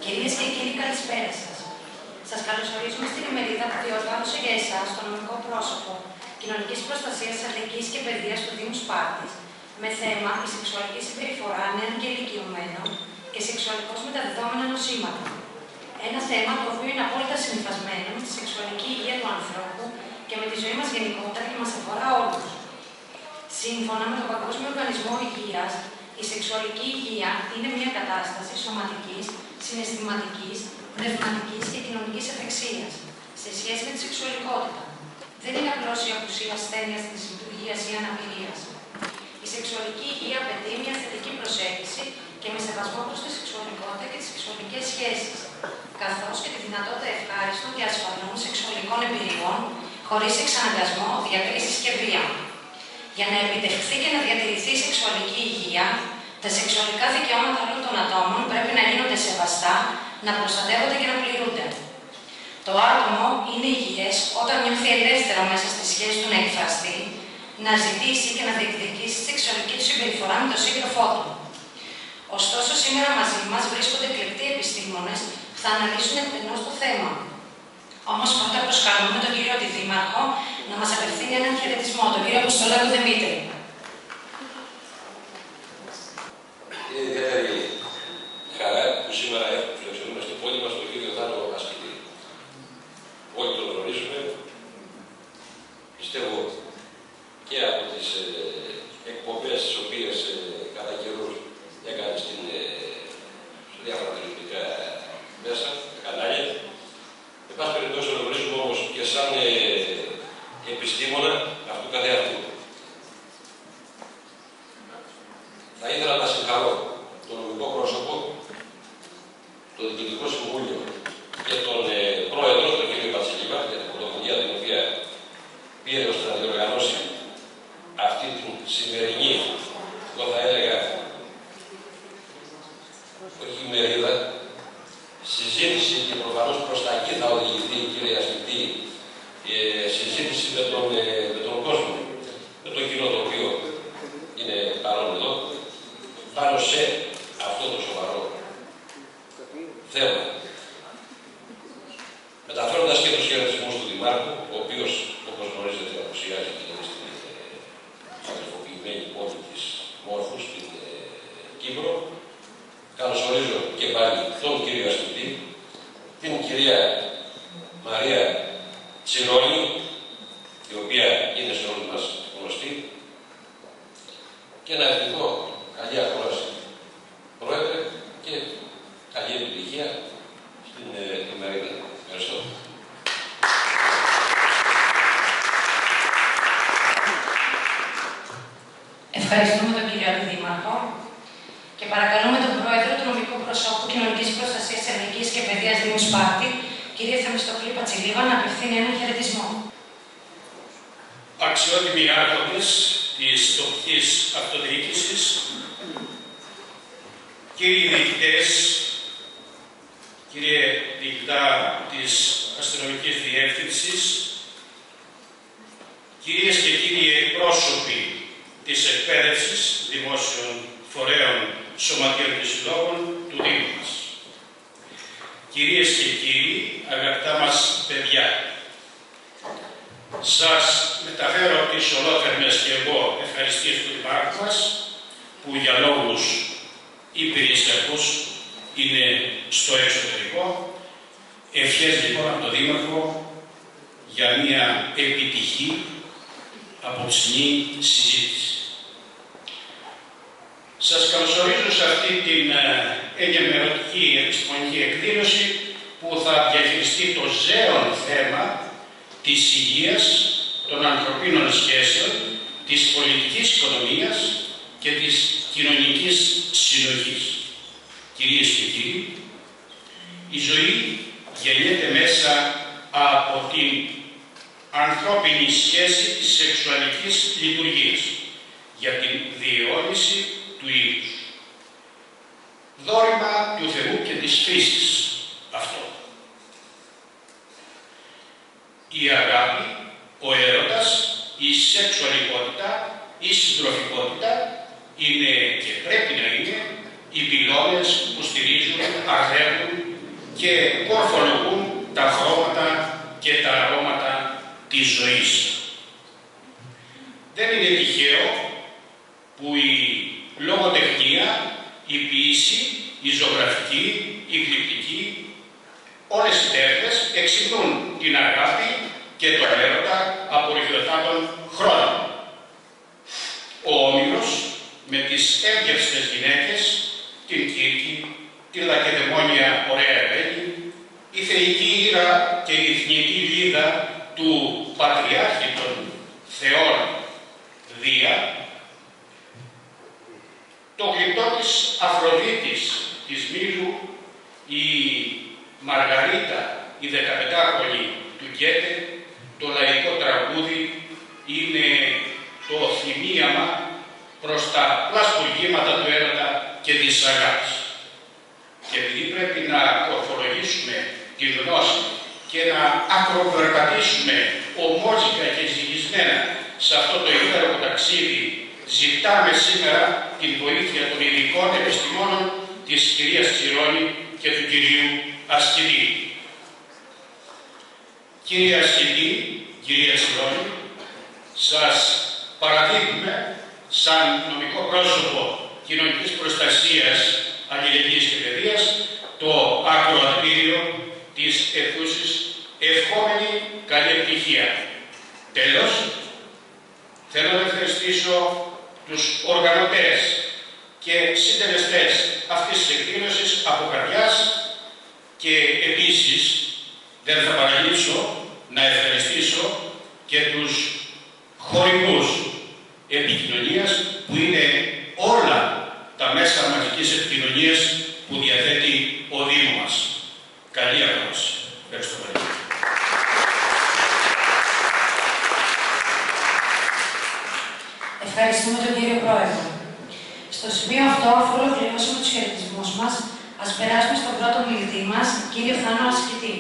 Κυρίες και κύριοι, καλησπέρα σας. Σας καλωσορίζουμε στην ημερίδα που διοργάνωσε για εσάς το νομικό πρόσωπο κοινωνικής προστασίας, αλληλεγγύης και παιδείας του Δήμου Σπάρτης με θέμα η σεξουαλική συμπεριφορά νέων και ηλικιωμένων και σεξουαλικώς μεταδεδόμενα νοσήματα. Ένα θέμα το οποίο είναι απόλυτα συνυφασμένο με τη σεξουαλική υγεία του ανθρώπου και με τη ζωή μας γενικότερα και μας αφορά όλους. Σύμφωνα με τον Παγκόσμιο Οργανισμό Υγείας, η σεξουαλική υγεία είναι μια κατάσταση σωματικής, συναισθηματικής, πνευματικής και κοινωνικής ευεξίας σε σχέση με τη σεξουαλικότητα. Δεν είναι απλώς η απουσία ασθένειας της λειτουργίας ή αναπηρίας. Η σεξουαλική υγεία απαιτεί μια θετική προσέγγιση και με σεβασμό προς τη σεξουαλικότητα και τις σεξουαλικές σχέσεις, καθώς και τη δυνατότητα ευχάριστων και ασφαλών σεξουαλικών εμπειριών, χωρίς εξαναγκασμό, διακρίσεις και βία. Για να επιτευχθεί και να διατηρηθεί η σεξουαλική υγεία, τα σεξουαλικά δικαιώματα όλων των ατόμων πρέπει να γίνονται σεβαστά, να προστατεύονται και να πληρούνται. Το άτομο είναι υγιές όταν νιώθει ελεύθερο μέσα στη σχέση του να εκφραστεί, να ζητήσει και να διεκδικήσει τη σεξουαλική του συμπεριφορά με τον σύντροφό του. Ωστόσο, σήμερα μαζί μας βρίσκονται εκλεκτοί επιστήμονες που θα αναλύσουν εκτενώς το θέμα. Όμως, πρώτα προσκαλούμε τον κύριο Αντιδήμαρχο να μας απευθύνει έναν χαιρετισμό, τον κύριο Αποστολάκο Δημήτρη. Είναι ιδιαίτερη χαρά που σήμερα έχουμε φιλοξενούμε στην πόλη μας τον κύριο Θάνο Ασκητή. Όλοι τον γνωρίζουμε, πιστεύω και από τις εκπομπές τις οποίες κατά καιρούς έκανε σε διάφορα τηλεοπτικά μέσα, κανάλια. Εν πάση περιπτώσει, τον γνωρίζουμε όμως και σαν επιστήμονα αυτού καθεαυτού. Θα ήθελα να συγχαρώ το νομικό πρόσωπο, το Διοικητικό Συμβούλιο και τον πρόεδρο, τον κ. Πατσελίβα, για την πρωτοβουλία την οποία πήρε ώστε να διοργανώσει αυτή την σημερινή, εγώ θα έλεγα, όχι ημερίδα, συζήτηση και προφανώς προς τα εκεί θα οδηγηθεί, κύριε Ασκητή, συζήτηση με τον κόσμο, με το κοινό το οποίο είναι παρόν εδώ, πάνω σε αυτό το σοβαρό θέμα. Μεταφέροντας και τους χαιρετισμούς του Δημάρχου, ο οποίος, όπως γνωρίζετε, απουσιάζει και είναι στην αδελφοποιημένη πόλη της Μόρφου, στην Κύπρο. Καλωσορίζω και πάλι τον κύριο Ασκητή, την κυρία Μαρία Τσιρόνη, η οποία είναι σε όλους μας γνωστή, και να ευχηθώ καλή ακρόαση, Πρόεδρε, και καλή επιτυχία στην ημερίδα. Ευχαριστώ. Ευχαριστούμε τον κύριο Αντιδήμαρχο και παρακαλούμε τον Πρόεδρο του Νομικού Προσώπου Κοινωνικής Προστασίας, Αλληλεγγύης και Παιδείας Δήμου Σπάρτη, κύριε Θεμιστοκλή Πατσελίβα, να απευθύνει έναν χαιρετισμό. Αξιότιμοι άρχοντες της τοπικής αυτοδιοίκησης, κύριοι διοικητές, κύριε διοικητά της Αστυνομικής Διεύθυνσης, κυρίες και κύριοι εκπρόσωποι της εκπαίδευσης δημόσιων φορέων, σωματείων και συλλόγων του Δήμου μας. Κυρίες και κύριοι, αγαπητά μας παιδιά, σας μεταφέρω τις ολόθερμες και εγώ ευχαριστίες του Δημάρχου μας, που για λόγους υπηρεσιακούς είναι στο εξωτερικό. Ευχές λοιπόν από τον Δήμαρχο για μια επιτυχή απόψινή συζήτηση. Σας καλωσορίζω σε αυτή την ενημερωτική επιστημονική εκδήλωση που θα διαχειριστεί το ζέον θέμα της υγείας, των ανθρωπίνων σχέσεων, της πολιτικής οικονομίας και της κοινωνικής συνοχής. Κυρίες και κύριοι, η ζωή γεννιέται μέσα από την ανθρώπινη σχέση της σεξουαλικής λειτουργίας για την διαιώνιση του είδους. Δώρημα του Θεού και της φύσης αυτό. Η αγάπη, ο έρωτας, η σεξουαλικότητα, η συντροφικότητα είναι και πρέπει να είναι οι πυλώνες που στηρίζουν, αρδεύουν και κορφολογούν τα χρώματα και τα αρώματα της ζωής. Δεν είναι τυχαίο που η λογοτεχνία, η ποίηση, η ζωγραφική, η γλυπτική, όλες οι τέχνες εξυπνούν την αγάπη και το έρωτα από ριχιωτάτων χρόνων. Ο Όμηρος με τις εύγευστες γυναίκες, την Κύρκη, την λακεδαιμόνια ωραία Ευέλη, η θεϊκή Ήρα και η θνητή Λίδα του Πατριάρχη των Θεών Δία, το γλυπτό της Αφροδίτης της Μήλου, η Μαργαρίτα, η 15χρονη του Γκέτε, το λαϊκό τραγούδι είναι το θυμίαμα προς τα πλαστουργήματα του έρωτα και της αγάπης. Και επειδή πρέπει να ορθολογήσουμε τη γνώση και να ακροπερπατήσουμε ομόζικα και ζυγισμένα σε αυτό το υπέροχο ταξίδι, ζητάμε σήμερα την βοήθεια των ειδικών επιστημόνων της κυρίας Τσιρόνη και του κυρίου Ασκητή. Κύριε Ασκητή, κυρία Τσιρόνη, σας παραδίδουμε σαν νομικό πρόσωπο κοινωνικής προστασίας, αλληλεγγύης και παιδείας το ακροατήριο της αιθούσης, ευχόμενη καλή επιτυχία. Τέλος, θέλω να ευχαριστήσω τους οργανωτές και συντελεστές αυτής της εκδήλωσης από καρδιάς και επίσης δεν θα παραλείψω να ευχαριστήσω και τους χορηγούς επικοινωνίας που είναι όλα τα μέσα μαζικής επικοινωνίας που διαθέτει ο Δήμος μας. Καλή ακρόαση. Ευχαριστώ πολύ. Ευχαριστούμε τον κύριο Πρόεδρο. Στο σημείο αυτό, αφού ολοκληρώσουμε τους χαιρετισμούς μας, ας περάσουμε στον πρώτο μιλητή μας, κύριο Θάνο Ασκητή.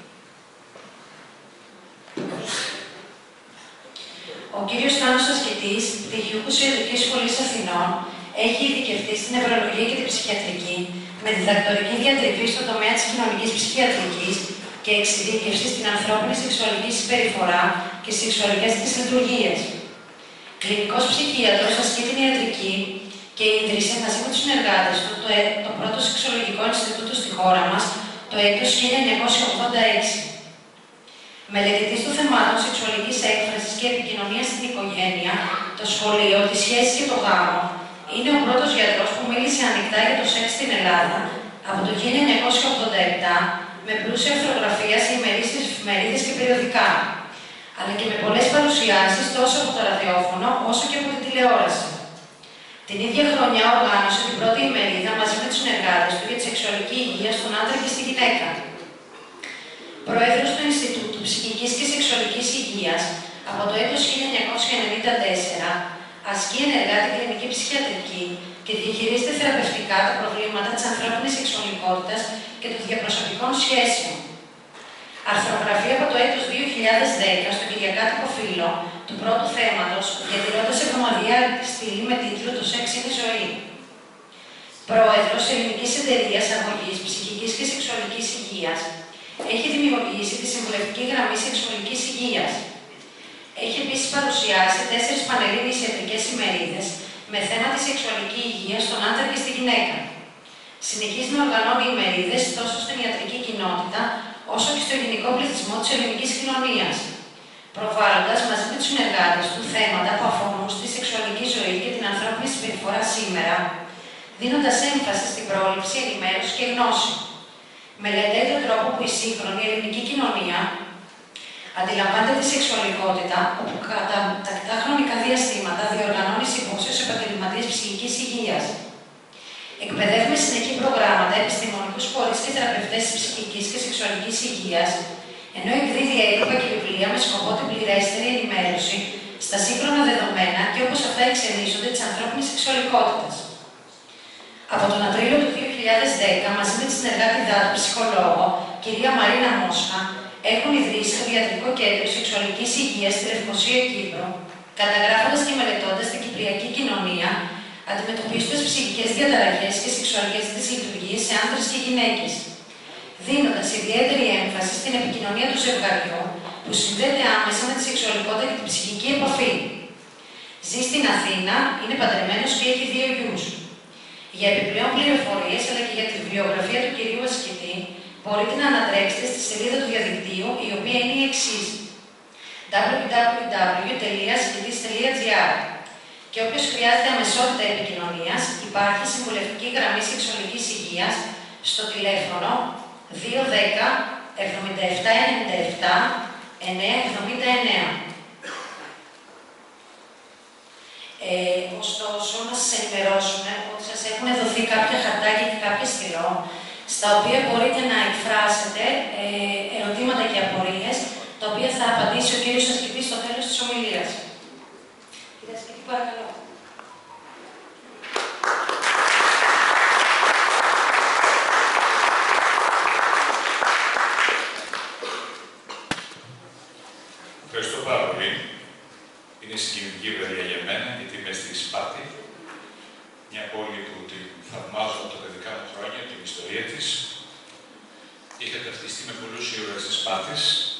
Ο κύριος Θάνος Ασκητής, πτυχιούχος Ιατρικής Σχολής Αθηνών, έχει ειδικευτεί στην νευρολογία και την ψυχιατρική, με διδακτορική διατριβή στον τομέα της κοινωνικής ψυχιατρικής και εξειδίκευση στην ανθρώπινη σεξουαλική συμπεριφορά και στις σεξουαλικές της λειτουργίες. Κλινικός ψυχίατρος, ασκεί την ιατρική και ίδρυσε μαζί με τους συνεργάτες του το πρώτο σεξουολογικό Ινστιτούτο στη χώρα μας το έτος 1986. Μελετητής των θεμάτων σεξουαλικής έκφρασης και επικοινωνίας στην οικογένεια, το σχολείο, τις σχέσεις και το γάμο, είναι ο πρώτος γιατρός που μίλησε ανοιχτά για το σεξ στην Ελλάδα από το 1987 με πλούσια αρθρογραφία σε ημερήσιες εφημερίδες και περιοδικά, αλλά και με πολλές παρουσιάσεις τόσο από το ραδιόφωνο όσο και από την τηλεόραση. Την ίδια χρονιά οργάνωσε την πρώτη ημερίδα μαζί με τους συνεργάτες του για τη σεξουαλική υγεία στον άντρα και στη γυναίκα. Πρόεδρος του Ινστιτούτου Ψυχικής και Σεξουαλικής Υγείας από το έτος 1994, ασκεί ενεργά την κλινική ψυχιατρική και διαχειρίζεται θεραπευτικά τα προβλήματα της ανθρώπινης σεξουαλικότητας και των διαπροσωπικών σχέσεων. Αρθρογραφία από το έτος 2010 στο Κυριακάτικο Φύλλο του πρώτου θέματος, διατηρώντας εβδομαδιαία στήλη με τίτλο «Το σεξ είναι ζωή». Πρόεδρος Ελληνικής Εταιρείας Αγωγής Ψυχικής και Σεξουαλικής Υγείας. Έχει δημιουργήσει τη συμβουλευτική γραμμή σεξουαλικής υγείας. Έχει επίσης παρουσιάσει 4 πανελλήνιες ιατρικές ημερίδες με θέμα τη σεξουαλική υγεία στον άντρα και στη γυναίκα. Συνεχίζει να οργανώνει ημερίδες τόσο στην ιατρική κοινότητα όσο και στο γενικό πληθυσμό της ελληνικής κοινωνίας, προβάλλοντας μαζί με τους συνεργάτες του θέματα που αφορούν στη σεξουαλική ζωή και την ανθρώπινη συμπεριφορά σήμερα, δίνοντας έμφαση στην πρόληψη, ενημέρωση και γνώση. Μελετάει τον τρόπο που η σύγχρονη ελληνική κοινωνία αντιλαμβάνεται τη σεξουαλικότητα, όπου κατά τακτά χρονικά διαστήματα διοργανώνει συμπόσια σε επαγγελματίες ψυχικής υγείας. Εκπαιδεύει με συνεχή προγράμματα επιστημονικούς φορείς και θεραπευτές της ψυχικής και σεξουαλικής υγείας, ενώ εκδίδει έντυπα και βιβλία με σκοπό την πληρέστερη ενημέρωση στα σύγχρονα δεδομένα και όπως αυτά εξελίσσονται της ανθρώπινης σεξουαλικότητας. Από τον Απρίλιο του 2010, μαζί με τη συνεργάτηδά του ψυχολόγο, κυρία Μαρίνα Μόσχα, έχουν ιδρύσει το Ιατρικό Κέντρο Σεξουαλικής Υγείας στη Λευκοσία Κύπρο, καταγράφοντας και μελετώντας την κυπριακή κοινωνία, αντιμετωπίζοντας ψυχικές διαταραχές και σεξουαλικές δυσλειτουργίες σε άντρες και γυναίκες. δίνοντας ιδιαίτερη έμφαση στην επικοινωνία του ζευγαριού που συνδέεται άμεσα με τη σεξουαλικότητα και την ψυχική επαφή. Ζει στην Αθήνα, είναι παντρεμένος και έχει 2 γιους. Για επιπλέον πληροφορίες αλλά και για τη βιογραφία του κυρίου ασκητή, μπορείτε να ανατρέξετε στη σελίδα του διαδικτύου, η οποία είναι η εξής: www.ασκητής.gr. Και όποιος χρειάζεται αμεσότητα επικοινωνίας, υπάρχει συμβουλευτική γραμμή σεξουαλικής υγείας στο τηλέφωνο 210 7797 979. Ωστόσο, να σας ενημερώσουμε ότι σας έχουν δοθεί κάποια χαρτάκια και κάποια στυλό, στα οποία μπορείτε να εκφράσετε ερωτήματα και απορίες, τα οποία θα απαντήσει ο κύριος ασκητής στο τέλος της ομιλίας. Κύριε ασκητή, παρακαλώ. Ευχαριστώ πάρα πολύ. Είναι συγκινητική βραδιά για μένα, γιατί είμαι στη Σπάρτη, μια πόλη που την θαυμάζω από τα παιδικά μου χρόνια, την ιστορία της. Είχα ταυτιστεί με πολλούς ήρωες της Σπάρτης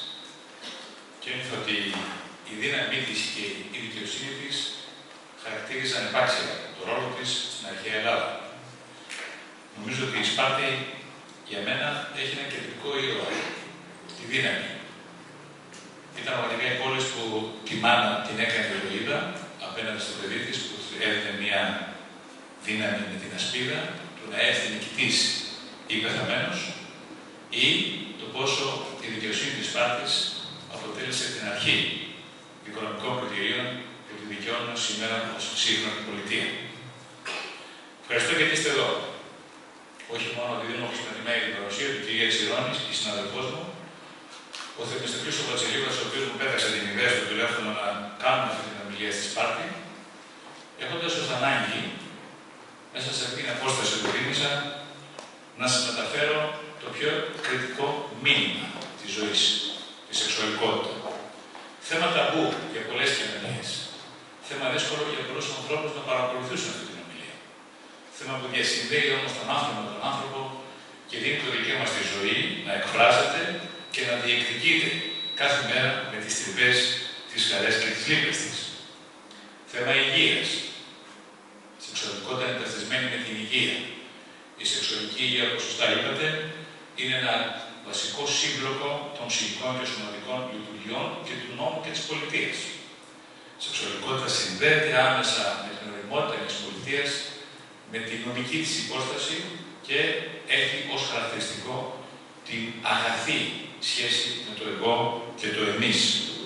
και ένιωθα ότι η δύναμή της και η δικαιοσύνη της χαρακτήριζαν επάξια το ρόλο της στην αρχαία Ελλάδα. Νομίζω ότι η Σπάρτη για μένα έχει ένα κεντρικό ήρωα, τη δύναμη. Ήταν πραγματικά οι πόλεις που τη μάνα την έκανε ηρωίδα απέναντι στο παιδί της, που έδινε μια δύναμη με την ασπίδα, του να έρθει νικητής ή πεθαμένος, ή το πόσο η δικαιοσύνη της Σπάρτης αποτέλεσε την αρχή οικονομικών κριτηρίων που τη δικαιώνουν σήμερα ως σύγχρονη πολιτεία. Ευχαριστώ γιατί είστε εδώ. Όχι μόνο επειδή είμαι χρησιμοποιημένη την παρουσία του κυρία Ηρώνης και συναδελφός μου, ο Θεμιστοκλής ο Βατσελίδας, ο οποίος μου πέταξε την ιδέα στο τηλέφωνο να κάνουμε αυτή την ομιλία στη Σπάρτη, έχοντας ως ανάγκη, μέσα σε αυτήν την απόσταση που δίνησα, να σας μεταφέρω το πιο κριτικό μήνυμα της ζωής, τη σεξουαλικότητα. Θέμα ταμπού για πολλές κοινωνίες. Θέμα δύσκολο για πολλούς ανθρώπους να παρακολουθήσουν αυτή την ομιλία. Θέμα που διασυνδέει όμως τον άνθρωπο με τον άνθρωπο και δίνει το δικαίωμα στη ζωή να εκφράζεται και να διεκδικείται κάθε μέρα με τις τριβές, τις χαρές και τις λύπες της. Θέμα υγείας. Η σεξουαλικότητα είναι ταυτισμένη με την υγεία. Η σεξουαλική υγεία, όπως σωστά είπατε, είναι ένα βασικό σύμπλοκο των ψυχικών και σωματικών λειτουργιών και του νόμου και της πολιτείας. Η σεξουαλικότητα συνδέεται άμεσα με την οριμότητα μιας πολιτείας, με την νομική της υπόσταση και έχει ως χαρακτηριστικό την αγαθή σχέση με το εγώ και το εμείς.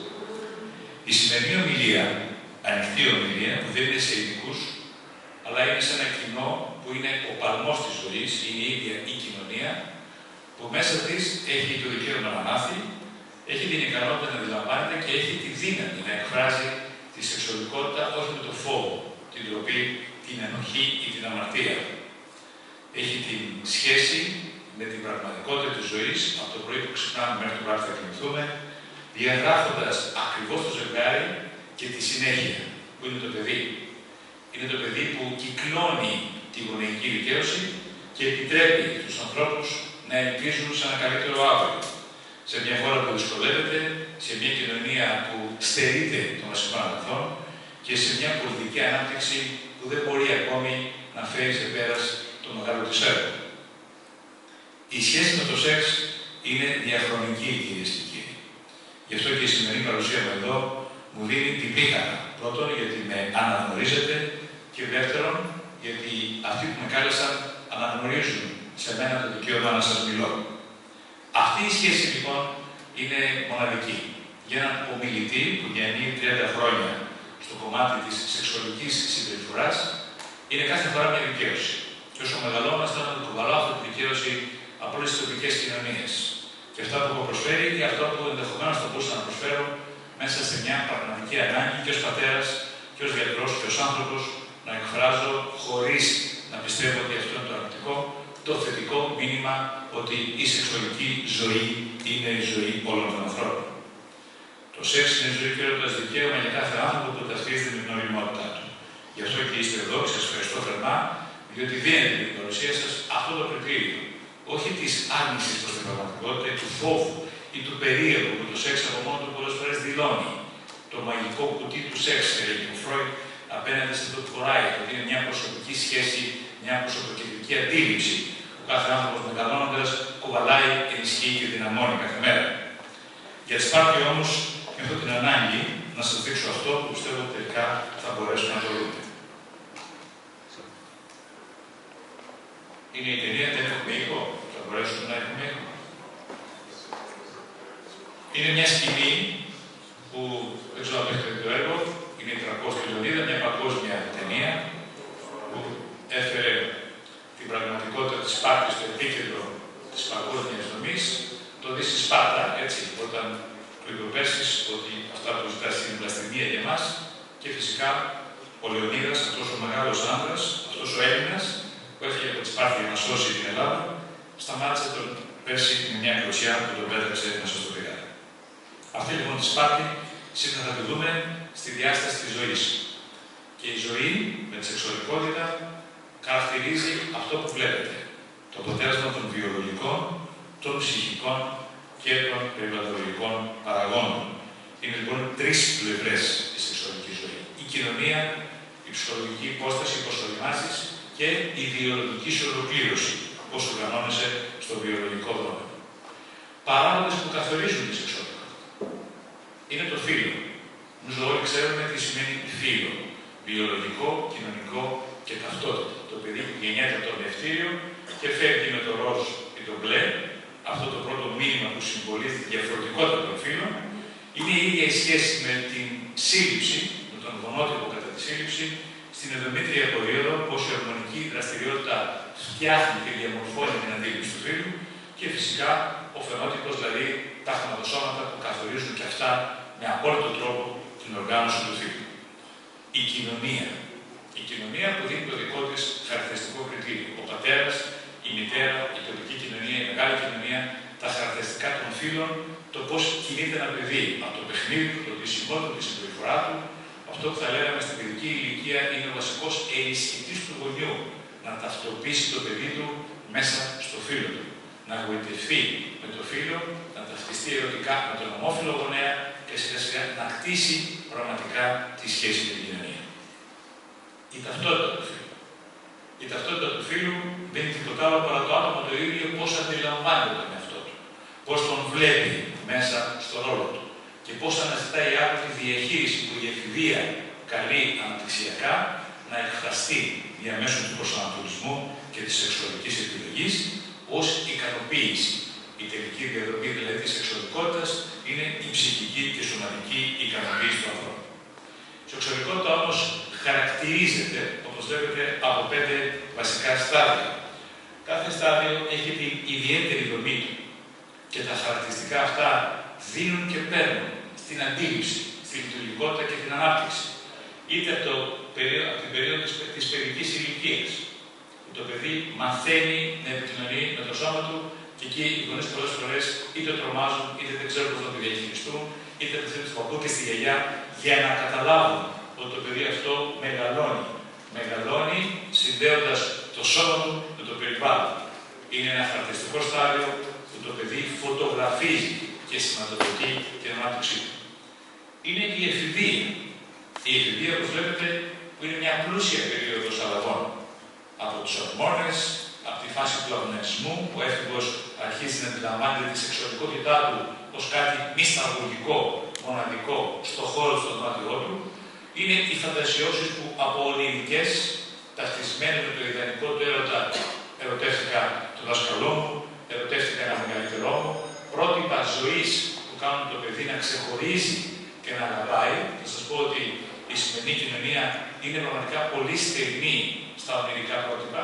Η σημερινή ομιλία, ανοιχτή ομιλία, που δεν είναι σε ειδικούς, αλλά είναι σε ένα κοινό που είναι ο παλμός της ζωής, είναι η ίδια η κοινωνία, που μέσα της έχει το δικαίωμα να μάθει, έχει την ικανότητα να αντιλαμβάνεται και έχει τη δύναμη να εκφράζει τη σεξουαλικότητα όχι με το φόβο, την ντροπή, την ενοχή ή την αμαρτία. Έχει την σχέση με την πραγματικότητα της ζωής, από το πρωί που ξυπνάμε μέχρι το βράδυ θα κοιμηθούμε, διαγράφοντας ακριβώς το ζευγάρι και τη συνέχεια, που είναι το παιδί. Είναι το παιδί που κυκλώνει τη γονεϊκή δικαίωση και επιτρέπει στους ανθρώπους να ελπίζουν σε ένα καλύτερο αύριο. Σε μια χώρα που δυσκολεύεται, σε μια κοινωνία που στερείται των βασικών αγαθών και σε μια πολιτική ανάπτυξη που δεν μπορεί ακόμη να φέρει σε πέρας το μεγάλο της έργο. Η σχέση με το σεξ είναι διαχρονική, κυρίες και κύριοι. Γι' αυτό και η σημερινή παρουσία μου εδώ μου δίνει την πίχανα. Πρώτον, γιατί με αναγνωρίζετε και δεύτερον, γιατί αυτοί που με κάλεσαν αναγνωρίζουν σε μένα το δικαίωμα να σας μιλώ. Αυτή η σχέση λοιπόν είναι μοναδική. Για έναν ομιλητή που διανύει 30 χρόνια στο κομμάτι της σεξουαλικής συμπεριφοράς, είναι κάθε φορά μια δικαίωση. Και όσο μεγαλόμαστε, να το κουβαλάω αυτή τη δικαίωση από όλες τις τοπικές κοινωνίες. Και αυτά που έχω προσφέρει ή αυτό που ενδεχομένως θα μπορούσα να προσφέρω μέσα σε μια πραγματική ανάγκη και ως πατέρας και ως γιατρός και ως άνθρωπος να εκφράζω χωρίς να πιστεύω ότι αυτό είναι το αρνητικό, το θετικό μήνυμα ότι η σεξουαλική ζωή είναι η ζωή όλων των ανθρώπων. Το σεξ είναι ζωή και έρωτας δικαίωμα για κάθε άνθρωπο που ταυτίζεται με την οριμότητά του. Γι' αυτό και είστε εδώ και σας ευχαριστώ θερμά, διότι δίνετε την παρουσία σας αυτό το κριτήριο. Όχι της άρνησης προς στην πραγματικότητα ή του φόβου ή του περίεργου που το σεξ από μόνο του πολλές φορές δηλώνει. Το μαγικό κουτί του σεξ, έλεγε ο Φρόιντ, απέναντι σε αυτό που χωράει, ότι είναι μια προσωπική σχέση, μια προσωποκεντρική αντίληψη που κάθε άνθρωπος μεγαλώνοντας κουβαλάει, ενισχύει και δυναμώνει κάθε μέρα. Για τη Σπάρτη όμως, έχω την ανάγκη να σας δείξω αυτό που πιστεύω ότι τελικά θα μπορέσουμε να το δούμε. Είναι η ταινία «Δεν έχουμε ήχο». Θα μπορέσουμε να έχουμε ήχο. Είναι μια σκηνή που δεν ξέρω αν έχετε το έργο, είναι η 300 Λεωνίδα, μια παγκόσμια ταινία που έφερε την πραγματικότητα της Σπάρτης στο επίκεντρο της παγκόσμιας δομής. Το δεις στη Σπάρτα, έτσι, όταν του υποπέσεις ότι αυτά που ζητάς είναι βλαστημία για εμάς και φυσικά ο Λεωνίδας, αυτός ο μεγάλος άνδρας, αυτός ο Έλληνας που έφυγε από τη Σπάρτη για να σώσει την Ελλάδα, σταμάτησε τον πέρσι με μια κλωτσιά που τον πέτρεψε μέσα στο πηγάδι. Αυτή λοιπόν τη Σπάρτη σήμερα θα τη δούμε στη διάσταση της ζωής. Και η ζωή με τη σεξουαλικότητα χαρακτηρίζει αυτό που βλέπετε. Το αποτέλεσμα των βιολογικών, των ψυχικών και των περιβαλλοντικών παραγόντων. Είναι λοιπόν τρεις πλευρές η σεξουαλική ζωή. Η κοινωνία, η ψυχολογική υπόσταση, πώς οριμάζεις και η βιολογική σου ολοκλήρωση, πώς οργανώνεσαι στο βιολογικό δρόμο. Παράγοντες που καθορίζουν τη σεξουαλικότητα είναι το φύλο. Νομίζω όλοι ξέρουμε τι σημαίνει φύλο. Βιολογικό, κοινωνικό και ταυτότητα. Το παιδί που γεννιέται από το μυευτήριο και φεύγει με το ροζ ή το μπλε, αυτό το πρώτο μήνυμα που συμβολίζει τη διαφορετικότητα των φύλων, είναι η ίδια η σχέση με την σύλληψη, με τον γονότυπο κατά τη σύλληψη, στην ενδομήτρια περίοδο, πως η ορμονική δραστηριότητα φτιάχνει και διαμορφώνει την αντίληψη του φύλου και φυσικά ο φαινότυπος, δηλαδή τα χρωματοσώματα που καθορίζουν και αυτά με απόλυτο τρόπο την οργάνωση του φύλου. Η κοινωνία. Η κοινωνία που δίνει το δικό της χαρακτηριστικό κριτήριο. Ο πατέρας, η μητέρα, η τοπική κοινωνία, η μεγάλη κοινωνία, τα χαρακτηριστικά των φύλων, το πώς κινείται ένα παιδί. Από το παιχνίδι του, το ντύσιμό του, τη συμπεριφορά του, αυτό που θα λέγαμε στην παιδική ηλικία είναι ο βασικός ενισχυτής του γονιού. Να ταυτοποιήσει το παιδί του μέσα στο φύλο του. Να γοητευτεί με το φύλο, να ταυτιστεί ερωτικά με τον ομόφυλο γονέα και σιγά σιγά να κτίσει πραγματικά τη σχέση με την κοινωνία. Η ταυτότητα του φύλου. Η ταυτότητα του φύλου δεν είναι τίποτα άλλο παρά το άτομο το ίδιο πώς αντιλαμβάνεται τον εαυτό του. Πώς τον βλέπει μέσα στο ρόλο του. Και πώς αναζητάει από τη διαχείριση που η εφηβεία καλεί αναπτυξιακά να εκφραστεί διαμέσου του προσανατολισμού και της σεξουαλικής επιλογής ως ικανοποίηση. Η τελική διαδρομή δηλαδή της σεξουαλικότητας είναι η ψυχική και σωματική ικανοποίηση του ανθρώπου. Η σεξουαλικότητα όμως χαρακτηρίζεται, όπως βλέπετε, από 5 βασικά στάδια. Κάθε στάδιο έχει την ιδιαίτερη δομή του και τα χαρακτηριστικά αυτά δίνουν και παίρνουν στην αντίληψη, στη λειτουργικότητα και την ανάπτυξη. Είτε από την περίοδο της παιδικής ηλικίας, που το παιδί μαθαίνει να επικοινωνεί με το σώμα του και εκεί οι γονείς πολλές φορές είτε τρομάζουν, είτε δεν ξέρουν πώς να το διαχειριστούν, είτε απευθύνουν στον παππού και στη γιαγιά για να καταλάβουν ότι το παιδί αυτό μεγαλώνει. Μεγαλώνει συνδέοντας το σώμα του με το περιβάλλον. Είναι ένα χαρακτηριστικό στάδιο που το παιδί φωτογραφίζει και σηματοδοτεί την ανάπτυξή του. Είναι η εφηβεία. Η εφηβεία, όπως βλέπετε, που είναι μια πλούσια περίοδος αλλαγών. Από τους ορμόνες, από τη φάση του αγωνισμού, που ο έφηβος αρχίζει να αντιλαμβάνεται τη σεξουαλικότητά του ως κάτι μη σταγωγικό, μοναδικό, στο χώρο του, στο δωμάτιό του. Είναι οι φαντασιώσεις που από ονειρικές, ταυτισμένες με το ιδανικό του έρωτα, ερωτεύτηκα τον δάσκαλό μου, ερωτεύτηκα ένα μεγαλύτερό μου, πρότυπα ζωής που κάνουν το παιδί να ξεχωρίζει και να αγαπάει. Θα σας πω ότι η σημερινή κοινωνία είναι πραγματικά πολύ στερηνή στα ονειρικά πρότυπα.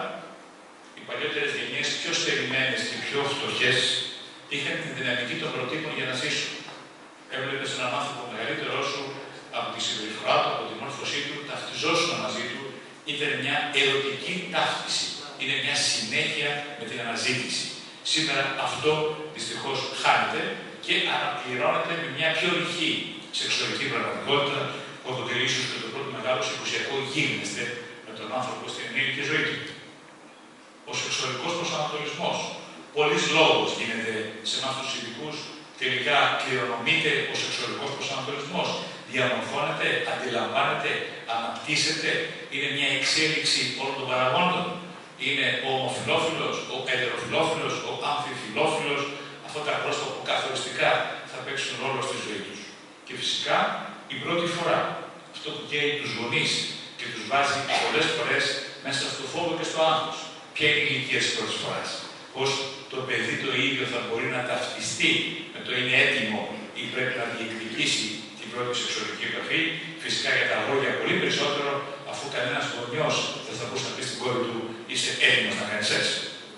Οι παλιότερες γενιές, πιο στερημένες και πιο φτωχές, είχαν τη δυναμική των προτύπων για να ζήσουν. Έβλεπες έναν άνθρωπο μεγαλύτερό σου από τη συμπεριφορά του, από τη μόρφωσή του, ταυτιζόσουν μαζί του, ήταν μια ερωτική ταύτιση. Είναι μια συνέχεια με την αναζήτηση. Σήμερα αυτό δυστυχώς χάνεται και αναπληρώνεται με μια πιο ρηχή σεξουαλική πραγματικότητα που αποτελεί ίσως και το πρώτο μεγάλο συγκουσιακό γίγνεσθε με τον άνθρωπο στην ενήλικη ζωή του. Ο σεξουαλικός προσανατολισμός. Πολλής λόγος γίνεται σε εμάς τους ειδικούς, τελικά κληρονομείται ο σεξουαλικός προσανατολισμός, διαμορφώνεται, αντιλαμβάνεται, αναπτύσσεται, είναι μια εξέλιξη όλων των παραγόντων. Είναι ο ομοφυλόφιλος, ο ετεροφυλόφιλος, ο αμφιφυλόφιλος, αυτά τα πρόσωπα που καθοριστικά θα παίξουν ρόλο στη ζωή τους. Και φυσικά η πρώτη φορά, αυτό που καίει τους γονείς και τους βάζει πολλές φορές μέσα στο φόβο και στο άγχος. Ποια είναι η ηλικία της πρώτης φοράς. Πώς το παιδί το ίδιο θα μπορεί να ταυτιστεί με το είναι έτοιμο ή πρέπει να διεκδικήσει την πρώτη σεξουαλική επαφή. Φυσικά για τα αγόρια πολύ περισσότερο, αφού κανένας γονιός δεν θα μπορούσε να πει στην κόρη του είσαι έτοιμος να κάνεις σεξ.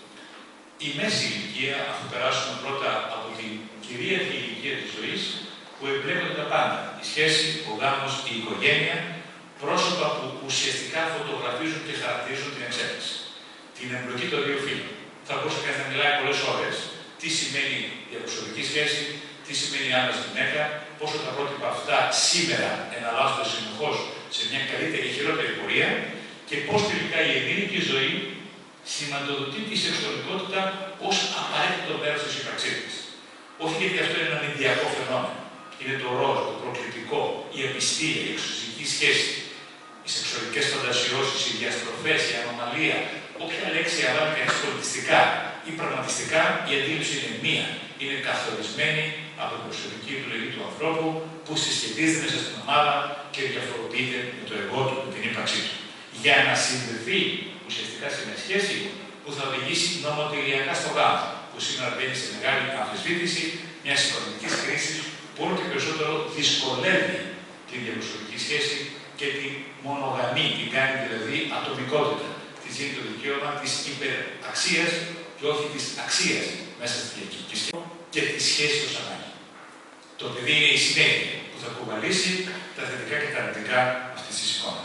Η μέση ηλικία, αφού περάσουμε πρώτα από την κυρίαρχη ηλικία της ζωής, που εμπλέκονται τα πάντα. Η σχέση, ο γάμος, η οικογένεια, πρόσωπα που ουσιαστικά φωτογραφίζουν και χαρακτηρίζουν την εξέλιξη. Την εμπλοκή των δύο φύλων. Θα μπορούσε κανείς να μιλάει πολλές ώρες. Τι σημαίνει διαπροσωπική σχέση, τι σημαίνει άντρας-γυναίκα, πόσο τα πρότυπα αυτά σήμερα εναλλάσσονται συνεχώς σε μια καλύτερη ή χειρότερη πορεία και πώς τελικά η ενήλικη ζωή σηματοδοτεί τη σεξουαλικότητα ως απαραίτητο μέρος της ύπαρξής της. Όχι γιατί αυτό είναι ένα μηντιακό φαινόμενο. Είναι το ροζ, το προκλητικό, η επιστία, η εξωσιακή σχέση, οι σεξουαλικές φαντασιώσεις, οι διαστροφές, η ανομαλία. Όποια λέξη αναλάβει κανείς πολιτιστικά ή πραγματιστικά, η αντίληψη είναι μία. Είναι καθορισμένη από την προσωπική επιλογή του ανθρώπου που συσχετίζεται μέσα στην ομάδα και διαφοροποιείται με το εγώ του, με την ύπαρξή του. Για να συνδεθεί ουσιαστικά σε μια σχέση που θα οδηγήσει νομοτελειακά στο γάμο, που σήμερα μπαίνει σε μεγάλη αμφισβήτηση μια οικονομική κρίση που όλο και περισσότερο δυσκολεύει την διαπροσωπική σχέση και την μονογαμή, την κάνει δηλαδή ατομικότητα. Τη γίνει το δικαίωμα τη υπεραξίας και όχι τη αξίας μέσα στη διακοινωνική σχέση και τη σχέση ως ανάγκη. Το παιδί είναι η συνέχεια που θα κουβαλήσει τα θετικά και τα αρνητικά αυτή τη εικόνα.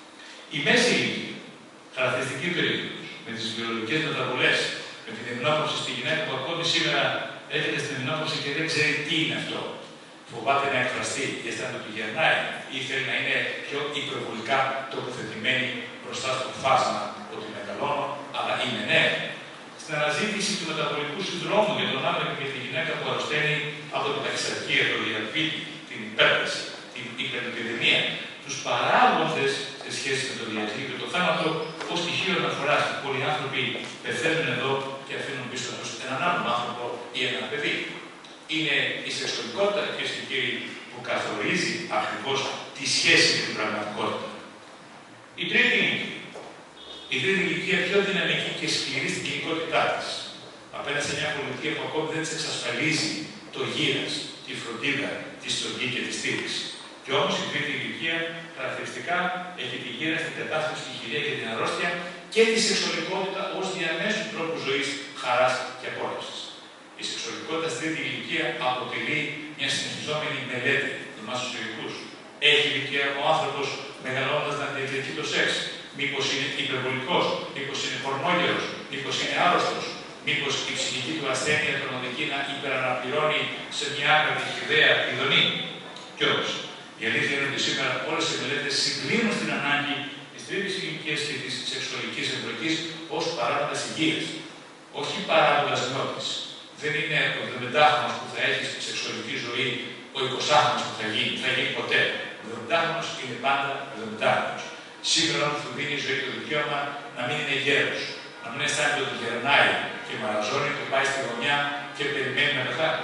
Η μέση ηλικία, χαρακτηριστική περίοδο, με τις βιολογικές μεταβολές, με την εμνόπαυση στη γυναίκα που ακόμη σήμερα έρχεται στην εμνόπαυση και δεν ξέρει τι είναι αυτό. Φοβάται να εκφραστεί ή αισθάνεται ότι γερνάει ή θέλει να είναι πιο υπερβολικά τοποθετημένη μπροστά στο φάσμα ότι μεγαλώνω, αλλά είναι νέα. Στην αναζήτηση του μεταβολικού συνδρόμου για τον άντρα και για τη γυναίκα που αρρωσταίνει από την ταξιαρχία, το διαβήτη, την υπέρταση, την υπερεπιδημία, τους παράγοντες σε σχέση με το διαζύγιο και το θάνατο, ως στοιχείο αναφοράς που πολλοί άνθρωποι πεθαίνουν εδώ και αφήνουν πίσω τους έναν άλλον άνθρωπο ή ένα παιδί. Είναι η σεξουαλικότητα, κυρίες και κύριοι, που καθορίζει ακριβώς τη σχέση με την πραγματικότητα. Η τρίτη ηλικία. Η τρίτη ηλικία πιο δυναμική και σκληρή στην κοινικότητά της. Απέναντι σε μια πολιτεία που ακόμη δεν της εξασφαλίζει το γύρας, τη φροντίδα, τη στοργή και τη στήριξη. Και όμως η τρίτη ηλικία χαρακτηριστικά έχει τη γύρα στην κατάσταση, τη χειρία και την αρρώστια και τη σεξουαλικότητα ως διαμέσου τρόπου ζωής, χαράς και απόλαυσης. Η σεξουαλικότητα στην τρίτη ηλικία αποτελεί μια συνεχιζόμενη μελέτη για εμάς τους ειδικούς. Έχει δικαίωμα ο άνθρωπος μεγαλώντας να διεκδικεί το σεξ. Μήπως είναι υπερβολικός, μήπως είναι πορνόγερος, μήπως είναι άρρωστος, μήπως η ψυχική του ασθένεια τον οδηγεί να υπεραναπληρώνει σε μια άκρη ιδέα ειδονή. Κι όμως, η αλήθεια είναι ότι σήμερα όλες οι μελέτες συγκλίνουν στην ανάγκη της τρίτης ηλικίας και της σεξουαλικής εμπλοκής ως παράγοντας υγείας. Όχι παράγοντας νιώτης. Δεν είναι ο 75χρονος που θα έχει στη σεξουαλική ζωή ο 20χρονος που θα γίνει ποτέ. Ο 75χρονος είναι πάντα ο 75χρονος. Σήμερα όμως του δίνει η ζωή το δικαίωμα να μην είναι γέρος, να μην αισθάνεται ότι γερνάει και μαραζώνει και πάει στη γωνιά και περιμένει να πεθάνει.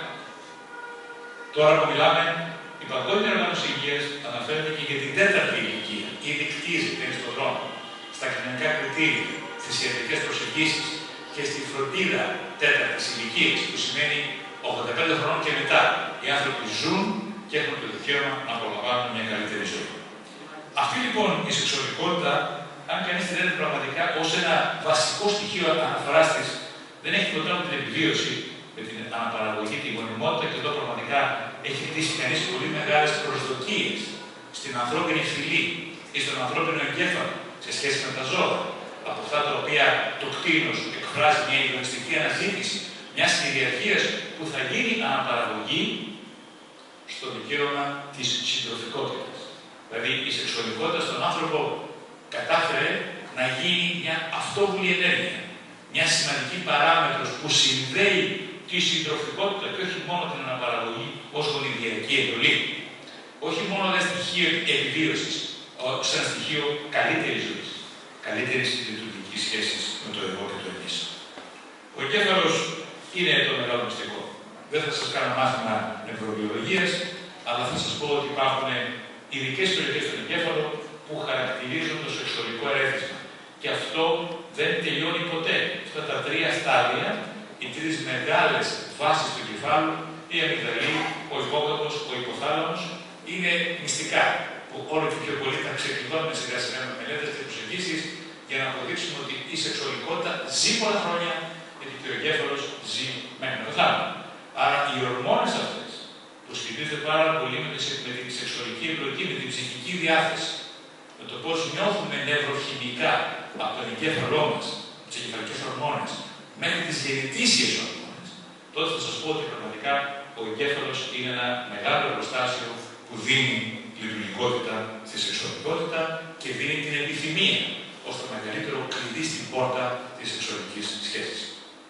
Τώρα που μιλάμε, η Παγκόσμια Οργάνωση Υγείας αναφέρεται και για την τέταρτη ηλικία. Ήδη κτίζεται, είναι στον δρόμο, στα κοινωνικά κριτήρια, στις ιατρικές προσεγγίσεις και στη φροντίδα τέταρτης ηλικίας, που σημαίνει 85 χρόνων και μετά. Οι άνθρωποι ζουν και έχουν το δικαίωμα να απολαμβάνουν μια καλύτερη ζωή. Αυτή λοιπόν η σεξουαλικότητα, αν κανείς τη δει πραγματικά ως ένα βασικό στοιχείο αναφοράς της, δεν έχει τίποτα από την επιβίωση με την αναπαραγωγή, την γονιμότητα και εδώ πραγματικά έχει χτίσει κανείς πολύ μεγάλες προσδοκίες στην ανθρώπινη φυλή ή στον ανθρώπινο εγκέφαλο σε σχέση με τα ζώα. Από αυτά τα οποία το κτήνος εκφράζει μια ιδεονιστική αναζήτηση μιας κυριαρχίας που θα γίνει αναπαραγωγή στο δικαίωμα της συντροφικότητας. Δηλαδή η σεξουαλικότητα στον άνθρωπο κατάφερε να γίνει μια αυτόβουλη ενέργεια. Μια σημαντική παράμετρος που συνδέει τη συντροφικότητα και όχι μόνο την αναπαραγωγή ως γονιδιακή εντολή. Όχι μόνο ένα στοιχείο επιβίωσης, σαν στοιχείο καλύτερης ζωής, καλύτερης λειτουργικής σχέσης με το εγώ και το εμείς. Ο εγκέφαλος είναι το μεγάλο μυστικό. Δεν θα σας κάνω μάθημα νευροβιολογίας, αλλά θα σας πω ότι υπάρχουν ειδικές περιοχές στον εγκέφαλο που χαρακτηρίζουν το σεξουαλικό ερέθισμα. Και αυτό δεν τελειώνει ποτέ. Αυτά τα τρία στάδια, οι τρεις μεγάλες βάσεις του κεφάλου, η αμυγδαλή, ο υπόκαπος, ο υποθάλαμος, είναι μυστικά, που όλο και πιο πολύ τα ξεκλειδώνουμε σιγά σιγά με μελέτες και προσεγγίσεις για να αποδείξουμε ότι η σεξουαλικότητα ζει πολλά χρόνια, γιατί και ο εγκέφαλος ζει μέχρι το θάνατο. Άρα οι ορμόνες αυτές, που σχετίζονται πάρα πολύ με τη σεξουαλική εμπλοκή, με την ψυχική διάθεση, με το πώς νιώθουμε νευροχημικά από τον εγκέφαλό μας, τις εγκεφαλικές ορμόνες, μέχρι τις γεννητήσιες ορμόνες, τότε θα σας πω ότι πραγματικά ο εγκέφαλος είναι ένα μεγάλο εργοστάσιο που δίνει λειτουργικότητα στη σεξουαλικότητα και δίνει την επιθυμία ως το μεγαλύτερο κλειδί στην πόρτα της σεξουαλικής σχέσης.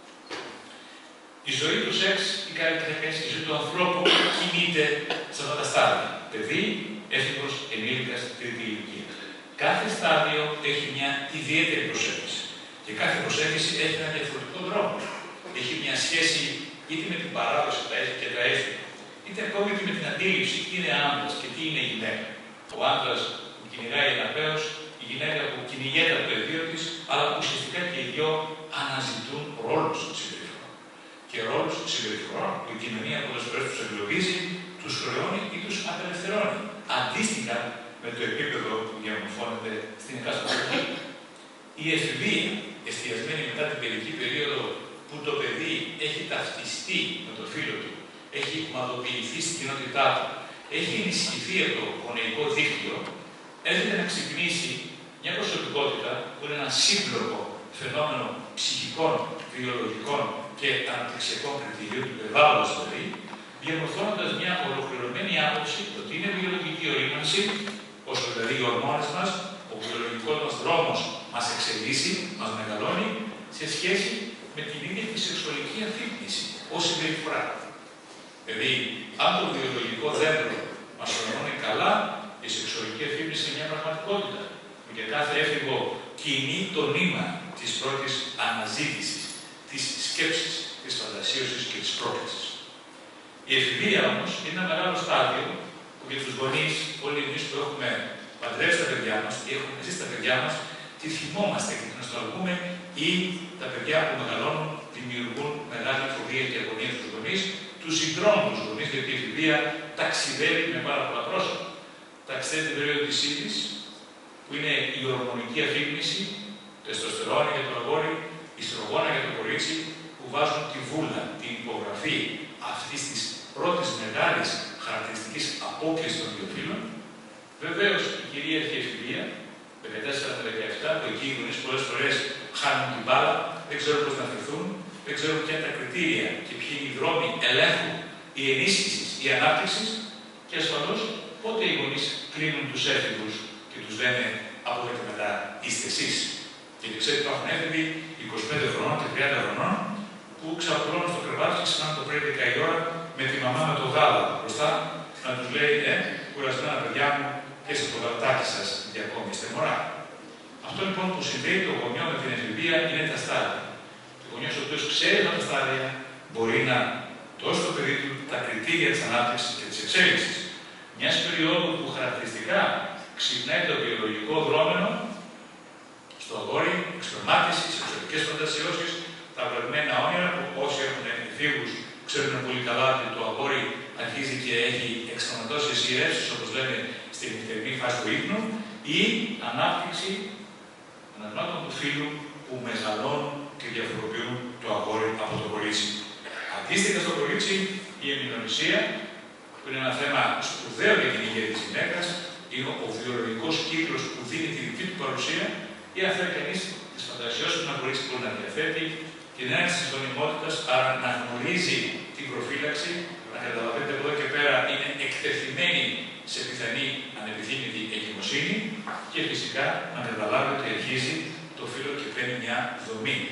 Η ζωή του σεξ, ή καλύτερα η ζωή του ανθρώπου, κινείται σε αυτά τα στάδια. Παιδί, έφηβος, ενήλικας, τρίτη ηλικία. Κάθε στάδιο έχει μια ιδιαίτερη προσέγγιση. Και κάθε προσέγγιση έχει ένα διαφορετικό δρόμο. Έχει μια σχέση είτε με την παράδοση τα έχει και τα έχει, είτε ακόμη και με την αντίληψη τι είναι άντρας και τι είναι γυναίκα. Ο άντρας που κυνηγάει ένα πέος, η γυναίκα που κυνηγέται από το εδίο της, αλλά ουσιαστικά και οι δυο αναζητούν ρόλους συμπεριφορών. Και ρόλους συμπεριφορών που η κοινωνία πολλές φορές τους εγκλωβίζει, τους χρεώνει ή τους απελευθερώνει. Αντίστοιχα με το επίπεδο που διαμορφώνεται στην εκάστοτε εποχή. Η εφηβεία, εστιασμένη μετά την παιδική περίοδο, που το παιδί έχει ταυτιστεί με το φύλο του, έχει ομαδοποιηθεί στην κοινότητά του, έχει ενισχυθεί από το γονεϊκό δίκτυο, έρχεται να ξυπνήσει μια προσωπικότητα που είναι ένα σύμπλοκο φαινόμενο ψυχικών, βιολογικών και αναπτυξιακών κριτηρίων του περιβάλλοντος δηλαδή, διαμορφώνοντας μια ολοκληρωμένη άποψη ότι είναι βιολογική ορίμανση, όσο δηλαδή οι ορμόνες μας, ο βιολογικός μας δρόμος μας εξελίσσει, μας μεγαλώνει, σε σχέση με την ίδια τη σεξουαλική αφύπνιση, ως συμπεριφορά. Δηλαδή, αν το βιολογικό δέντρο μας ορμώνει καλά, η σεξουαλική αφύπνιση είναι μια πραγματικότητα. Που για κάθε έφηβο κινεί το νήμα της πρώτης αναζήτησης, της σκέψης, της φαντασίωσης και της πρόκλησης. Η εφηβεία όμως είναι ένα μεγάλο στάδιο που για τους γονείς, όλοι εμείς που έχουμε παντρεύσει τα παιδιά μας ή έχουμε ζήσει τα παιδιά μας, τη θυμόμαστε και την νοσταλγούμε, ή τα παιδιά που μεγαλώνουν δημιουργούν μεγάλη φοβία και αγωνία στους γονείς, τους συντρώνουν τους γονείς, γιατί η εφηβεία ταξιδεύει με πάρα πολλά πρόσωπα. Ταξιδεύει την περίοδο της ύλης, που είναι η ορμονική αφύπνιση, τεστοστερόνη για το αγόρι, η στρογόνα για το κορίτσι, που βάζουν τη βούλα, την υπογραφή αυτής της πρώτης μεγάλης χαρακτηριστικής απόκλησης των δύο φύλων. Βεβαίως, η κυρίαρχη εφηβεία, 14 με 17, που εκεί οι γονείς πολλές φορές χάνουν την μπάλα, δεν ξέρουν πώς να φερθούν, δεν ξέρουν ποια είναι τα κριτήρια και ποιοι είναι οι δρόμοι ελέγχου, η ενίσχυση, η ανάπτυξη και ασφαλώς πότε οι γονείς κλείνουν τους έφηβους και τους λένε από εδώ και μετά είστε εσείς. Γιατί ξέρετε, υπάρχουν έφηβοι 25 χρονών και 30 χρονών που ξαπλώνουν στο κρεβάτι και ξυπνάνε το πρωί 10 η ώρα με τη μαμά με το γάλα μπροστά να τους λέει κουρασμένα παιδιά μου και στο το γαλατάκι σας γιατί ακόμη είστε μωρά. Αυτό λοιπόν που συνδέει το γονιό με την εφηβεία είναι τα στάδια. Ο γονιός ο οποίος ξέρει αυτά τα στάδια μπορεί να δώσει στο παιδί του τα κριτήρια της ανάπτυξης και της εξέλιξης. Μιας περίοδου που χαρακτηριστικά ξυπνάει το βιολογικό δρόμενο στο αγόρι, εξπερμάτιση, σεξουαλικές φαντασιώσεις, τα βλεμμένα όνειρα που όσοι έχουν εφήβους ξέρουν πολύ καλά ότι το αγόρι αρχίζει και έχει εξταματώσεις ιερεύσεις, όπως λέμε στην νυχτερινή φάση του ύπνου, ή ανάπτυξη αναγνώτων του φύλου που μεγαλώνουν και διαφοροποιούν το αγόρι από το κορίτσι. Αντίστοιχα στο κορίτσι, η εμεινονησία, που είναι ένα θέμα σπουδαίο για την υγεία της γυναίκας, είναι ο βιολογικός κύκλος που δίνει τη δική του παρουσία, ή αν θέλει κανείς τις φαντασιώσεις που ένα κορίτσι μπορεί να διαθέτει, την έναρξη της γονιμότητας, άρα να γνωρίζει την προφύλαξη, να καταλαβαίνετε από εδώ και πέρα είναι εκτεθειμένη σε πιθανή ανεπιθύμητη εγκυμοσύνη και φυσικά να καταλάβει ότι αρχίζει το φύλο και παίρνει μια δομή.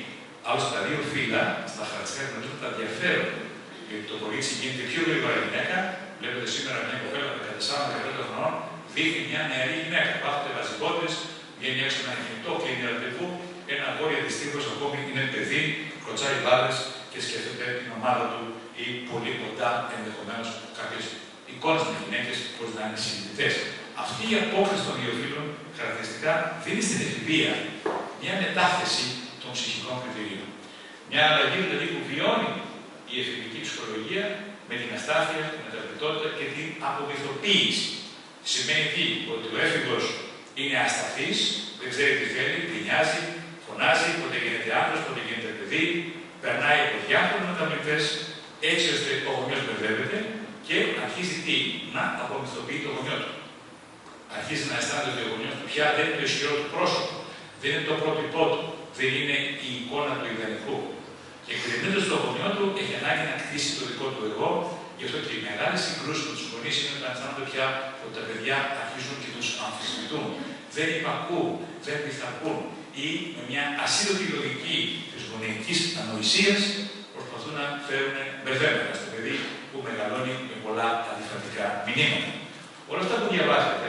Άλλωστε, τα δύο φύλλα στα χαρακτηριστικά γνωρίζοντα διαφέρονται. Γιατί το κορίτσι γίνεται πιο γρήγορα γυναίκα. Βλέπετε σήμερα μια κοπέλα 14-15 χρονών δείχνει μια νεαρή γυναίκα. Πάθονται βασικότητες, βγαίνει έξω με ένα κινητό, κλείνει ραντεβού. Ένα αγόρι δυστυχώς ακόμη είναι παιδί, κοτσάει μπάλες και σκέφτεται την ομάδα του ή πολύ κοντά ενδεχομένως κάποιες εικόνες με γυναίκες χωρίς να είναι συζητητές. Αυτή η απόκριση των δύο φύλων χαρακτηριστικά δίνει στην εφηβεία μια μετάθεση των ψυχικών κριτηρίων. Μια αλλαγή δηλαδή που βιώνει η εφηβική ψυχολογία με την αστάθεια, την μεταπιτότητα και την απομυθοποίηση. Σημαίνει τι, ότι ο έφηβος είναι ασταθής, δεν ξέρει τι θέλει, γκρινιάζει, φωνάζει, πότε γίνεται άντρας, πότε γίνεται παιδί, περνάει από διάφορους μεταβλητές, έτσι ώστε ο γονιός μπερδεύεται και αρχίζει τι, να απομυθοποιεί το γονιό του. Αρχίζει να αισθάνεται ότι ο γονιός του πια δεν είναι το ισχυρό του πρόσωπο, δεν είναι το πρότυπό του, δεν είναι η εικόνα του ιδανικού. Και κρυμμένος στο γονιό του έχει ανάγκη να κτίσει το δικό του εγώ, γι' αυτό και οι μεγάλες συγκρούσεις με τους γονείς είναι όταν αισθάνονται πια ότι τα παιδιά αρχίζουν και τους αμφισβητούν. Δεν υπακούν, δεν πειθαρχούν ή με μια ασίδωτη λογική της γονεϊκής ανοησίας προσπαθούν να φέρουν μπερδέμενα στο παιδί που μεγαλώνει με πολλά αντιφατικά μηνύματα. Όλα αυτά που διαβάζετε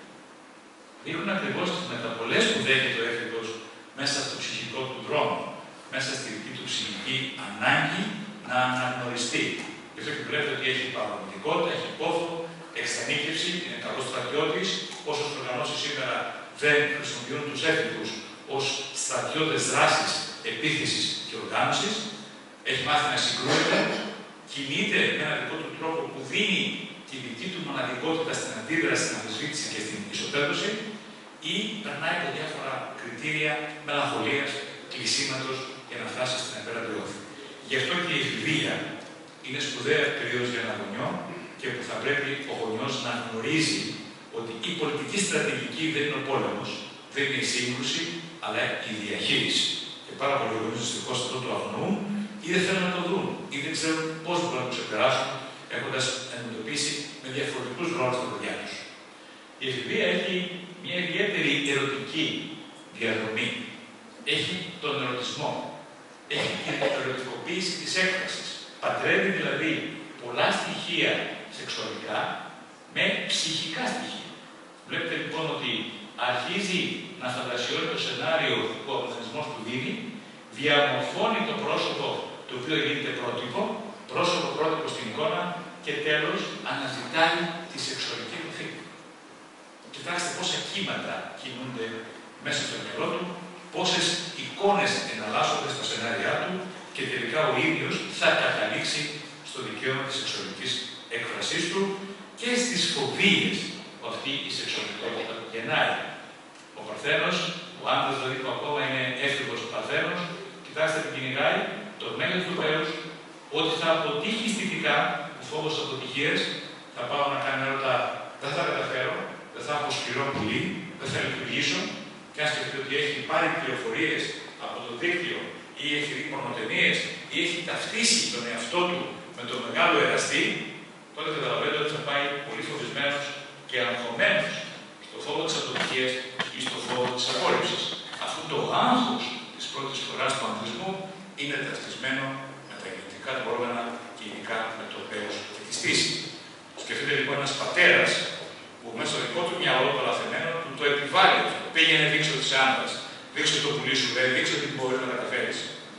δείχνουν ακριβώς τις μεταβολές που δέχεται ο έφηβος μέσα στο ψυχικό του δρόμο, μέσα στη δική του ψυχική ανάγκη να αναγνωριστεί. Γι' αυτό και βλέπετε ότι έχει παραγωγικότητα, έχει πόθο, εξτανίκευση, είναι καλός στρατιώτης. Όσες οργανώσεις σήμερα δεν χρησιμοποιούν τους έφηβους ως στρατιώτες δράσης, επίθεσης και οργάνωσης, έχει μάθει να συγκρούεται, κινείται με έναν δικό του τρόπο που δίνει τη δική του μοναδικότητα στην αντίδραση, στην αμφισβήτηση και στην ισοπαίδωση, ή περνάει από διάφορα κριτήρια μελαγχολίας, κλεισίματος για να φτάσει στην απέραντη όθη. Γι' αυτό και η εφηβεία είναι σπουδαία περίοδος για ένα γονιό και που θα πρέπει ο γονιός να γνωρίζει ότι η πολιτική στρατηγική δεν είναι ο πόλεμος, δεν είναι η σύγκρουση, αλλά η διαχείριση. Και πάρα πολλοί γονείς δυστυχώς αυτό το αγνοούν ή δεν θέλουν να το δουν ή δεν ξέρουν πώς μπορούν να το ξεπεράσουν έχοντας αντιμετωπίσει με διαφορετικούς ρόλους τα παιδιά τους. Η εφηβεία έχει μια ιδιαίτερη ερωτική διαδρομή. Έχει τον ερωτισμό. Έχει την ερωτικοποίηση της έκφρασης. Παντρεύει δηλαδή πολλά στοιχεία σεξουαλικά με ψυχικά στοιχεία. Βλέπετε λοιπόν ότι αρχίζει να φαντασιώνει το σενάριο που ο οργανισμός του δίνει, διαμορφώνει το πρόσωπο το οποίο γίνεται πρότυπο στην εικόνα και τέλος αναζητάει τη σεξουαλική επαφή. Κοιτάξτε πόσα κύματα κινούνται μέσα στο μυαλό του, πόσες εικόνες εναλλάσσονται στα σενάρια του και τελικά ο ίδιος θα καταλήξει στο δικαίωμα της σεξουαλικής έκφρασής του και στις φοβίες που αυτή η σεξουαλικότητα γεννάει. Ο Παρθένος, ο άντρας δηλαδή που ακόμα είναι έφηβος Παρθένος, κοιτάξτε τι κυνηγάει, το μέγεθος του πέρους, ότι θα αποτύχει αισθητικά, ο φόβος αποτυχίας, θα πάω να κάνω έρωτα, δεν θα καταφέρω, δεν θα έχω σκληρό πουλί, δεν θα λειτουργήσω. Και αν σκεφτεί ότι έχει πάρει πληροφορίες από το δίκτυο ή έχει δει πορνοτενίες ή έχει ταυτίσει τον εαυτό του με τον μεγάλο εραστή, τότε καταλαβαίνετε ότι θα πάει πολύ φοβισμένος και αγχωμένος στο φόβο της αποτυχίας ή στο φόβο της απόρριψης. Αυτό το άγχος της πρώτης φοράς του ανθρωπισμού είναι ταυτισμένο με τα γεννητικά του όργανα και ειδικά με το πέρος και τη στήση. Σκεφτείτε λοιπόν ένας πατέρας που μέσα στο δικό του μυαλό το λαθεμένο του το επιβάλλει. Πήγαινε δείξω της άντρας, δείξω το πουλί σου, δείξω τι μπορεί να καταφέρεις.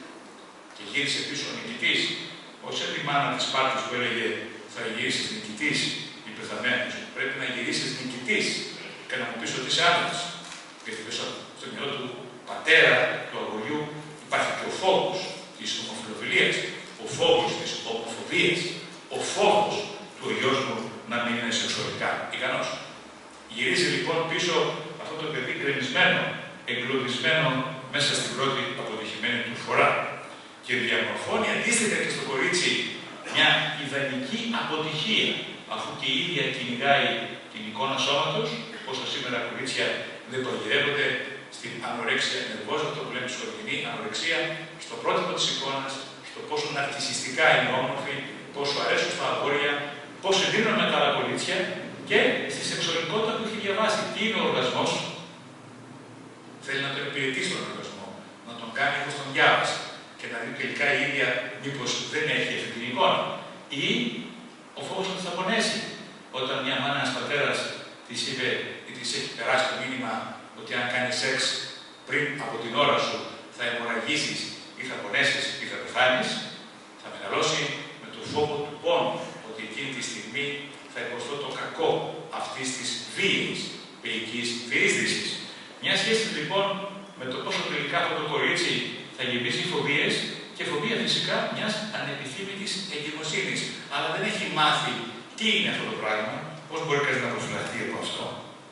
Και γύρισε πίσω ο νικητής. Όχι σαν τη μάνα της Σπάρτης που έλεγε θα γυρίσεις νικητής ή πεθαμένος. Πρέπει να γυρίσεις νικητής και να μου πεις ότι είσαι άντρας. Γιατί πίσω στο μυαλό του πατέρα του αγοριού υπάρχει και ο φόβος της ομοφυλοφιλίας, ο φόβος της ομοφοβίας, ο φόβος του ο γιος μου να μην είναι σεξουαλικά ικανός. Γυρίζει λοιπόν πίσω αυτό το παιδί γκρεμισμένο, εγκλωβισμένο μέσα στην πρώτη αποτυχημένη του φορά. Και διαμορφώνει αντίστοιχα και στο κορίτσι μια ιδανική αποτυχία, αφού και η ίδια κυνηγάει την εικόνα σώματος, πόσο σήμερα κορίτσια δεν παγιδεύονται στην ανορέξια νερβόζα, αυτό που λέμε σκοτεινή ανορεξία, στο πρότυπο της εικόνας, στο πόσο ναρκισσιστικά είναι όμορφοι, πόσο αρέσουν στα αγόρια, πόσο δίνουν με τα άλλα κορίτσια και στη σεξουαλικότητα που έχει διαβάσει. Τι είναι ο οργασμός, θέλει να τον υπηρετήσει τον οργασμό, να τον κάνει όπως τον διάβασε. και να δει τελικά η ίδια μήπως δεν έχει αυτή την εικόνα. Ή ο φόβος ότι θα πονέσει. Όταν μια μάνα, ένας πατέρας της είπε ή της έχει περάσει το μήνυμα ότι αν κάνεις σεξ πριν από την ώρα σου θα αιμορραγήσεις ή θα πονέσεις ή θα πεθάνεις, θα μεγαλώσει με το φόβο του πόνου, ότι εκείνη τη στιγμή θα υποστώ το κακό αυτής της βίαιης ποιικής διείσδυσης. Μια σχέση λοιπόν με το πόσο τελικά αυτό το κορίτσι θα γεμίσει φοβίες και φοβία φυσικά μιας ανεπιθύμητης εγκυμοσύνης. Αλλά δεν έχει μάθει τι είναι αυτό το πράγμα, πώς μπορεί κανείς να προφυλαχθεί από αυτό.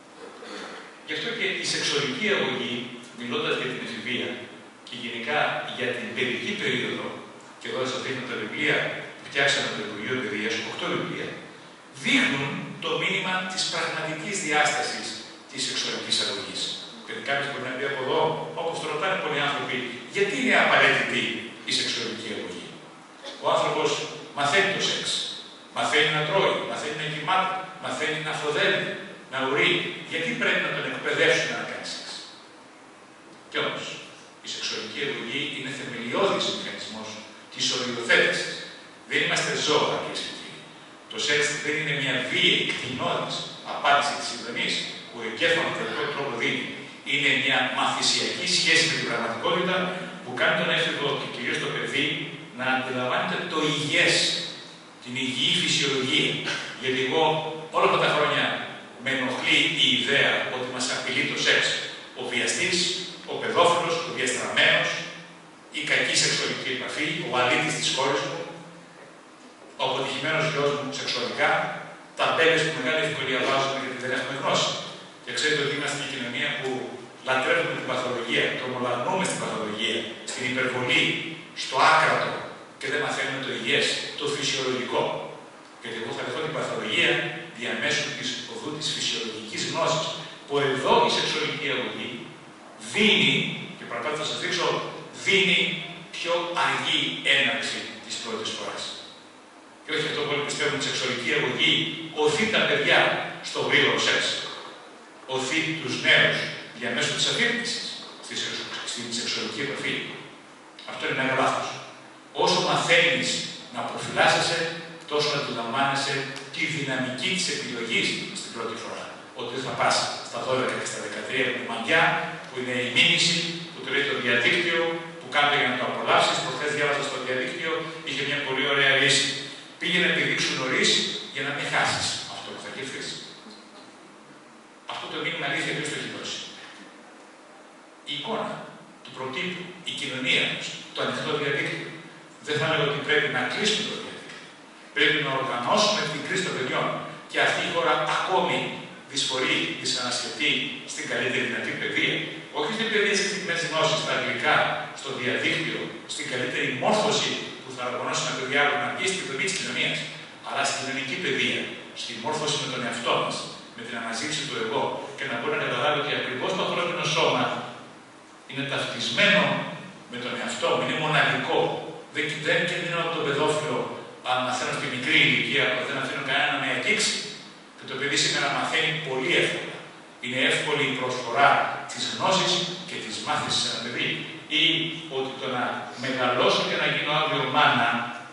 Γι' αυτό και η σεξουαλική αγωγή, μιλώντας για την εφηβεία και γενικά για την παιδική περίοδο, και εδώ σας δείχνω τα βιβλία που φτιάξαμε το Υπουργείο Παιδείας, 8 βιβλία, δείχνουν το μήνυμα της πραγματικής διάστασης της σεξουαλικής αγωγής. Γιατί κάποιος μπορεί να πει από εδώ, όπως το ρωτάνε πολλοί άνθρωποι, γιατί είναι απαραίτητη η σεξουαλική αγωγή. Ο άνθρωπος μαθαίνει το σεξ, μαθαίνει να τρώει, μαθαίνει να κοιμάται, μαθαίνει να φοδεύει, να ουρεί. Γιατί πρέπει να τον εκπαιδεύσουμε να κάνει σεξ. Κι όμως, η σεξουαλική αγωγή είναι θεμελιώδης μηχανισμός της οριοθέτησης. Δεν είμαστε ζώα, κυρίες και κύριοι. Το σεξ δεν είναι μια βίαιη, κτηνώδης απάντηση της συνδρομής που ο εγκέφαλος με τον τρόπο δίνει. Είναι μια μαθησιακή σχέση με την πραγματικότητα που κάνει τον έφηβο και κυρίως το παιδί να αντιλαμβάνεται το υγιές, την υγιή φυσιολογία. Γιατί εγώ όλα αυτά τα χρόνια με ενοχλεί η ιδέα ότι μας απειλεί το σεξ. Ο βιαστής, ο παιδόφιλος, ο διαστραμμένος, η κακή σεξουαλική επαφή, ο αλήτης της κόρης μου, ο αποτυχημένος γιος μου σεξουαλικά, τα μπέλες που μεγάλη ευκολία βάζουμε γιατί δεν έχουμε γνώση. Και ξέρετε ότι είμαστε μια κοινωνία που λατρεύουμε την παθολογία, τρομολαγνούμε στην παθολογία, στην υπερβολή, στο άκρατο και δεν μαθαίνουμε το υγιές, το φυσιολογικό. Γιατί εγώ θα δεχτώ την παθολογία διαμέσου της οδού της φυσιολογικής γνώσης. Που εδώ η σεξουαλική αγωγή δίνει, και παραπάνω θα σας δείξω, δίνει πιο αργή έναρξη της πρώτης φοράς. Και όχι αυτό που όλοι πιστεύουν, η σεξουαλική αγωγή οθεί τα παιδιά στο γρήγορο σεξ. Οθεί τους νέους διαμέσου της αφήρμησης στην σεξουαλική επαφή. Αυτό είναι ένα λάθος. Όσο μαθαίνεις να προφυλάσσεσαι, τόσο να αντιλαμβάνεσαι τη δυναμική της επιλογής στην πρώτη φορά. Ότι θα πας στα 12 και στα 13 με μαγιά, που είναι η μίμηση, που το λέει το διαδίκτυο, που κάνετε για να το απολαύσεις. Προχθές διάβασα στο διαδίκτυο, είχε μια πολύ ωραία λύση. Πήγαινε να επιδείξουν νωρίς για να μην χάσεις αυτό που θα κερδίσεις. Αυτό το μήνυμα αλήθεια ποιος το έχει δώσει. Η εικόνα του προτύπου, η κοινωνία μας, το ανοιχτό διαδίκτυο. Δεν θα λέω ότι πρέπει να κλείσουμε το διαδίκτυο. Πρέπει να οργανώσουμε την κρίση των παιδιών. Και αυτή η χώρα ακόμη δυσφορεί, δυσανασχετεί στην καλύτερη δυνατή παιδεία. Όχι στην παιδεία στις τυπικές γνώσεις, στα αγγλικά, στο διαδίκτυο, στην καλύτερη μόρφωση που θα οργανώσει ένα παιδί άλλο να βγει στην δομή της κοινωνίας. Αλλά στην κοινωνική παιδεία, στη μόρφωση με τον εαυτό μας, με την αναζήτηση του εγώ και να μπορεί να καταλάβει ότι ακριβώς το ανθρώπινο σώμα είναι ταυτισμένο με τον εαυτό μου, είναι μοναδικό. Δεν κινδυνεύω από τον παιδόφιλο αν μαθαίνω στη μικρή ηλικία, δεν αφήνω κανένα να με αγγίξει. Και το παιδί σήμερα μαθαίνει πολύ εύκολα. Είναι εύκολη η προσφορά της γνώσης και της μάθησης σε ένα παιδί. Ή ότι το να μεγαλώσω και να γίνω αύριο μάνα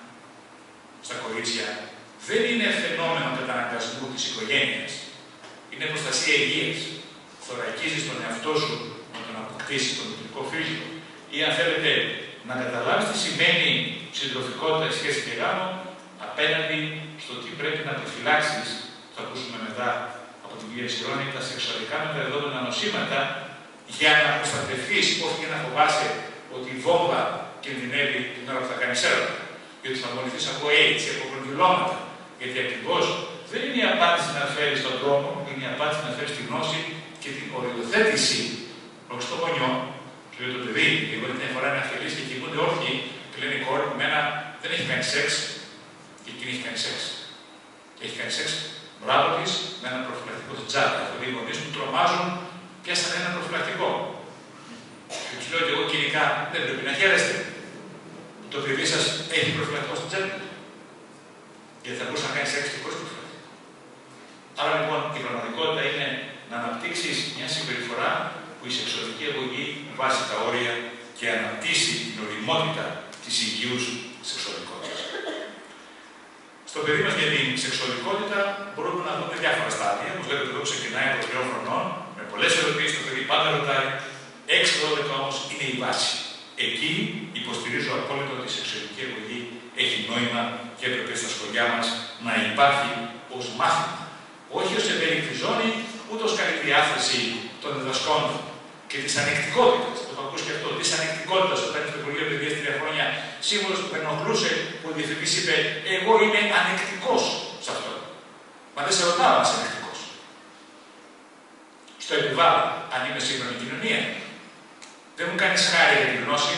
στα κορίτσια δεν είναι φαινόμενο καταναγκασμού της οικογένειας. Είναι προστασία υγείας. Θωρακίζεις τον εαυτό σου να τον αποκτήσει τον μητρικό φίλο. Ή αν θέλετε να καταλάβεις τι σημαίνει συντροφικότητα, σχέση και γάμο απέναντι στο τι πρέπει να προφυλάξεις. Θα ακούσουμε μετά από την κυρία Σιρώνη τα σεξουαλικά μεταδεδομένα νοσήματα για να προστατευτείς, όχι για να φοβάσαι ότι η βόμβα κινδυνεύει την ώρα που θα κάνεις έρωτα. Γιατί θα μολυνθείς από AIDS, από κονδυλώματα. Γιατί ακριβώς δεν είναι η απάντηση να φέρεις τον τρόμο, είναι η απάντηση να φέρεις τη γνώση και την οριοθέτηση. Όχι στο γονιό, του λέει το παιδί, οι γονείς μια φορά είναι αφελείς και κοιμούνται όρθιοι και λένε η κόρη μου, μένα δεν έχει κάνει σεξ και εκείνη έχει κάνει σεξ. Και έχει κάνει σεξ, μπράβο της, με ένα προφυλακτικό στην τσάντα. Δηλαδή οι γονείς που τρομάζουν, πιάσανε ένα προφυλακτικό. Και τους λέω ότι εγώ κοινικά δεν πρέπει να χαίρεστε. Το παιδί σας έχει προφυλακτικό στην τσάντα. Γιατί θα μπορούσε να κάνει σεξ και χωρίς προφυλακτικό. Άρα λοιπόν η πραγματικότητα είναι να αναπτύξεις μια συμπεριφορά που η σεξουαλική αγωγή βάζει τα όρια και αναπτύσσει την ωριμότητα της υγιούς σεξουαλικότητας. Στο παιδί μας για την σεξουαλικότητα μπορούμε να δούμε διάφορα στάδια. Όπως βλέπετε εδώ ξεκινάει από 3 χρονών, με πολλές ερωτήσεις, το παιδί πάντα ρωτάει. 6-12 όμως είναι η βάση. Εκεί υποστηρίζω απόλυτα ότι η σεξουαλική αγωγή έχει νόημα και έπρεπε στα σχολιά μας να υπάρχει ως μάθημα. Όχι ως ευέλικτη ζώνη, ούτε ως καλή διάθεση των διδασκόντων. Και της ανεκτικότητας, το έχω ακούσει και αυτό, της ανεκτικότητας όταν είναι στο Υπουργείο Παιδείας 3 χρόνια, σίγουρος που με ενοχλούσε που ο διευθυντής είπε: εγώ είμαι ανεκτικός σε αυτό. Μα δεν σε ρωτάω αν είσαι ανεκτικός. Στο επιβάλλω, αν είμαι σύγχρονη κοινωνία. Δεν μου κάνεις χάρη για την γνώση,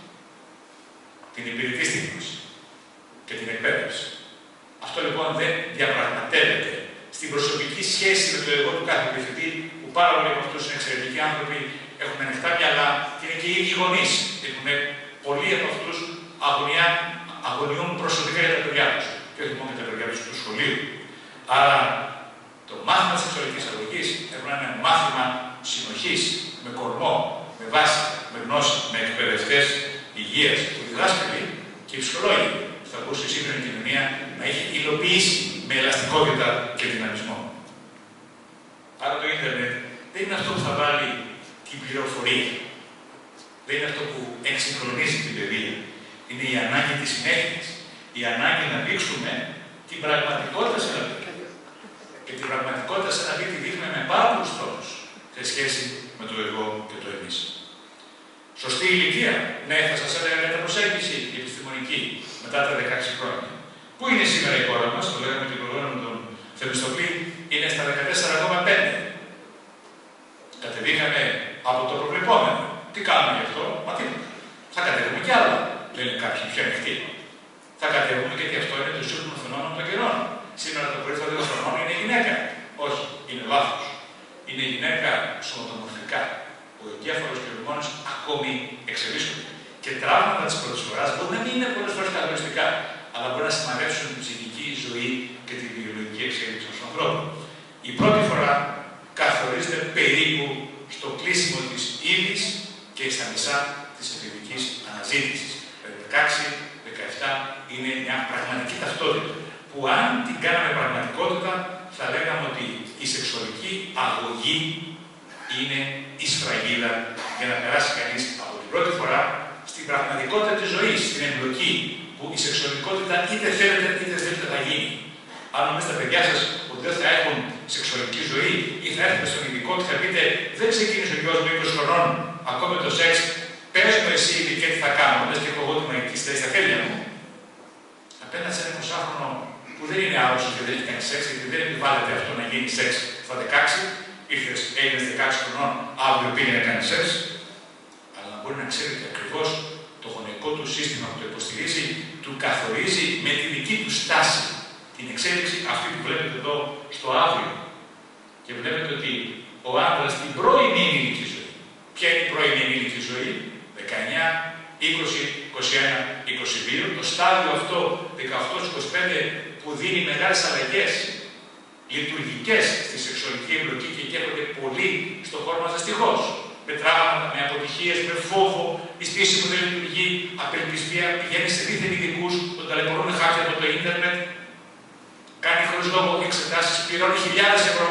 την υπηρετείς τη γνώση και την εκπαίδευση. Αυτό λοιπόν δεν διαπραγματεύεται στην προσωπική σχέση με το εγώ του κάθε διευθυντή, που πάρα πολλοί από αυτούς είναι εξαιρετικοί άνθρωποι, έχουν ανοιχτά μυαλά και είναι και οι ίδιοι γονείς. Πολλοί από αυτούς αγωνιούν προσωπικά για τα παιδιά τους, και όχι μόνο για τα παιδιά τους του σχολείου. Άρα το μάθημα της σεξουαλικής αγωγής πρέπει να είναι ένα μάθημα συνοχής, με κορμό, με βάση, με γνώση, με εκπαιδευτές υγείας, που οι δάσκαλοι και οι ψυχολόγοι θα μπορούσε η σύγχρονη κοινωνία να έχει υλοποιήσει με ελαστικότητα και δυναμισμό. Άρα το ίντερνετ δεν είναι αυτό που θα βάλει την πληροφορία. Δεν είναι αυτό που εξυγχρονίζει την παιδεία. Είναι η ανάγκη της συνέχειας. Η ανάγκη να δείξουμε την πραγματικότητα σε ένα παιδί. Και την πραγματικότητα σε ένα παιδί τη δείχνουμε με πάρα πολλούς τρόπους σε σχέση με το εγώ και το εμείς. Σωστή ηλικία. Ναι, θα σας έλεγα μια προσέγγιση επιστημονική μετά τα 16 χρόνια. Πού είναι σήμερα η χώρα μας, το λέγαμε την προηγούμενη με τον Θεμιστοκλή, είναι στα 14,5. Κατεβήκαμε από το προβλεπόμενο. Τι κάνουμε γι' αυτό, μα τίποτα. Θα κατεβούμε κι άλλα, λένε κάποιοι πιο ανοιχτοί. Θα κατεβούμε γιατί αυτό είναι το σύγχρονο φαινόμενο των καιρών. Σήμερα το πρωί των 2 χρονών είναι γυναίκα. Όχι, είναι λάθος. Είναι γυναίκα σωματομορφικά. Ο εγκέφαλος και οι ορμόνες ακόμη εξελίσσονται. Και τραύματα της πρώτης φοράς μπορεί να μην είναι πολλές φορές καθοριστικά, αλλά μπορεί να σημαδεύσουν την ψυχική ζωή και την βιολογική εξέλιξη των ανθρώπων. Η πρώτη φορά καθορίζεται περίπου στο κλείσιμο της ύλης και στα μισά της εφηβικής αναζήτησης. 16-17 είναι μια πραγματική ταυτότητα, που αν την κάναμε πραγματικότητα, θα λέγαμε ότι η σεξουαλική αγωγή είναι η σφραγίδα για να περάσει κανείς από την πρώτη φορά στην πραγματικότητα της ζωής, στην εμπλοκή, που η σεξουαλικότητα είτε θέλετε είτε θέλετε θα γίνει. Αν νομίζετε τα παιδιά σας ότι δεν θα έχουν σεξουαλική ζωή ή θα έρθετε στον ειδικό και θα πείτε: δεν ξεκίνησε ο γιος μου 20 χρονών, ακόμη το σεξ, πες μου εσύ και τι θα κάνω, λες και έχω εγώ τη μαγική στέση στα χέρια μου. Απέναντι σε ένα 20χρονο που δεν είναι άρρωστο και δεν έχει κάνει σεξ, γιατί δεν επιβάλλεται αυτό να γίνει σεξ στα 16, ήρθες, έγινες 16 χρονών, αύριο πήγε να κάνει σεξ, αλλά να μπορεί να ξέρετε ακριβώς το γονεϊκό του σύστημα που το υποστηρίζει, του καθορίζει με τη δική του στάση την εξέλιξη αυτή που βλέπετε εδώ στο αύριο. Και βλέπετε ότι ο άντρας στην πρώιμη ενήλικη ζωή. Ποια είναι η πρώιμη ενήλικη ζωή? 19, 20, 21, 22. Το στάδιο αυτό 18-25 που δίνει μεγάλες αλλαγές λειτουργικές στη σεξουαλική εμπλοκή και καίγονται πολύ στον χώρο μας δυστυχώς. Με τραύματα, με αποτυχίες, με φόβο, η στήση που δεν λειτουργεί, απελπισία, πηγαίνει σε δίθεν ειδικούς, τον ταλαιπωρούν χάρτη από το ίντερνετ, κάνει χωρίς λόγο εξετάσεις, πληρώνει 1000 ευρώ.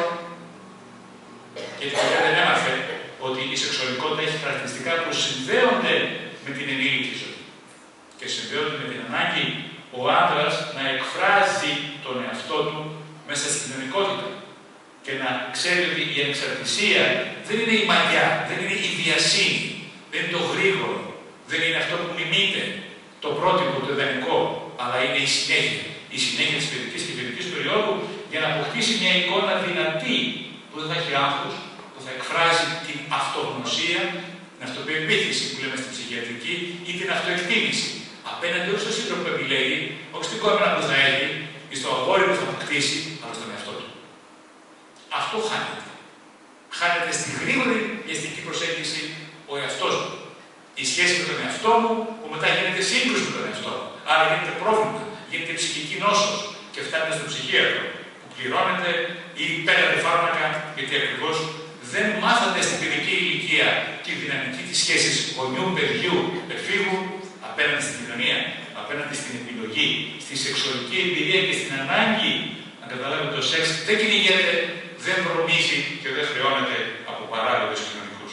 Και την παιδιά δεν έμαθε ότι η σεξουαλικότητα έχει χαρακτηριστικά που συνδέονται με την ενήλικη ζωή. Και συνδέονται με την ανάγκη ο άντρας να εκφράζει τον εαυτό του μέσα στην κοινωνικότητα. Και να ξέρει ότι η ανεξαρτησία δεν είναι η μαγιά, δεν είναι η βιασύνη, δεν είναι το γρήγορο, δεν είναι αυτό που μιμείται το πρότυπο, το ιδανικό, αλλά είναι η συνέχεια. Η συνέχεια της παιδικής και παιδικής περίοδου για να αποκτήσει μια εικόνα δυνατή που δεν θα έχει άγχος, που θα εκφράζει την αυτογνωσία, την αυτοπεποίθηση που λέμε στην ψυχιατρική ή την αυτοεκτίμηση. Απέναντι όχι στον σύντροφο που επιλέγει, όχι στην κόμμα που θα έχει ή στο αγόρι που θα αποκτήσει, αλλά στον εαυτό του. Αυτό χάνεται. Χάνεται στη γρήγορη βιαστική προσέγγιση ο εαυτός μου. Η σχέση με τον εαυτό μου που μετά γίνεται σύγκρουση με τον εαυτό μου. Άρα γίνεται πρόβλημα, γίνεται ψυχική νόσος και φτάνει στο ψυχίατρο που πληρώνεται ή παίρνετε φάρμακα γιατί ακριβώς δεν μάθατε στην παιδική ηλικία τη δυναμική της σχέσης γονιού, παιδιού, εφήβου απέναντι στην κοινωνία, απέναντι στην επιλογή, στη σεξουαλική εμπειρία και στην ανάγκη να καταλάβει το σεξ δεν κυνηγέται, δεν προμίζει και δεν χρεώνεται από παράγοντες κοινωνικούς.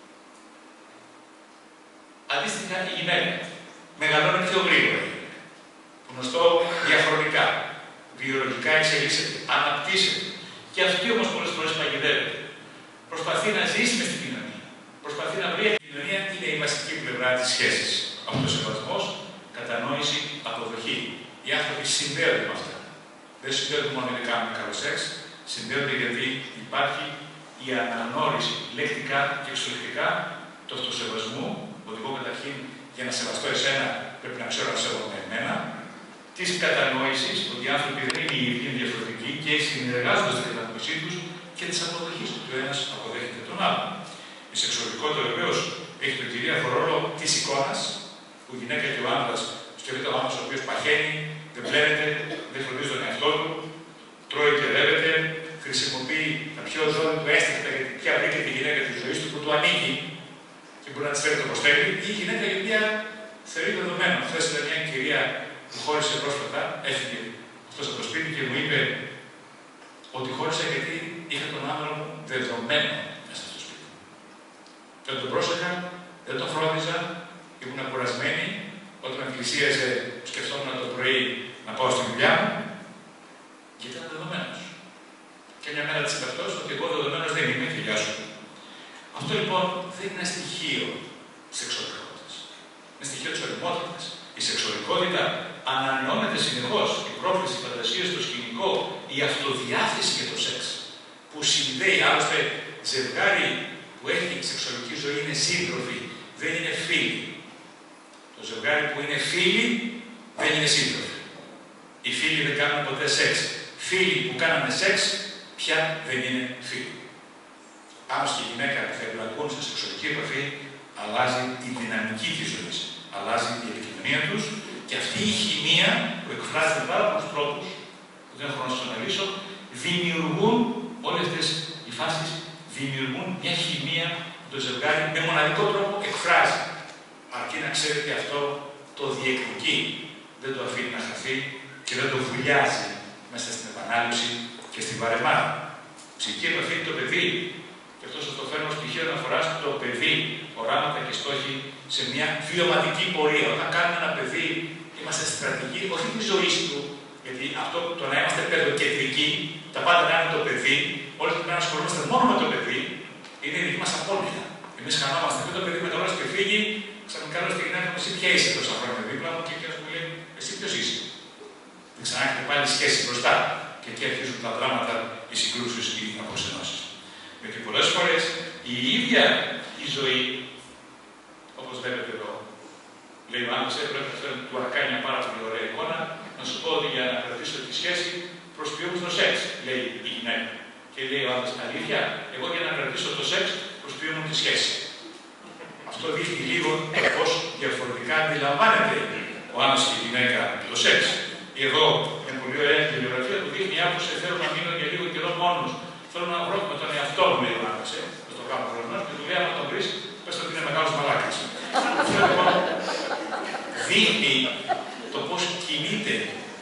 Αντίστοιχα, η γυναίκα μεγαλώνει πιο γρήγορα. Γνωστό διαχρονικά, βιολογικά εξελίσσεται, αναπτύσσεται. Και αυτή όμως πολλές φορές παγιδεύεται. Προσπαθεί να ζήσει μες στην κοινωνία. Προσπαθεί να βρει. Η κοινωνία είναι η βασική πλευρά της σχέσης. Αυτοσεβασμός, κατανόηση, αποδοχή. Οι άνθρωποι συνδέονται με αυτά. Δεν συνδέονται μόνο γιατί κάνουν καλό σεξ, συνδέονται γιατί υπάρχει η αναγνώριση λεκτικά και εξωτερικά του αυτοσεβασμού, ότι εγώ καταρχήν για να σεβαστώ εσένα πρέπει να ξέρω να σέβομαι εμένα, τη κατανόηση ότι οι άνθρωποι δεν είναι οι ίδιοι, είναι διαφορετικοί και συνεργάζονται στην κατανόησή του και τη αποδοχή του. Ο ένα αποδέχεται τον άλλον. Η σεξουαλικότητα βεβαίως έχει τον κυρίαρχο ρόλο τη εικόνα που η γυναίκα και ο άντρα σκεφτείται ο άντρα ο οποίο παχαίνει, δεν πλένεται, δεν φροντίζει τον εαυτό του, τρώει και ρεύεται, χρησιμοποιεί τα πιο ζώνη του αίσθητα γιατί πια βρήκε τη γυναίκα τη ζωή του που του ανήκει και μπορεί να τη φέρει το προστέλι, ή η γυναίκα η οποία θεωρεί δεδομένο. Χθε ήταν μια κυρία που χώρισε πρόσφατα, έφυγε αυτό από το σπίτι και μου είπε ότι χώρισα γιατί είχα τον άντρα μου δεδομένο μέσα στο σπίτι. Δεν τον πρόσεχα, δεν τον φρόντιζα, ήμουν κουρασμένη. Όταν πλησίαζε, σκεφτόμουν το πρωί να πάω στη δουλειά μου και ήταν δεδομένος. Και μια μέρα της επευτός ότι εγώ δεδομένος δεν είμαι, και γεια σου. Αυτό λοιπόν δεν είναι ένα στοιχείο της σεξουαλικότητας. Είναι στοιχείο της οριμότητας. Η σεξουαλικότητα ανανεώνεται συνεχώς. Η πρόκληση, η φαντασία στο σκηνικό, η αυτοδιάθεση για το σεξ. Που συνδέει, άλλωστε, ζευγάρι που έχει σεξουαλική ζωή είναι σύντροφοι, δεν είναι φίλοι. Το ζευγάρι που είναι φίλοι δεν είναι σύντροφοι. Οι φίλοι δεν κάνουν ποτέ σεξ. Φίλοι που κάνανε σεξ πια δεν είναι φίλοι. Άνω και η γυναίκα που θα εμπλακούν σε σεξουαλική επαφή, αλλάζει η δυναμική της ζωής. Αλλάζει η επικοινωνία τους και αυτή η χημεία που εκφράζεται με πάρα πολλούς τρόπους, που δεν έχω να σας αναλύσω, δημιουργούν όλες αυτές οι φάσεις, δημιουργούν μια χημεία που το ζευγάρι με μοναδικό τρόπο εκφράζει. Αρκεί να ξέρετε αυτό το διεκδικεί, δεν το αφήνει να χαθεί και δεν το βουλιάζει μέσα στην επανάληψη και στην βαρεμάρα. Ψυχική επαφή είναι το παιδί. Και αυτό σας το φέρνω ως στοιχείο αναφορά το παιδί, οράματα και στόχοι σε μια βιωματική πορεία. Όταν κάνουμε ένα παιδί, είμαστε στρατηγοί, όχι τη ζωή του, γιατί αυτό το να είμαστε παιδοκεντρικοί, τα πάντα να είναι το παιδί, όλοι πρέπει να ασχολούμαστε μόνο με το παιδί, είναι η δική μας απώλεια. Εμείς χανόμαστε. Και το παιδί μεταβάζει και φύγει, ξαφνικά λέω στη γυναίκα μου, εσύ ποια είσαι τόσα χρόνια δίπλα μου, και εκείνος μου λέει, εσύ ποιος είσαι. Και ξανά έχετε πάλι σχέση μπροστά. Και εκεί αρχίζουν τα δράματα, οι συγκρούσεις και οι αποξενώσεις. Γιατί πολλές φορές η ίδια η ζωή, όπως βλέπετε εδώ, λέει ο άνθρωπος, έπρεπε να φέρει του αρκάει μια πάρα πολύ ωραία εικόνα, να σου πω ότι για να κρατήσω τη σχέση προσποιούμε το σεξ, λέει η γυναίκα. Και λέει ο άνθρωπος, αλήθεια, εγώ για να κρατήσω το σεξ προσποιούμε τη σχέση. Αυτό δείχνει λίγο πώς διαφορετικά αντιλαμβάνεται ο άνθρωπος και η γυναίκα το σεξ. Εδώ μια πολύ ωραία βιβλιογραφία που δείχνει άκουσε, θέλω να μείνω για λίγο καιρό μόνος. Θέλω να βρω με τον εαυτό μου, λέει ο άνθρωπος, δεν το κάνω προφανώς, και του λέει: άμα τον βρεις, πες ότι είναι μεγάλος μαλάκας. Αυτό λοιπόν δείχνει το πώς κινείται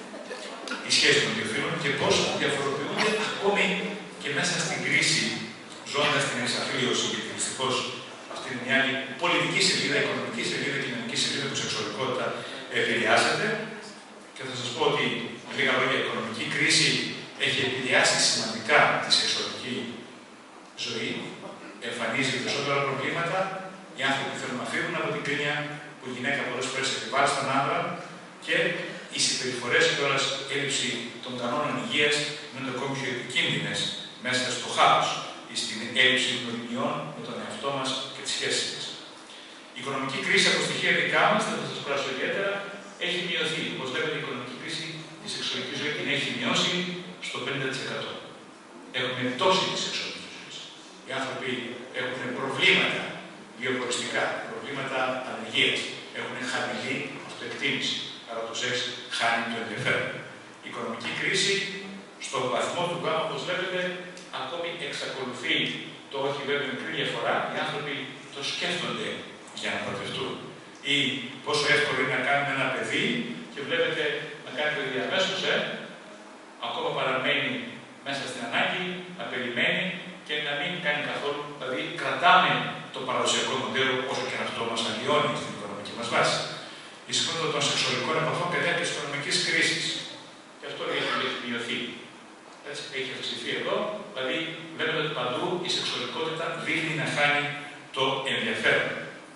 η σχέση των δύο φίλων και πώς διαφοροποιούνται ακόμη και μέσα στην κρίση, ζώντας την εξαθλίωση, γιατί δυστυχώς αυτή είναι μια άλλη πολιτική σελίδα, οικονομική σελίδα, κοινωνική σελίδα που η σεξουαλικότητα επηρεάζεται. Και θα σας πω ότι, με λίγα λόγια, η οικονομική κρίση έχει επηρεάσει σημαντικά τη σεξουαλική ζωή, εμφανίζει περισσότερα προβλήματα, οι άνθρωποι θέλουν να φύγουν από την κρίνια που η γυναίκα πολλές φορές επιβάλλει στον άντρα και οι συμπεριφορές και όλας έλλειψη των κανόνων υγείας είναι ακόμη πιο επικίνδυνες μέσα στο χάος ή στην έλλειψη γνωριμιών με τον εαυτό μας και τις σχέσεις μας. Η οικονομική κρίση από στοιχεία δικά μας, δεν θα σας κουράσω ιδιαίτερα, έχει μειωθεί. Όπως βλέπετε, η οικονομική κρίση τη σεξουαλική ζωή την έχει μειώσει στο 50%. Έχουμε πτώση τη σεξουαλική ζωή. Οι άνθρωποι έχουν προβλήματα βιοποριστικά, προβλήματα ανεργίας, έχουν χαμηλή αυτοεκτίμηση. Άρα το σεξ χάνει το ενδιαφέρον. Η οικονομική κρίση, στον βαθμό του γάμου, όπως βλέπετε, ακόμη εξακολουθεί το όχι βέβαια μικρή διαφορά. Οι άνθρωποι το σκέφτονται για να παντρευτούν. Ή πόσο εύκολο είναι να κάνουμε ένα παιδί και βλέπετε να κάνει παιδί αμέσως, ακόμα παραμένει μέσα στην ανάγκη, να περιμένει και να μην κάνει καθόλου. Δηλαδή, κρατάμε το παραδοσιακό μοντέλο όσο και αυτό μας αλλοιώνει στην οικονομική μας βάση. Η συχνότητα των σεξουαλικών επαφών κατέχει τη οικονομική κρίση. Και αυτό έχει μειωθεί. Έτσι, έχει αυξηθεί εδώ. Δηλαδή, βλέπετε ότι παντού η σεξουαλικότητα δείχνει να χάνει το ενδιαφέρον.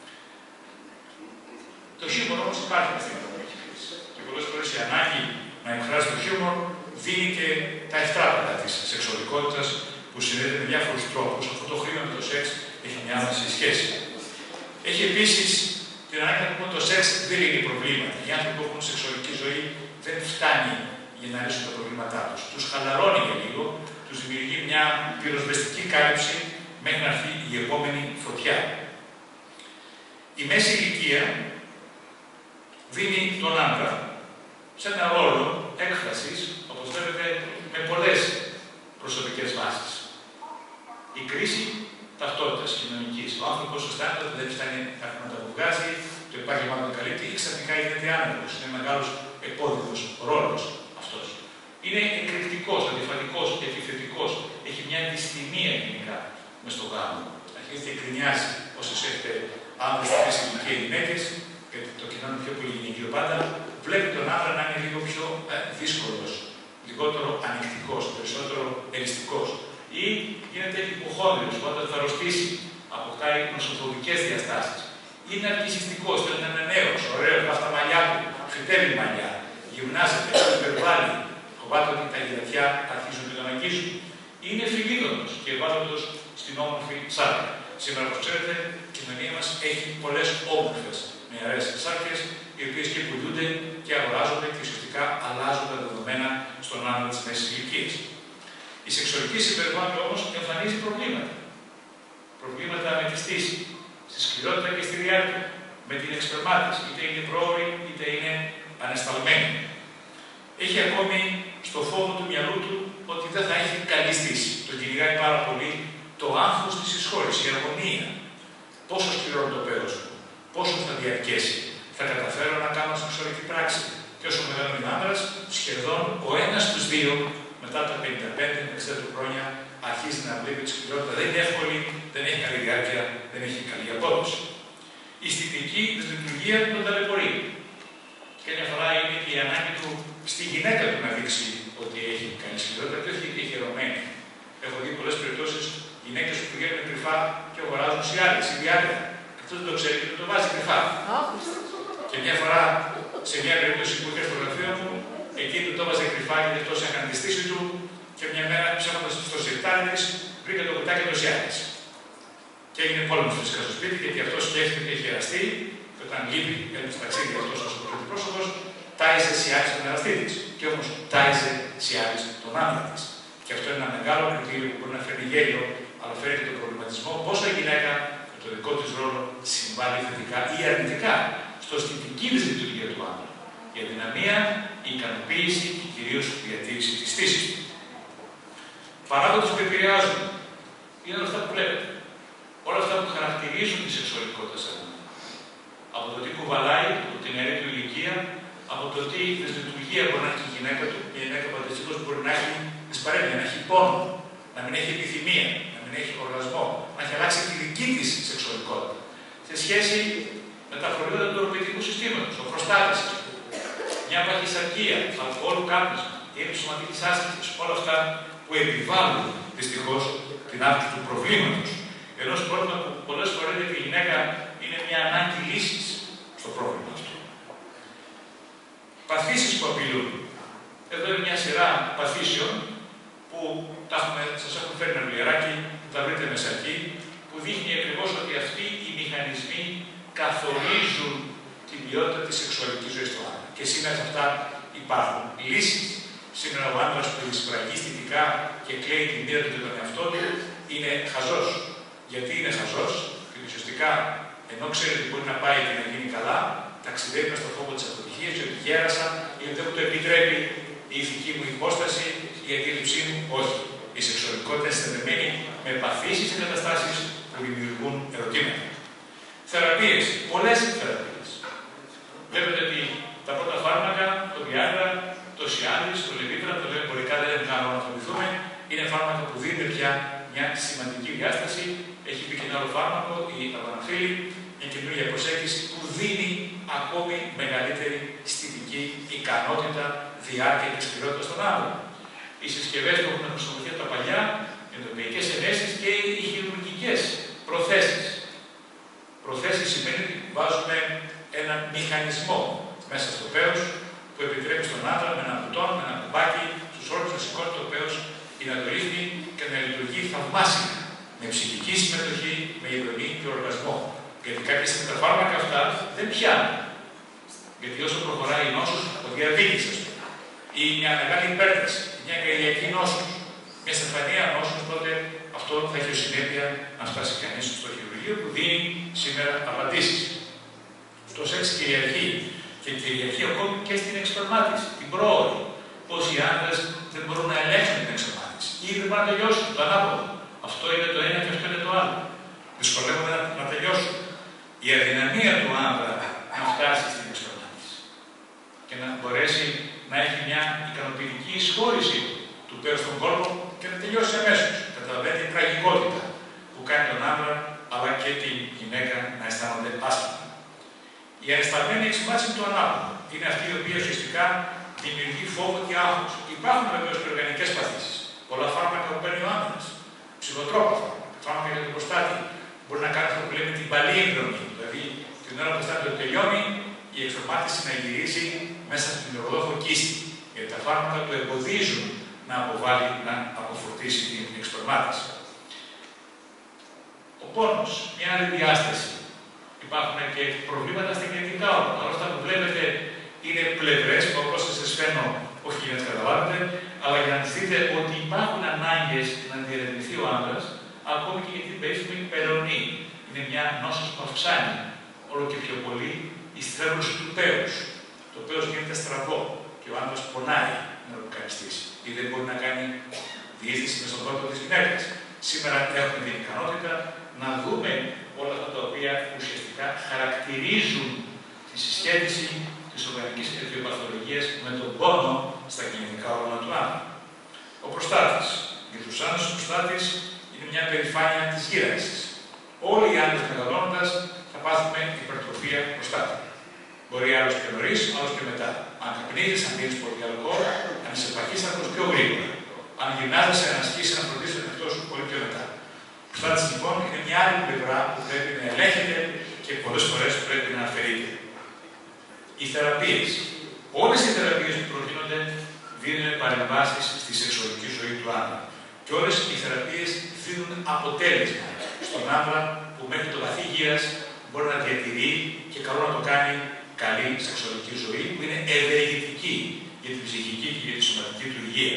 Το χιούμορ όμως υπάρχει στην οικονομική κρίση. Και πολλές φορές η ανάγκη να εκφράσει το χιούμορ δίνει και τα ευτράπεδα της σεξουαλικότητας που συνδέεται με διάφορους τρόπους. Αυτό το χρήμα με το σεξ έχει μια άμεση σχέση. Έχει επίσης την ανάγκη να πούμε ότι το σεξ δεν λύνει προβλήματα. Οι άνθρωποι που έχουν σεξουαλική ζωή δεν φτάνει για να λύσουν τα προβλήματά τους. Τους χαλαρώνει για λίγο, τους δημιουργεί μια πυροσβεστική κάλυψη μέχρι να έρθει η επόμενη φωτιά. Η μέση ηλικία δίνει τον άντρα σε ένα ρόλο έκφρασης, όπως βλέπετε, με πολλές προσωπικές βάσεις. Η κρίση ταυτότητας κοινωνικής. Ο άνθρωπος αισθάνεται ότι δεν φτάνει τα χρήματα που βγάζει, το επάγγελμά του καλύπτει ή ξαφνικά γίνεται άνεργος. Είναι μεγάλος επώδυνος ρόλος αυτός. Είναι εκρηκτικός, αντιφατικός και επιθετικός. Έχει μια δυστημία γενικά μες στον γάμο. Αρχίζει και γκρινιάζει όσες έχετε άνδρες στις ηλικίες γυναίκες, γιατί το κοινό είναι πιο πολύ γυναικείο πάντα, βλέπει τον άντρα να είναι λίγο πιο δύσκολος, λιγότερο ανοιχτικός, περισσότερο ελιστικός. Ή γίνεται υποχόνδριος, όταν θα αρρωστήσει, αποκτάει νοσοφοβικές διαστάσεις. Είναι αρκισιστικός, θέλει να είναι νέος, ωραίος, βάζει τα μαλλιά του, φυτεύει μαλλιά, γυμνάζεται, υπερβάλλει, φοβάται ότι τα γυρατιά αρχίζουν και τον αγγίζουν. Είναι φιλίδωνος και ευάλωτος στην όμορφη σάρκα. Σήμερα, όπως ξέρετε, η κοινωνία μας έχει πολλές όμορφες νεαρές σάρκες, οι οποίες και πουλούνται και αγοράζονται και ουσιαστικά αλλάζουν τα δεδομένα στον άντρα της μέσης ηλικίας. Η σεξουαλική συμπεριφορά όμως εμφανίζει προβλήματα. Προβλήματα με τη στήση, στη σκληρότητα και στη διάρκεια, με την εξπερμάτιση, είτε είναι πρόωρη είτε είναι ανεσταλμένη. Έχει ακόμη στο φόβο του μυαλού του ότι δεν θα έχει καλή στήση. Το κυνηγάει πάρα πολύ το άγχος της εισχώρησης, η αγωνία. Πόσο σκληρό είναι το πέρος μου, πόσο θα διαρκέσει, θα καταφέρω να κάνω σεξουαλική πράξη. Και όσο μεγαλώνει ο άντρας, σχεδόν ο ένας στους δύο, μετά τα 55-60 χρόνια, αρχίζει να βλέπει τη σκληρότητα. Δεν είναι εύκολη, δεν έχει καλή διάρκεια, δεν έχει καλή απόδοση. Η αισθητική δυσλειτουργία τον ταλαιπωρεί. Και μια φορά είναι και η ανάγκη του στη γυναίκα του να δείξει ότι έχει καλή σκληρότητα και όχι έχει ερωμένη. Έχω δει πολλές περιπτώσεις γυναίκες που πηγαίνουν κρυφά και αγοράζουν σε άλλες, ή διάρκεια. Αυτό δεν το ξέρει και το βάζει κρυφά. Και μια φορά, σε μια περίπτωση που είχα στο γραφείο μου, εκείνη του το έβαζε κρυφά γιατί αυτός έκανε τη στήση του και μια μέρα ψάχνοντας στο σιρτάρι της, βρήκε το κουτάκι του Σιάνης. Και έγινε πόλεμος φυσικά στο σπίτι γιατί αυτό σκέφτηκε και είχε εραστεί. Και όταν λείπει, έκανε στο ταξίδι αυτός ως πρόσωπος, τάιζε Σιάνης τον εραστή της. Και όμως τάιζε Σιάνης τον άντρα της. Και αυτό είναι ένα μεγάλο κριτήριο που μπορεί να φέρει γέλιο, αλλά φέρει και τον προβληματισμό πόσο η γυναίκα με το δικό της ρόλο συμβάλλει θετικά ή αρνητικά στο αισθητική της λειτουργία του άντρα. Η αδυναμία, η ικανοποίηση και κυρίως η διατήρηση της στήσης του. Παράγοντες που επηρεάζουν είναι όλα αυτά που βλέπετε. Όλα αυτά που χαρακτηρίζουν τη σεξουαλικότητα σε έναν. Από το τι κουβαλάει, από την νεαρή του ηλικία, από το τι δυσλειτουργία μπορεί να έχει η γυναίκα του. Η γυναίκα παντρευτικός μπορεί να έχει δυσπαρέμβεια, να έχει πόνο, να μην έχει επιθυμία, να μην έχει οργασμό, να έχει αλλάξει τη δική της σεξουαλικότητα. Σε σχέση με τα προϊόντα του ορμητικού συστήματος, ο προστάτης, μια παχυσαρκία, αλκοόλου κάπνισμα, η έλλειψη σωματικής άσκησης, όλα αυτά που επιβάλλουν δυστυχώς την αύξηση του προβλήματος. Ενός πρόβλημα που πολλές φορές για τη γυναίκα είναι μια ανάγκη λύσης στο πρόβλημα αυτό. Παθήσεις που απειλούν. Εδώ είναι μια σειρά παθήσεων που σας έχω φέρει ένα βιβλιαράκι, που τα βρείτε μέσα εκεί, που δείχνει ακριβώς ότι αυτοί οι μηχανισμοί καθορίζουν την ποιότητα της σεξουαλικής ζωής του άντρα. Και σήμερα σε αυτά υπάρχουν λύσεις. Σήμερα ο άντρας που εισπραγεί αισθητικά και κλαίει την μοίρα του και τον εαυτό του είναι χαζός. Γιατί είναι χαζός, γιατί ουσιαστικά ενώ ξέρει ότι μπορεί να πάει και να γίνει καλά, ταξιδεύει μες στο φόβο της αποτυχίας, ότι γέρασα, γιατί δεν μου το επιτρέπει η ηθική μου υπόσταση, η αντίληψή μου. Όχι. Η σεξουαλικότητα είναι συνδεδεμένη με παθήσεις και καταστάσεις που δημιουργούν ερωτήματα. Θεραπείες. Πολλές θεραπείες. Βλέπετε ότι τα πρώτα φάρμακα, το Viagra, το Cialis, το Levitra, το λέω εμπορικά, δεν είναι καλό να ασχοληθούμε, είναι φάρμακα που δίνουν πια μια σημαντική διάσταση. Έχει πει και ένα άλλο φάρμακο, η Αβαναφίλη, μια καινούργια προσέγγιση που δίνει ακόμη μεγαλύτερη αισθητική ικανότητα, διάρκεια και σκληρότητα στον άνθρωπο. Οι συσκευές που έχουν χρησιμοποιηθεί από τα παλιά, εντοπιακές ενέσεις και οι χειρουργικές προθέσεις. Προθέσεις σημαίνει ότι βάζουμε έναν μηχανισμό μέσα στο πέος που επιτρέπει στον άντρα με ένα μπουτόν, με ένα κουμπάκι, στους όρους να σηκώνει το πέος ή να το ρίχνει και να λειτουργεί θαυμάσια. Με ψυχική συμμετοχή, με ηρωνή και οργασμό. Γιατί κάποια στιγμή τα φάρμακα αυτά δεν πιάνουν. Γιατί όσο προχωράει η νόσος, ο διαβήτης, ή μια μεγάλη υπέρταση, μια καρδιακή νόσος, μια στεφανία νόσος, τότε αυτό θα έχει ως συνέπεια να φτάσει κανείς στο χειρουργείο που δίνει σήμερα απαντήσεις. Το σεξ κυριαρχεί και κυριαρχεί ακόμη και στην εξπερμάτιση, την πρόοδο. Πώς οι άντρες δεν μπορούν να ελέγξουν την εξπερμάτιση ή δεν μπορούν να τελειώσουν το ανάποδο. Αυτό είναι το ένα και αυτό είναι το άλλο. Δυσκολεύονται να τελειώσουν. Η αδυναμία του άντρα να φτάσει στην εξπερμάτιση και να μπορέσει να έχει μια ικανοποιητική εισχώρηση του πέος στον κόλπο και να τελειώσει αμέσως. Καταλαβαίνει την τραγικότητα που κάνει τον άντρα αλλά και την γυναίκα να αισθάνονται άσχημα. Η ανεσταλμένη εξυπάτηση του ανάποδου είναι αυτή η οποία ουσιαστικά δημιουργεί φόβο και άγχος. Υπάρχουν βεβαίως και οργανικές παθήσεις. Πολλά φάρμακα που παίρνει ο άντρας, ψυχοτρόπα φάρμακα για τον προστάτη, μπορεί να κάνει αυτό που λέμε την παλή εκδρομή. Δηλαδή, την ώρα που αισθάνεται ότι τελειώνει, η εξπερμάτιση να γυρίσει μέσα στην νευροδόχο κίστη. Γιατί τα φάρμακα του εμποδίζουν να αποβάλει, να αποφορτήσει την εξπερμάτιση. Ο πόνος, μια άλλη διάσταση. Υπάρχουν και προβλήματα στα γενετικά όργανα. Όλα αυτά που βλέπετε είναι πλευρές, όπως σας φαίνω, όχι για να τις καταλάβετε, αλλά για να δείτε ότι υπάρχουν ανάγκες να διερευνηθεί ο άντρας, ακόμη και για την περίφημη περαιονή. Είναι μια νόσος που αυξάνει όλο και πιο πολύ η στρέβλωση του πέους. Το πέος γίνεται στραβό και ο άντρας πονάει να το κάνει στήσει ή δεν μπορεί να κάνει διείσδυση με στον κόρπο της γυναίκας. Σήμερα έχουμε την ικανότητα να δούμε όλα αυτά τα οποία ουσιαστικά χαρακτηρίζουν τη συσχέτιση της οργανικής αιτιοπαθολογίας με τον πόνο στα γενετικά όργανα του άντρα. Ο προστάτης. Για τους άντρες, ο προστάτης είναι μια περηφάνεια της γύρανσης. Όλοι οι άντρες μεγαλώνοντας θα πάθουμε υπερτροφία προστάτη. Μπορεί άλλος πιο νωρίς, άλλος πιο μετά. Αν καπνίζεις, αν πίνεις πολύ αλκοόλ, αν είσαι επαρκής, θα ακούς πιο γρήγορα. Αν γυμνάζεσαι, να ασκήσεις, να φροντίσεις τον εαυτό σου πολύ πιο μετά. Ο προστάτης λοιπόν είναι μια άλλη πλευρά που πρέπει να ελέγχεται και πολλές φορές πρέπει να αφαιρείται. Οι θεραπείες. Όλες οι θεραπείες που προτείνονται δίνουν παρεμβάσεις στη σεξουαλική ζωή του άντρα. Και όλες οι θεραπείες δίνουν αποτέλεσμα στον άντρα που μέχρι το βαθύ γύρας μπορεί να διατηρεί και καλό να το κάνει καλή σεξουαλική ζωή που είναι ευεργετική για την ψυχική και για τη σωματική του υγεία.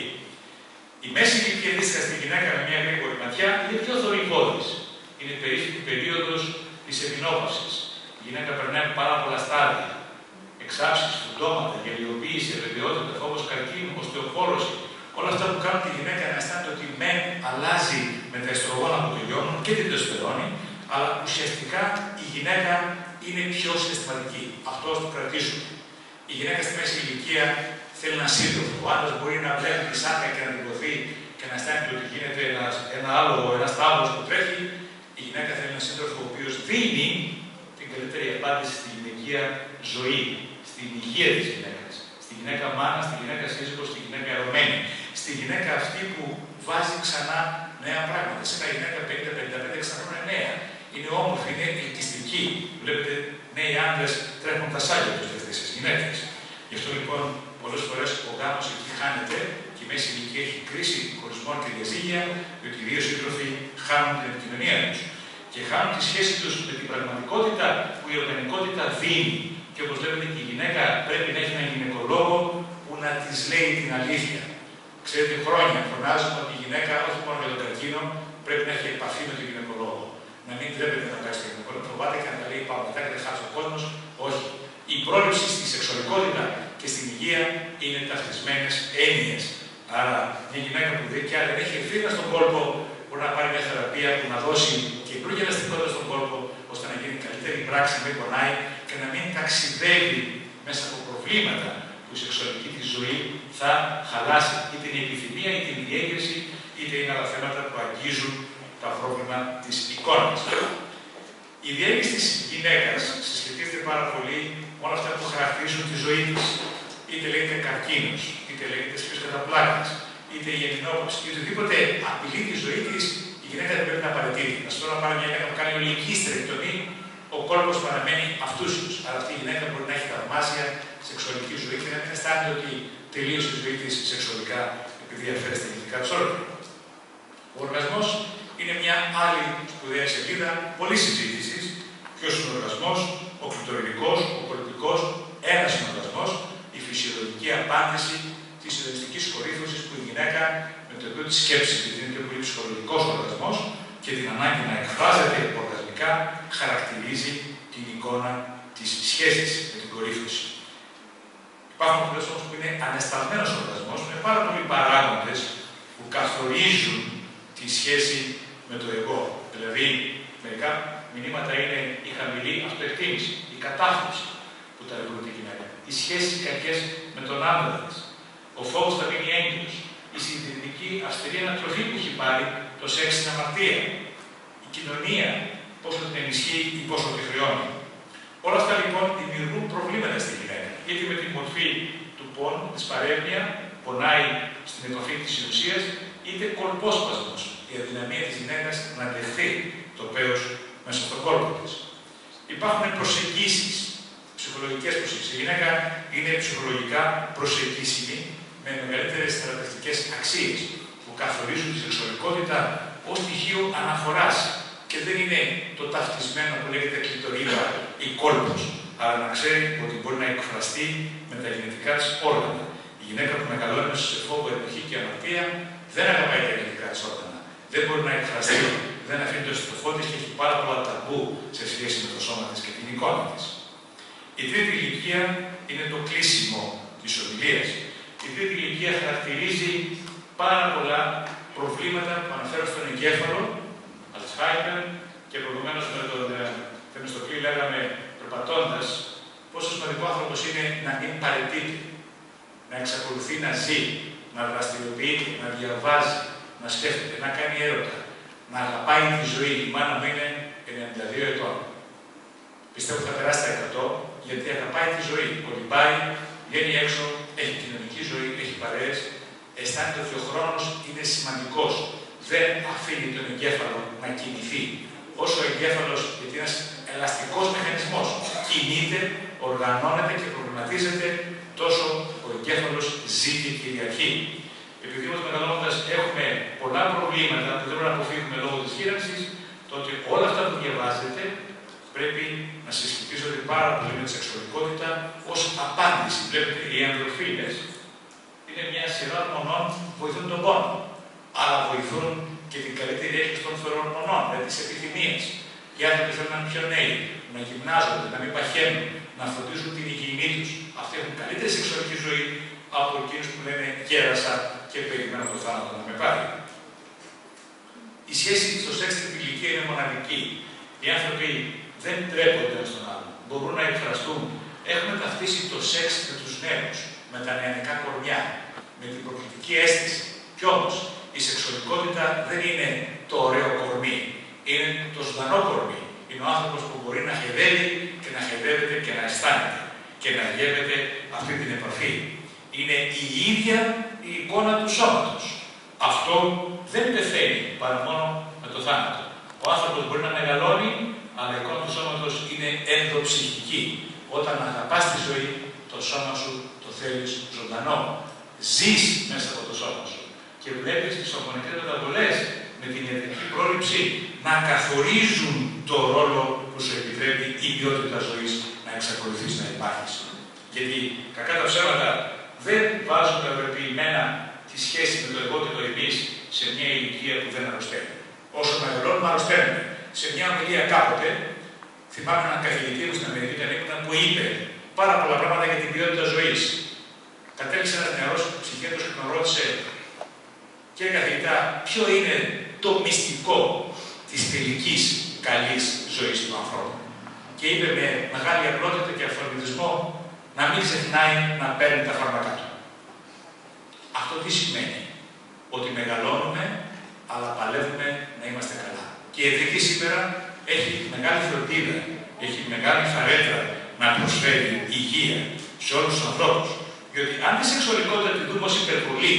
Η μέση ηλικία αντίστοιχα στη γυναίκα με μια γρήγορη ματιά είναι πιο θορυβώδης. Είναι η περίφημη περίοδος της επεινόπαυσης. Η γυναίκα περνάει πάρα πολλά στάδια. Εξάψεις, φουντώματα, γελιοποίηση, αβεβαιότητα, φόβος καρκίνου, οστεοπόρωση. Όλα αυτά που κάνουν τη γυναίκα να αισθάνεται ότι μεν αλλάζει με τα εστρογόνα που τελειώνουν και την τεστοστερόνη, αλλά ουσιαστικά η γυναίκα είναι πιο συναισθηματική. Αυτό το κρατήσουμε. Η γυναίκα στη μέση ηλικία θέλει ένα σύντροφο. Ο άντρας μπορεί να βλέπει τη σάρκα και να τυπωθεί και να αισθάνεται ότι γίνεται ένα άλογο, ένα τάβος που τρέχει. Η γυναίκα θέλει ένα σύντροφο ο οποίος δίνει την καλύτερη απάντηση στη γυναικεία ζωή, στην υγεία της γυναίκας. Στη γυναίκα μάνα, στη γυναίκα σύζυγο, στη γυναίκα ερωμένη. Στη γυναίκα αυτή που βάζει ξανά νέα πράγματα. Σε μια γυναίκα 50-55 χρόνια νέα. Είναι όμορφη, είναι ελκυστική. Βλέπετε, νέοι άντρες τρέχουν τα σάλια τους για αυτές τις γυναίκες. Γι' αυτό λοιπόν πολλές φορές ο γάμος εκεί χάνεται και η μέση ηλικία έχει κρίση χωρισμών και διαζύγια, διότι οι δύο σύντροφοι χάνουν την επικοινωνία τους. Και χάνουν τη σχέση τους με την πραγματικότητα που η οργανικότητα δίνει. Και όπως βλέπετε, και η γυναίκα πρέπει να έχει έναν γυναικολόγο που να της λέει την αλήθεια. Ξέρετε, χρόνια φωνάζουμε ότι η γυναίκα, όχι μόνο για τον καρκίνο, πρέπει να έχει επαφή με τον γυναικολόγο. Να μην τρέπεται να πάει στο γυναικολόγο. Φοβάται και να τα λέει πραγματικά και δεν χάσει ο κόσμος. Όχι. Η πρόληψη στη σεξουαλικότητα και στην υγεία είναι ταυτισμένες έννοιες. Άρα, μια γυναίκα που δεν έχει ευθύνη στον κόλπο μπορεί να πάρει μια θεραπεία που να δώσει καινούργια ελαστικότητα στον κόλπο, ώστε να γίνει καλύτερη πράξη, να μην πονάει και να μην ταξιδεύει μέσα από προβλήματα που η σεξουαλική της ζωή θα χαλάσει, είτε είναι η επιθυμία, είτε είναι η έγκριση, είτε είναι άλλα θέματα που αγγίζουν το πρόβλημα της εικόνας. Η διέγερση της γυναίκας συσχετίζεται πάρα πολύ με όλα αυτά που χαρακτηρίζουν τη ζωή της. Είτε λέγεται καρκίνος, είτε λέγεται σχέση καταπλάκης, είτε η γεννηνόποση, είτε οτιδήποτε απειλεί τη ζωή της, η γυναίκα δεν πρέπει να παραιτείται. Να σου πω να πάρει μια γυναίκα που κάνει ολική στερεκτονή, ο κόλπος παραμένει αυτούσιος. Αλλά αυτή η γυναίκα μπορεί να έχει θαυμάσια σεξουαλική ζωή και να μην αισθάνεται ότι τελείωσε η ζωή της σεξουαλικά επειδή αφαίρεσε τα γεννητικά της όργανα. Ο οργασμός είναι μια άλλη σπουδαία σελίδα πολλής συζήτησης. Ποιος είναι ο οργασμός, ο κλειτοριδικός, ο κολπτικός, ένας είναι ο οργασμός, η φυσιολογική απάντηση της ιδεαστικής κορύφωσης που η γυναίκα με το επίπεδο της σκέψης της είναι και πολύ ψυχολογικός οργασμός και την ανάγκη να εκφράζεται οργασμικά χαρακτηρίζει την εικόνα της σχέσης με την κορύφωση. Υπάρχουν πολλές όμως που είναι ανεσταλμένος οργασμός με πάρα πολλοί παράγοντες που καθορίζουν τη σχέση με το εγώ. Δηλαδή, μερικά μηνύματα είναι η χαμηλή αυτοεκτίμηση, η κατάθλιψη που ταλαιπωρεί τη γυναίκα, οι σχέσεις κακές με τον άντρα της, ο φόβος θα μείνει έγκυος, η συντηρητική αυστηρή ανατροφή που έχει πάρει, το σεξ στην αμαρτία, η κοινωνία, πόσο την ενισχύει ή πόσο τη χρεώνει. Όλα αυτά λοιπόν δημιουργούν προβλήματα στη γυναίκα. Είτε με τη μορφή του πόνου, της παρέμβεια, πονάει στην επαφή της συνουσίας, είτε κολπόσπασμος, η αδυναμία της γυναίκας να δεχθεί το πέος μέσα στον κόλπο της. Υπάρχουν προσεγγίσεις, ψυχολογικές προσεγγίσεις. Η γυναίκα είναι ψυχολογικά προσεγγίσιμη με μεγαλύτερες θεραπευτικές αξίες που καθορίζουν τη σεξουαλικότητα ως στοιχείο αναφοράς. Και δεν είναι το ταυτισμένο που λέγεται κλειτορίδα ή κόλπος, αλλά να ξέρει ότι μπορεί να εκφραστεί με τα γενετικά της όργανα. Η γυναίκα που μεγαλώνει μέσα σε φόβο, ενοχή και αμαρτία δεν αγαπάει τα γενετικά της όργανα. Δεν μπορεί να εκφραστεί, δεν αφήνει το σύντροφό της και έχει πάρα πολλά ταμπού σε σχέση με το σώμα της και την εικόνα της. Η τρίτη ηλικία είναι το κλείσιμο της ομιλίας. Η τρίτη ηλικία χαρακτηρίζει πάρα πολλά προβλήματα που αναφέρω στον εγκέφαλο, Αλτσχάιμερ, και προηγουμένως με τον Θεμιστοκλή λέγαμε περπατώντας πόσο σημαντικό άνθρωπος είναι να μην παραιτείται, να εξακολουθεί να ζει, να δραστηριοποιείται, να διαβάζει, να σκέφτεται, να κάνει έρωτα, να αγαπάει τη ζωή. Η μάνα μου είναι 92 ετών. Πιστεύω ότι θα περάσει τα 100 γιατί αγαπάει τη ζωή. Κολυμπάει, βγαίνει έξω, έχει κοινωνική ζωή, έχει παρέες, αισθάνεται ότι ο χρόνος είναι σημαντικός. Δεν αφήνει τον εγκέφαλο να κινηθεί. Όσο ο εγκέφαλος, γιατί είναι ένας ελαστικός μηχανισμός, κινείται, οργανώνεται και προβληματίζεται, τόσο ο εγκέφαλος ζει και κυριαρχεί. Επειδή όμως μεγαλώνοντας έχουμε πολλά προβλήματα που δεν μπορούμε να αποφύγουμε λόγω της γύρανσης, τότε όλα αυτά που διαβάζετε πρέπει να συσχετίζονται πάρα πολύ με τη σεξουαλικότητα ως απάντηση. Βλέπετε, οι ανδροφίλες είναι μια σειρά ορμονών που βοηθούν τον πόνο, αλλά βοηθούν και την καλύτερη έκρηξη των φερομονών, δηλαδή της επιθυμίας. Οι άνθρωποι θέλουν να είναι πιο νέοι, να γυμνάζονται, να μην παχαίνουν, να φροντίζουν την υγιεινή τους. Αυτοί έχουν καλύτερη σεξουαλική ζωή από εκείνους που λένε γέρασα και περιμένω το θάνατο να με πάρει. Η σχέση στο σεξ στην ηλικία είναι μοναδική. Οι άνθρωποι δεν τρέπονται ένας τον άλλον. Μπορούν να εκφραστούν. Έχουμε ταυτίσει το σεξ με τους νέους, με τα νεανικά κορμιά, με την προκλητική αίσθηση. Κι όμως η σεξουαλικότητα δεν είναι το ωραίο κορμί. Είναι το ζωντανό κορμί. Είναι ο άνθρωπος που μπορεί να χεδεύει και να χεδεύεται και να αισθάνεται και να γεύεται αυτή την επαφή. Είναι η ίδια η εικόνα του σώματος. Αυτό δεν πεθαίνει παρά μόνο με το θάνατο. Ο άνθρωπος μπορεί να μεγαλώνει, αλλά η εικόνα του σώματος είναι ενδοψυχική. Όταν αγαπάς τη ζωή, το σώμα σου το θέλεις ζωντανό. Ζεις μέσα από το σώμα σου. Και βλέπεις τις ορμονικές μεταβολές με την ιατρική πρόληψη να καθορίζουν το ρόλο που σου επιτρέπει η ποιότητα ζωής να εξακολουθείς να υπάρχεις. Γιατί κακά τα ψέματα δεν βάζουν καταπληκτημένα τη σχέση με το εγώ και το εμείς σε μια ηλικία που δεν αρρωσταίνει. Όσο μεγαλώνουμε, αρρωσταίνουμε. Σε μια ομιλία κάποτε, θυμάμαι έναν καθηγητή μου στην Αμερική που είπε πάρα πολλά πράγματα για την ποιότητα ζωής. Κατέληξε ένας νεαρός ψυχίατρος και τον ρώτησε, κύριε καθηγητά, ποιο είναι το μυστικό της τελικής καλής ζωής του ανθρώπου. Και είπε με μεγάλη απλότητα και αυθορμητισμό, να μην ξεχνάει να παίρνει τα φάρμακά του. Αυτό τι σημαίνει? Ότι μεγαλώνουμε, αλλά παλεύουμε να είμαστε καλά. Και η ιατρική σήμερα έχει μεγάλη φροντίδα, έχει μεγάλη φαρέτρα να προσφέρει υγεία σε όλους τους ανθρώπους. Διότι αν τη σεξουαλικότητα τη δούμε ως υπερβολή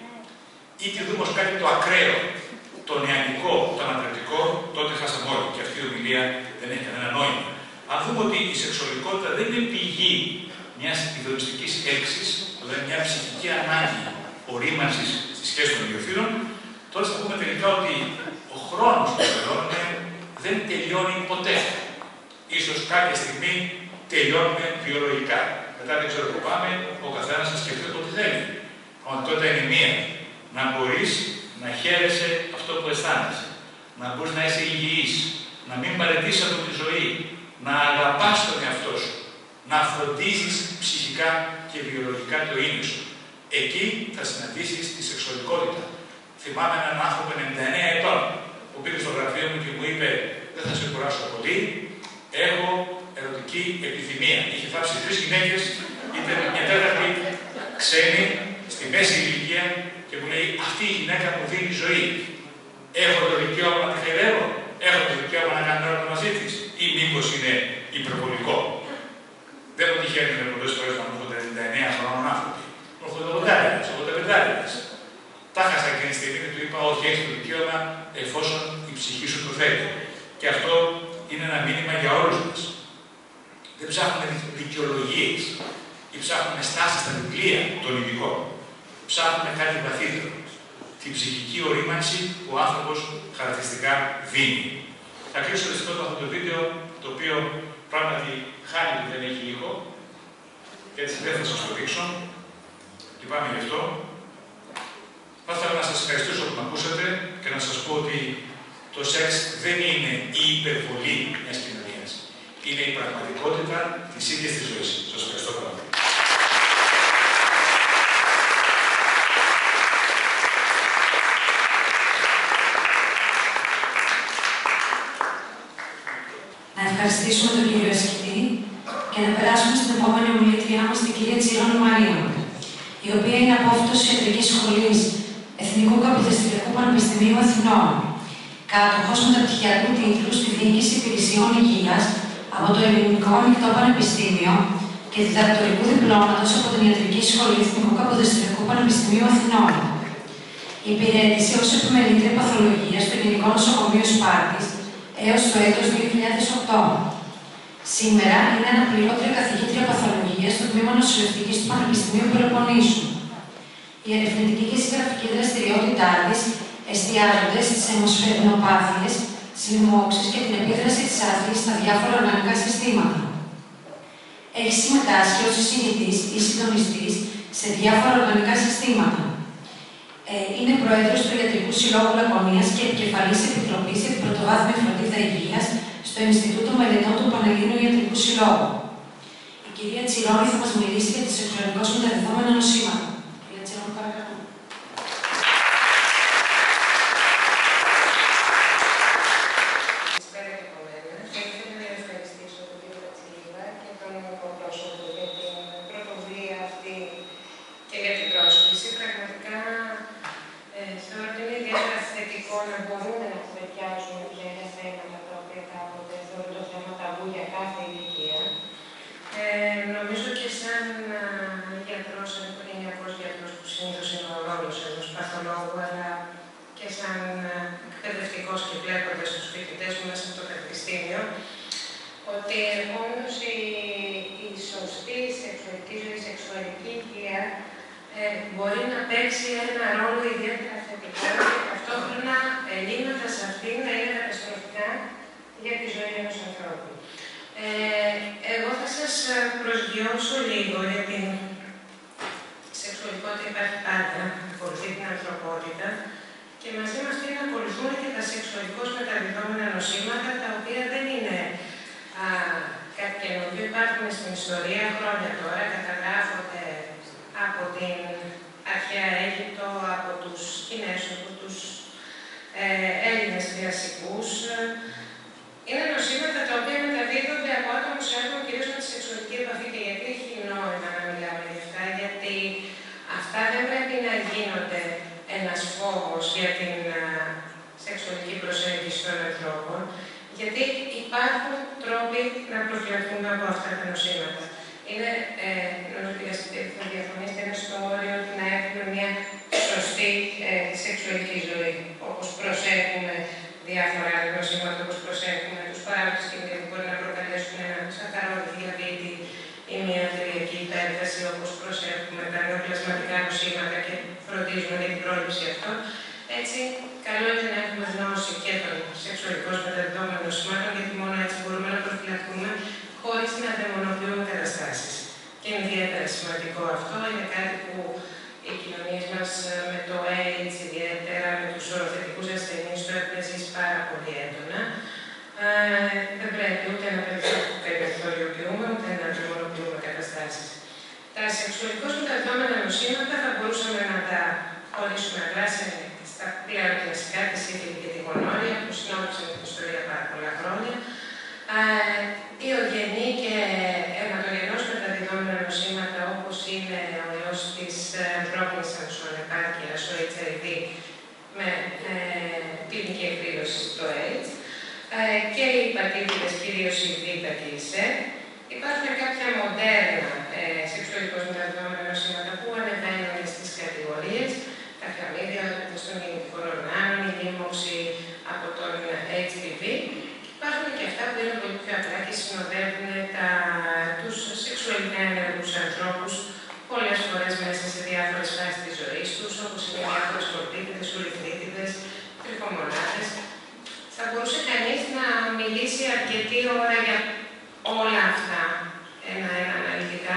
ή τη δούμε ως κάτι το ακραίο, το νεανικό, το ανατρεπτικό, τότε χάσαμε όλοι. Και αυτή η ομιλία δεν έχει κανένα νόημα. Αν δούμε ότι η σεξουαλικότητα δεν είναι πηγή μιας ιδεολιστικής έλξης, δηλαδή μια ψυχική ανάγκη ορίμανσης στη σχέση των δύο φύλων, τότε θα πούμε τελικά ότι ο χρόνος που μεγαλώνουμε δεν τελειώνει ποτέ. Ίσως κάποια στιγμή τελειώνουμε βιολογικά. Μετά δεν ξέρω που πάμε, ο καθένας θα σκεφτεί ό,τι θέλει. Η πραγματικότητα είναι μία. Να μπορείς να χαίρεσαι αυτό που αισθάνεσαι. Να μπορείς να είσαι υγιής. Να μην παραιτήσεις από τη ζωή. Να αγαπάς τον εαυτό σου. Να φροντίζεις ψυχικά και βιολογικά το είναι σου. Εκεί θα συναντήσεις τη σεξουαλικότητα. Θυμάμαι έναν άνθρωπο 99 ετών που πήγε στο γραφείο μου και μου είπε: δεν θα σε κουράσω πολύ. Έχω ερωτική επιθυμία. Είχε θάψει 3 γυναίκες, ήταν μια τέταρτη ξένη στη μέση ηλικία και μου λέει: αυτή η γυναίκα μου δίνει ζωή. Έχω το δικαίωμα να τη χαιρεύω, έχω το δικαίωμα να κάνω έρωτα μαζί της, ή μήπως είναι υπερβολικό? Δεν μου τυχαίνει με πολλές φορές να μου έρχονται 99 χρόνων άνθρωποι. Μου έρχονται 80, 85. Τα χάσα εκείνη τη στιγμή και του είπα: όχι, έχεις το δικαίωμα εφόσον η ψυχή σου το θέλει. Και αυτό είναι ένα μήνυμα για όλους μας. Δεν ψάχνουμε δικαιολογίες ή ψάχνουμε στάσεις στα βιβλία των ειδικών. Ψάχνουμε κάτι βαθύτερο. Την ψυχική ορίμανση που ο άνθρωπος χαρακτηριστικά δίνει. Θα κλείσω δυστυχώς αυτό το βίντεο, το οποίο πράγματι χάνει που δεν έχει ήχο, και έτσι δεν θα σας το δείξω. Λυπάμαι γι' αυτό. Θα ήθελα να σας ευχαριστήσω που με ακούσατε και να σας πω ότι το σεξ δεν είναι η υπερβολή μιας κοινωνίας. Είναι η πραγματικότητα της ίδιας της ζωής. Σας ευχαριστώ πάρα πολύ. Να ευχαριστήσουμε τον κύριο Ασκητή και να περάσουμε στην επόμενη ομιλήτριά μας, την κυρία Τσιρόνη Μαρία, η οποία είναι απόφοιτος Ιατρικής Σχολής Εθνικού Καποδιστριακού Πανεπιστημίου Αθηνών, κάτοχος μεταπτυχιακού τίτλου στη Διοίκηση Υπηρεσιών Υγείας από το Ελληνικό Ανοιχτό Πανεπιστήμιο και διδακτορικού διπλώματος από την Ιατρική Σχολή Εθνικού Καποδιστριακού Πανεπιστημίου Αθηνών. Υπηρέτησε ως επιμελήτρια παθολογίας στο Γενικό Νοσοκομείο Σπάρτης έως το έτος 2008. Σήμερα είναι αναπληρώτρια καθηγήτρια παθολογίας στο τμήμα Νοσηλευτικής του Πανεπιστημίου Πελοποννήσου. Η ερευνητική και συγγραφική δραστηριότητά της εστιάζονται στις αιμοσφαιρινοπάθειες, τις λοιμώξεις και την επίδραση της άθλης στα διάφορα οργανικά συστήματα. Έχει συμμετάσχει ως εισηγητής ή συντονιστής σε διάφορα οργανικά συστήματα. Είναι πρόεδρος του Ιατρικού Συλλόγου Λακωνίας και επικεφαλής επιτροπής για την πρωτοβάθμια φροντίδα υγείας στο Ινστιτούτο Μελετών του Πανελλήνιου Ιατρικού Συλλόγου. Η κυρία Τσιρόνη θα μας μιλήσει για τις σεξουαλικώς μεταδεδόμενα νοσήματα. Κυρία Τσιρόνη, παρακαλώ. Καλησπέρα και από μένα. Θα ήθελα να ευχαριστήσω τον κύριο Κατσιλίδα και τον νομικό πρόσωπο για την πρωτοβουλία αυτή και για την πρόσκληση. Πραγματικά θεωρώ ότι είναι ιδιαίτερα θετικό να μπορούμε να κουβεντιάζουμε πια για θέματα τα οποία κάποτε θεωρούνται θέμα ταμπού για κάθε ηλικία. Νομίζω και σαν γιατρός, σαν οικογενειακός γιατρός, που συνήθως είναι ο ρόλος ενός παθολόγου, αλλά και σαν εκπαιδευτικός και βλέποντας τους φοιτητές μου μέσα από το πανεπιστήμιο, ότι όντως η σωστή σεξουαλική ζωή, η σεξουαλική υγεία μπορεί να παίξει ένα ρόλο ιδιαίτερα θετικό και ταυτόχρονα ελλείμματα σε αυτή να είναι καταστροφικά για τη ζωή ενός ανθρώπου. Εγώ θα σας προσγειώσω λίγο, γιατί η σεξουαλικότητα υπάρχει πάντα, ακολουθεί την ανθρωπότητα και μαζί με αυτή να ακολουθούν και τα σεξουαλικώς μεταδιδόμενα νοσήματα, τα οποία δεν είναι κάτι καινούργιο, υπάρχουν στην ιστορία χρόνια τώρα, καταγράφονται από την αρχαία Αίγυπτο, από τους Κινέζους, από τους Έλληνες κλασικούς. Είναι νοσήματα τα οποία μεταδίδονται από άτομο σε άτομο, κυρίως με τη σεξουαλική επαφή. Και γιατί έχει νόημα να μιλάμε για αυτά? Γιατί αυτά δεν πρέπει να γίνονται ένας φόβος για την σεξουαλική προσέγγιση των ανθρώπων, γιατί υπάρχουν τρόποι να προφυλαχθούμε από αυτά τα νοσήματα. Είναι, θα διαφωνήσετε, είναι στο όριο να έχουμε μια σωστή σεξουαλική ζωή, όπως προσέχουμε διάφορα άλλα νοσήματα, όπως προσέχουμε τους παράγοντες κινδύνου που μπορεί να προκαλέσουν ένα σαχαρό διαβήτη ή μια αρτεριακή υπέρταση, όπως προσέχουμε τα νεοπλασματικά νοσήματα και φροντίζουμε για την πρόληψη αυτών. Έτσι, καλό είναι να έχουμε γνώση και των σεξουαλικώς μεταδιδόμενων νοσημάτων, γιατί μόνο έτσι μπορούμε να προφυλαχθούμε χωρίς να δαιμονοποιούμε καταστάσεις. Και είναι ιδιαίτερα σημαντικό αυτό. Είναι κάτι που οι κοινωνίες μας με το AIDS, ιδιαίτερα με τους οροθετικούς ασθενείς, το έχουν ζήσει πάρα πολύ έντονα. Δεν πρέπει ούτε να περιθωριοποιούμε, ούτε να δαιμονοποιούμε καταστάσεις. Τα σεξουαλικώς μεταδιδόμενα νοσήματα θα μπορούσαμε να τα χωρίσουμε απλά στα πλέον κλασικά, τη σύφυλλη και τη γονόρρεια, που συνόδευσαν την ιστορία πάρα πολλά χρόνια. Ιογενή και αιματογενώς μεταδιδόμενα νοσήματα, όπως είναι ο ιός της ανθρώπινης ανσωανεπάρκειας, ο HIV, με κλινική εκδήλωση στο AIDS, και οι υπατήτηδες, κυρίως η Β και η Σ. Υπάρχουν κάποια μοντέρνα σεξουαλικώς μεταδιδόμενα νοσήματα που ανεβαίνουν στις κατηγορίες. Τα χαμίδια των γεννητικών οργάνων, η λίμωξη από τον HPV. Υπάρχουν και αυτά που είναι πολύ πιο απλά και συνοδεύουν τους σεξουαλικά ενεργούς ανθρώπους πολλές φορές μέσα σε διάφορες φάσεις της ζωής τους, όπως είναι διάφορες κορτίτιδες, ουρηθρίτιδες, τριχομονάδες. Θα μπορούσε κανείς να μιλήσει αρκετή ώρα για όλα αυτά, ένα-ένα αναλυτικά.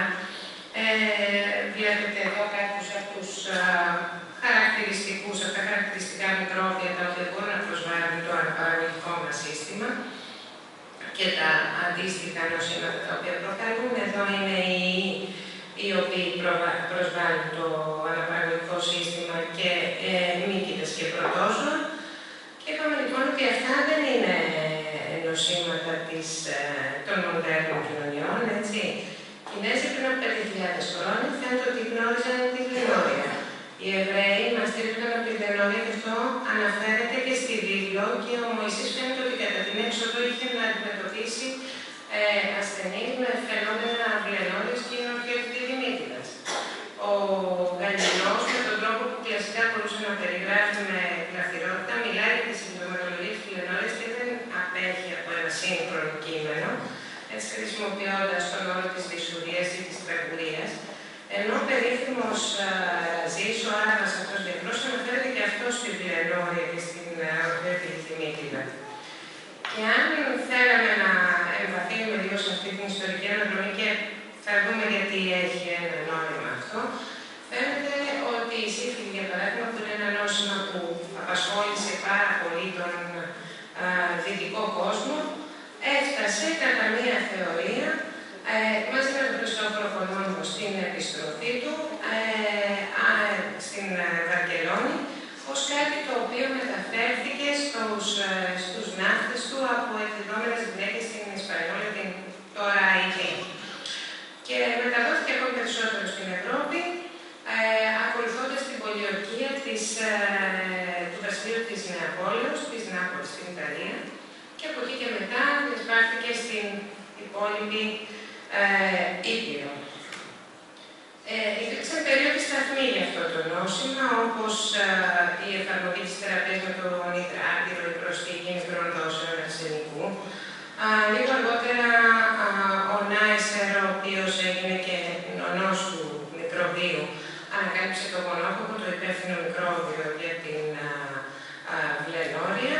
Βλέπετε εδώ κάποιους από τους χαρακτηριστικούς, αυτά τα χαρακτηριστικά μικρόβια τα οποία μπορούν να προσβάλλουν το αναπαραγωγικό μας σύστημα και τα αντίστοιχα νοσήματα τα οποία προκαλούν. Εδώ είναι οι οποίοι προσβάλλουν το αναπαραγωγικό σύστημα και μύκητες και πρωτόζωα. Και είπαμε λοιπόν ότι αυτά δεν είναι νοσήματα των μοντέρνων κοινωνιών, έτσι. Οι Κινέζοι πριν από 5.000 χρόνια φαίνεται ότι γνώριζαν τη Λενόρια. Οι Εβραίοι μας στήριζαν από τη Λενόρια και αυτό αναφέρεται και στη βίβλο, και ο Μωυσής φαίνεται ότι κατά την έξοδο είχε να αντιμετωπίσει ασθενείς με φαινόμενα βλενόριας και ορχιοκτιδημίτιδας. Ο Γαλλινός, με τον τρόπο που κλασικά μπορούσε να περιγράφει με γλαφυρότητα, μιλάει για τη συμπτωματολογία της βλενόριας και δεν απέχει από ένα σύγχρονο κείμενο, έτσι χρησιμοποιώντας τον όρο της δυσουρίας ή της τραγουρίας, ενώ ο περίφημος Ραζής, ο Άραβας αυτός διεθνώς, αναφέρεται και αυτό στη βλενόρια και στην ορχιοκτιδημίτιδα. Και αν θέλαμε να εμβαθύνουμε λίγο σε αυτή την ιστορική αναδρομή, και θα δούμε γιατί έχει ένα νόημα αυτό, φαίνεται ότι η σύφυλλη, για παράδειγμα, που είναι ένα νόσημα που απασχόλησε πάρα πολύ τον δυτικό κόσμο, έφτασε κατά μία θεωρία μαζί με τον Χριστόφορο Κολόμβο στην επιστροφή του στην Βαρκελόνη, ως κάτι το οποίο μεταφέρθηκε στους ναύτες του από εκδηλώμενες γυναίκες στην Ισπανιόλα, την τώρα Αιγή. Και μεταδόθηκε ακόμη περισσότερο στην Ευρώπη, ακολουθώντας την πολιορκία του βασιλείου της Νεαπόλεως, της Νάπολης στην Ιταλία, και από εκεί και μετά διασπάρθηκε στην υπόλοιπη Ήπειρο. Υπήρξαν περίοδοι σταθμοί για αυτό το νόσημα, όπως η εφαρμογή της θεραπείας με το νητράτηρο, η προσθήκη μικρών δόσεων αρσενικού. Λίγο αργότερα ο Νάισερ, ο οποίος έγινε και νονός του μικροβίου, ανακάλυψε το γονόκοκο, το υπεύθυνο μικρόβιο για την βλενόρια.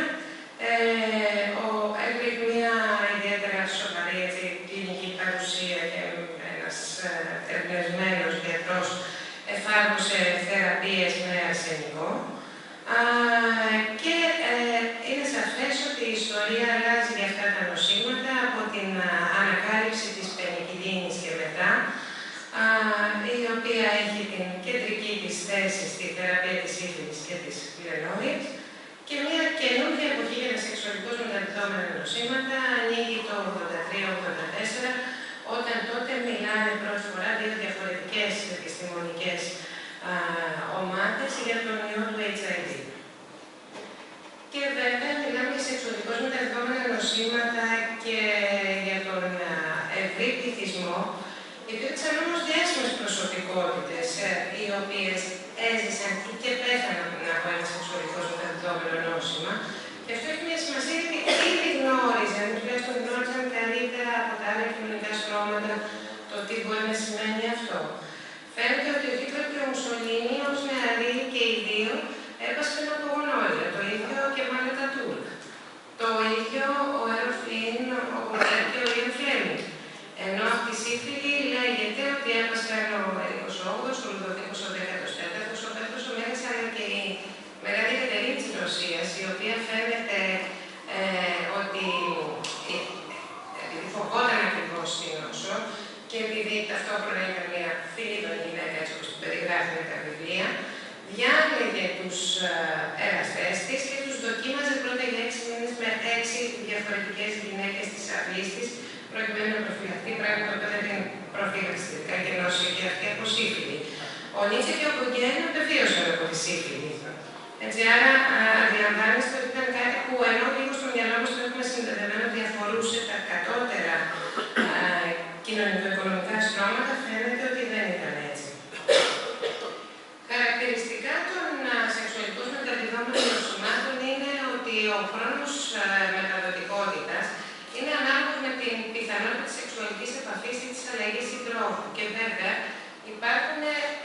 Έβλεπε μια ιδιαίτερα σοβαρή κλινική παρουσία και ένας εμπνευσμένος γιατρός εφάρμοσε θεραπείες με αρσενικό. Και είναι σαφές ότι η ιστορία αλλάζει για αυτά τα νοσήματα από την ανακάλυψη της πενικυλίνης και μετά, η οποία έχει την κεντρική της θέση στη θεραπεία της σύφυλλης και της βλενόριας, και μια καινούργια εποχή για τα σεξουαλικώς μεταδιδόμενα νοσήματα ανοίγει το 83-84, όταν τότε μιλάνε πρώτη φορά δύο διαφορετικές επιστημονικές ομάδες για τον ιό του HIV. Και βέβαια μιλάμε για σεξουαλικώς μεταδιδόμενα νοσήματα και για τον ευρύ πληθυσμό. Υπήρξαν όμως διάσημες προσωπικότητες οι οποίες έζησαν και πέθαναν από ένα σεξουαλικώς μεταδιδόμενο νόσημα. Και αυτό έχει μια σημασία γιατί ήδη γνώριζαν, τουλάχιστον γνώριζαν καλύτερα από τα άλλα κοινωνικά στρώματα το τι μπορεί να σημαίνει αυτό. Φαίνεται ότι ο Χίτλερ και ο Μουσολίνι ως νεαροί και οι δύο έπασχαν από γονόρια, το ίδιο και μάλλον τα Τούρκ. Το ίδιο ο Εροφλίν, ο Γουλέρ και ο Ιαν Φλέμινγκ. Ενώ από τη σύφυλλη λέγεται ότι έπασχαν ο Ερικός Όγδος, ο Λουδοβίκος ο 14ος, ο Πέτρος ο Μέγας, αλλά και η Μεγάλη Κατερίνη της Ρωσίας, η οποία φαίνεται ότι επειδή φοβόταν ακριβώς την νόσο και επειδή ταυτόχρονα ήταν μια φίλη γυναίκα, έτσι όπως την περιγράφει με τα βιβλία, διάλεγε τους εραστές της και τους δοκίμαζε πρώτα για 6 μήνες με 6 διαφορετικές γυναίκες της αυλής της, προκειμένου να προφυλαχθεί, πράγμα το οποίο δεν είναι προφυλακτικά και νόσια και αυτή από σύφυλλη. Ο Νίτσε και ο Γκογκέν απεβίωσαν από τη σύφυλλη. Έτσι, άρα αντιλαμβάνεστε ότι ήταν κάτι που ενώ λίγο στο μυαλό μας το έχουμε συνδεδεμένο διαφορούσε τα κατώτερα κοινωνικο-οικονομικά στρώματα, φαίνεται ότι δεν ήταν έτσι. Χαρακτηριστικά των σεξουαλικώς μεταδιδόμενων νοσημάτων είναι ότι ο χρόνος μεταδοτικότητας είναι ανάλογος με την πιθανότητα της σεξουαλικής επαφής ή της αλλαγής συντρόφου. Και βέβαια υπάρχουν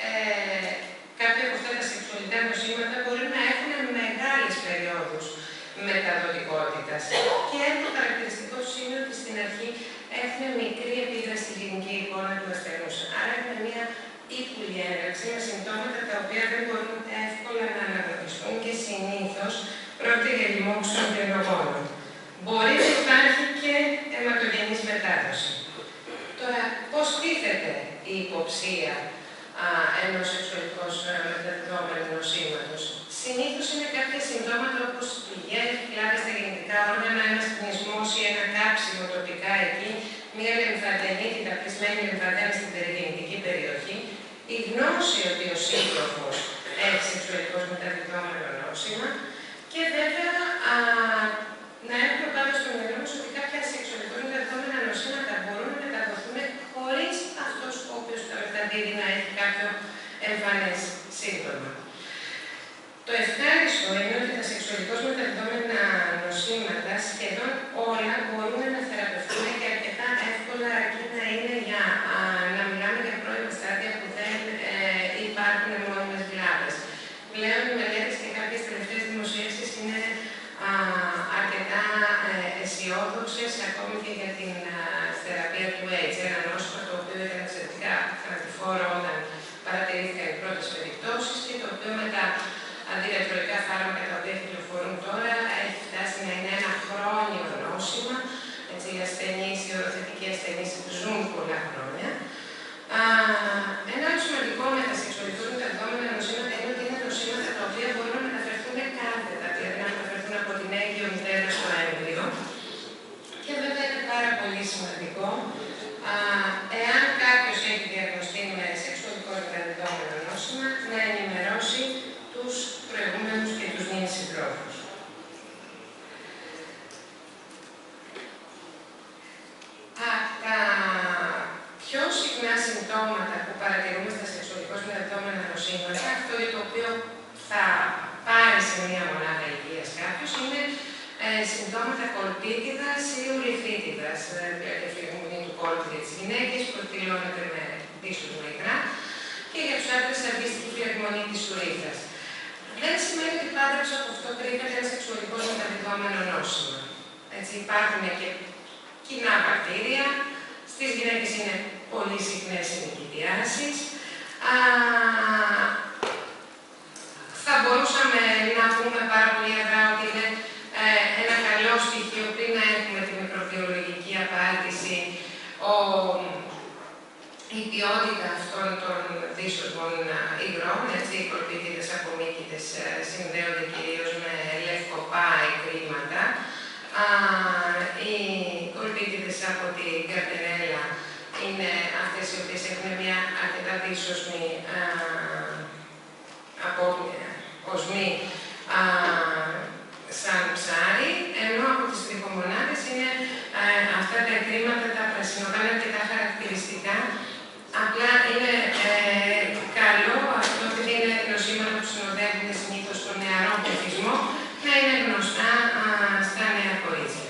κάποια από αυτά τα σεξουαλικά νοσήματα μπορεί να έχουν μεγάλες περιόδους μεταδοτικότητας. Και το χαρακτηριστικό του είναι ότι στην αρχή έχουν μικρή επίδραση στη γενική εικόνα του ασθενούς. Άρα έχουν μια ύπουλη έναρξη με συμπτώματα τα οποία δεν μπορούν εύκολα να αναγνωριστούν και συνήθως πρόκειται για λοιμώξεις των πυρηνογόνων. Μπορεί να υπάρχει και αιματογενής μετάδοση. Τώρα, πώς τίθεται η υποψία ενός σεξουαλικώς μεταδιδόμενου νοσήματος? Συνήθως είναι κάποια συμπτώματα όπως πληγές, πλάκες στα γεννητικά όργανα, ένας πνισμός ή ένα κάψιμο τοπικά εκεί, μία λεμφαδενίτιδα, πλεισμένη λεμφαδένη στην περιγεννητική περιοχή, η γνώση ότι ο σύντροφος έχει σεξουαλικώς μεταδιδόμενο νόσημα και βέβαια να έχουμε πάντα στο μυαλό μας ότι κάποια σεξουαλικώς μεταδιδόμενα νοσήματα μπορούν να μεταδοθούν χωρίς αυτός ο οποίος τα μεταδίδει να έχει κάποιο εμφανές σύμπτωμα. Το ευχάριστο είναι ότι τα σεξουαλικώς μεταδιδόμενα νοσήματα σχεδόν όλα μπορούν να θεραπευτούν και αρκετά εύκολα αρκεί να είναι για να μιλάμε για πρώιμα στάδια που δεν υπάρχουν μόνιμες βλάβες. Πλέον οι μελέτες και κάποιες τελευταίες δημοσίευσεις είναι αρκετά αισιόδοξες ακόμη και για την θεραπεία του AIDS, ένα νόσημα το οποίο ήταν εξαιρετικά θανατηφόρο όταν παρατηρήθηκαν οι πρώτες περιπτώσεις και το οποίο με τα αντιρετροϊκά φάρμακα τα οποία κυκλοφορούν τώρα έχει φτάσει να είναι ένα χρόνιο νόσημα. Έτσι, οι ασθενείς, οι οροθετικοί ασθενείς ζουν πολλά χρόνια. Ένα άλλο σημαντικό με τα σεξουαλικώς μεταδιδόμενα νοσήματα είναι ότι είναι νοσήματα τα οποία μπορούν να μεταφερθούν κάθετα, δηλαδή να μεταφερθούν από την έγκυο μητέρα στο έμβριο. Και βέβαια είναι πάρα πολύ σημαντικό, εάν κάποιος έχει διαγνωστεί με σεξουαλικώς μεταδιδόμενο νόσημα, να ενημερώσει τους προηγούμενους και τους νυν συντρόφους. Τα πιο συχνά συμπτώματα που παρατηρούμε στα σεξουαλικώς μεταδιδόμενα νοσήματα, αυτό για το οποίο θα πάρει σε μία μονάδα υγείας κάποιος, είναι συμπτώματα κολπίτιδας ή ουρηθρίτιδας, δηλαδή φλεγμονή του κόλπου για τις γυναίκες που εκδηλώνεται με δύσπλασμα υγρά και για τους άντρες αντίστοιχη φλεγμονή της ουρήθρας. Δεν σημαίνει ότι πάντα από αυτό κρύβεται ένα σεξουαλικώς μεταδιδόμενο νόσημα. Έτσι, υπάρχουν και κοινά βακτήρια, στις γυναίκες είναι πολύ συχνές οι νοικητιάσεις. Θα μπορούσαμε να πούμε πάρα πολύ αργά ότι είναι ένα καλό στοιχείο πριν να έχουμε τη μικροβιολογική απάντηση, η ποιότητα αυτών των δύσπλασμων υγρών, έτσι, οι κολπίτιδες απομύκητες συνδέονται κυρίως με λευκοπά ή έχουν μια αρκετά δύσοσμη οσμή σαν ψάρι, ενώ από τις τριχομονάδες είναι αυτά τα εκρήματα, τα πρασινογάνα και τα χαρακτηριστικά. Απλά είναι καλό αυτό, επειδή είναι νοσήματα που συνοδεύουν συνήθως στον νεαρό πληθυσμό, να είναι γνωστά στα νέα κορίτσια.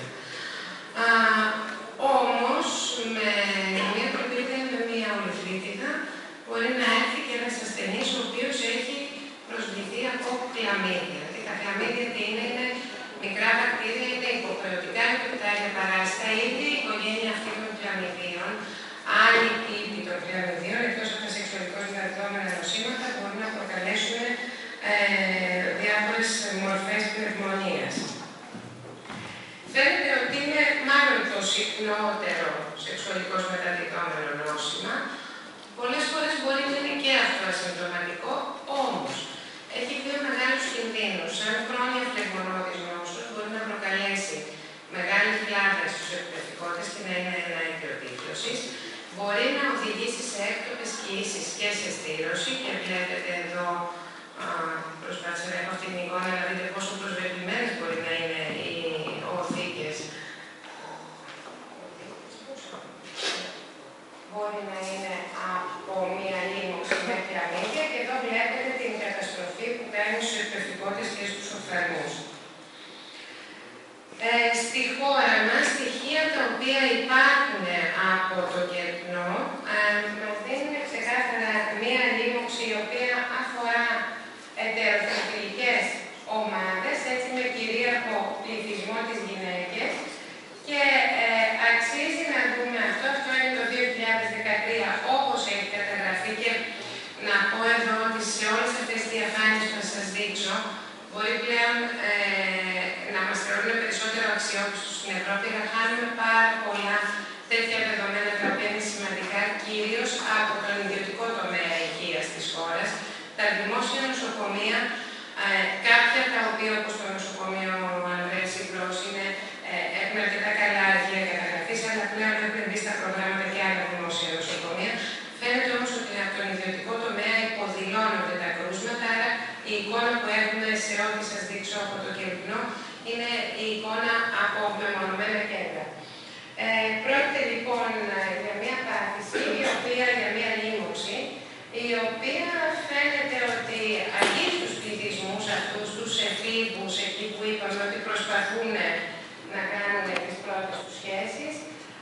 Όμως, με μια προκλήτεια με μια ολυθρίτιδα, μπορεί να έρθει και ένας ασθενής ο οποίος έχει προσβληθεί από κλαμίδια. Και τα κλαμίδια τι είναι μικρά βακτήρια, είναι υποχρεωτικά επιπτάρια παράσιτα, ήδη η οικογένεια αυτή των κλαμιδίων. Άλλοι τύποι των κλαμιδίων, εκτός από τα σεξουαλικώς μεταδιδόμενα νοσήματα, μπορούν να προκαλέσουν διάφορες μορφές πνευμονίας. Φαίνεται ότι είναι μάλλον το συχνότερο σεξουαλικώς μεταδιδόμενο νόσημα. Πολλές φορές μπορεί να είναι και αυτό ασυμπτωματικό, όμως έχει δύο μεγάλους κινδύνους. Σαν χρόνια φλεγμονώδης νόσος μπορεί να προκαλέσει μεγάλη φλάβα στους εκπαιδευτικότες και να είναι ένα αίτιο τύφλωσης. Μπορεί να οδηγήσει σε έκτοπες κοίησεις και σε στήρωση και βλέπετε εδώ, προσπάθησα να έχω αυτή την εικόνα να δείτε πόσο προσβεβλημένες μπορεί να είναι οι οθήκες. Μπορεί να είναι από μία λίμωξη με κλαμίδια και εδώ βλέπετε την καταστροφή που κάνει στους εκπαιδευτικότες και στους οφθαλμούς. Στη χώρα μας, στοιχεία τα οποία υπάρχουν από το κερκνό μας δίνουν ξεκάθαρα μία λίμωξη η οποία αφορά ετεροφιλικές ομάδες, έτσι με κυρίαρχο πληθυσμό τις γυναίκες και αξίζει να δούμε αυτό. Αυτό είναι το 2013 όπως έχει καταγραφεί και να πω εδώ ότι σε όλες αυτές τις διαφάνειες που θα σας δείξω μπορεί πλέον να μας θεωρούν περισσότερο αξιόπιστους στην Ευρώπη, αλλά χάνουμε πάρα πολλά τέτοια δεδομένα τα οποία είναι σημαντικά, κυρίως από τον ιδιωτικό τομέα υγείας της χώρας. Τα δημόσια νοσοκομεία, κάποια τα οποία όπως το νοσοκομείο Ανδρέας Ηπρός έχουν αρκετά καλά αρχεία καταγραφής, αλλά πλέον έχουν μπει στα προγράμματα και άλλα δημόσια νοσοκομεία. Φαίνεται όμως ότι από τον ιδιωτικό τομέα υποδηλώνονται τα κρούσματα, άρα η εικόνα που έχουμε σε ό,τι σας δείξω από το κερκνό είναι η εικόνα από μεμονωμένα κέντρα. Πρόκειται λοιπόν για μια πάθηση, για μια λίμωξη, η οποία φαίνεται ότι αγγίζει τους πληθυσμούς αυτούς, τους εφήβους, εκεί που είπαμε ότι προσπαθούν να κάνουν τις πρώτες τους σχέσεις.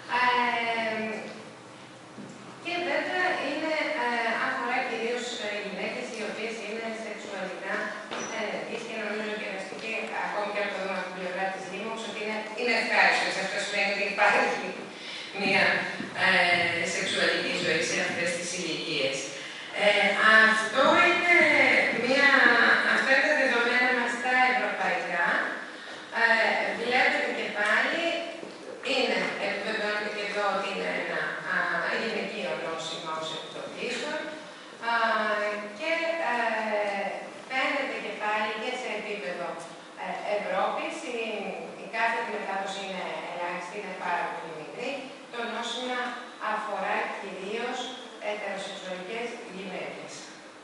Και βέβαια αφορά κυρίως γυναίκες οι οποίες είναι σεξουαλικά ενεργείς και νομίζω και αστική, ακόμη και από το δούμε από την πλευρά της λίμωξης, ότι είναι ευχάριστος. Αυτό σημαίνει ότι υπάρχει μια σεξουαλική ζωή σε αυτές τις ηλικίες. Αυτά είναι τα δεδομένα μας τα ευρωπαϊκά. Βλέπετε και πάλι, επιβεβαιώνεται και εδώ ότι είναι ένα γυναικείο νόσημα ως εκ των δύσεων και φαίνεται και πάλι και σε επίπεδο Ευρώπης, η κάθετη μετάδοση είναι ελάχιστη, είναι πάρα πολύ μικρή. Το νόσημα αφορά κυρίως ετεροσεξουαλικές γυναίκες.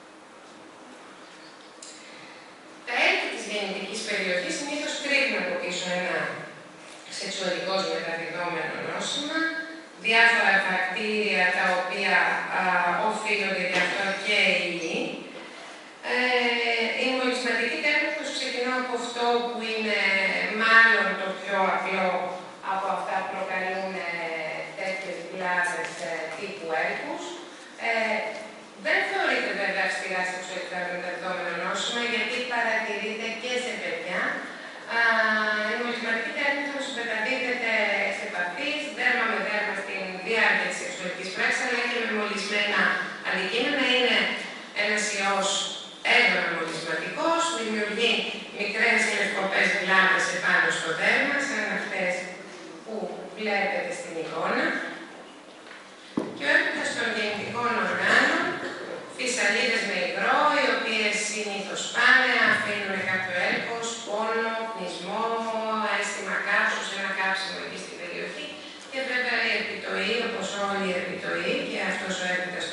Τα έτη της γεννητικής περιοχής συνήθως κρύβουν από πίσω ένα σεξουαλικώς μεταδιδόμενο νόσημα, διάφορα βακτήρια τα οποία οφείλονται γι' αυτό και ιοί. Η μολυσματική τέχνος ξεκινώ από αυτό που είναι μάλλον το πιο απλό από αυτά που προκαλούν τέτοιες βλάβες τύπου έλκους. Δεν θεωρείται βέβαια αυστηρά σεξουαλικά μεταδιδόμενο νόσημα, γιατί παρατηρείται και σε παιδιά. Η μολυσματική τέχνος μεταδίδεται εξ επαφής, δέρμα με δέρμα στην διάρκεια της σεξουαλικής πράξης, αλλά και με μολυσμένα αντικείμενα. Είναι ένας ιός έντονα μολυσματικός, δημιουργεί μικρές λευκοπές βλάβες επάνω στο δέρμα, σαν αυτές που βλέπετε στην εικόνα. Και ο έπειτα των γεννητικών οργάνων, φυσαλίδες με υγρό, οι οποίες συνήθως πάνε, αφήνουν κάποιο έλκος, πόνο, πνισμό, αίσθημα κάψους, ένα κάψιμο εκεί στην περιοχή. Και βέβαια η επιτοή, όπως όλη η επιτοή, και αυτός ο έπειτα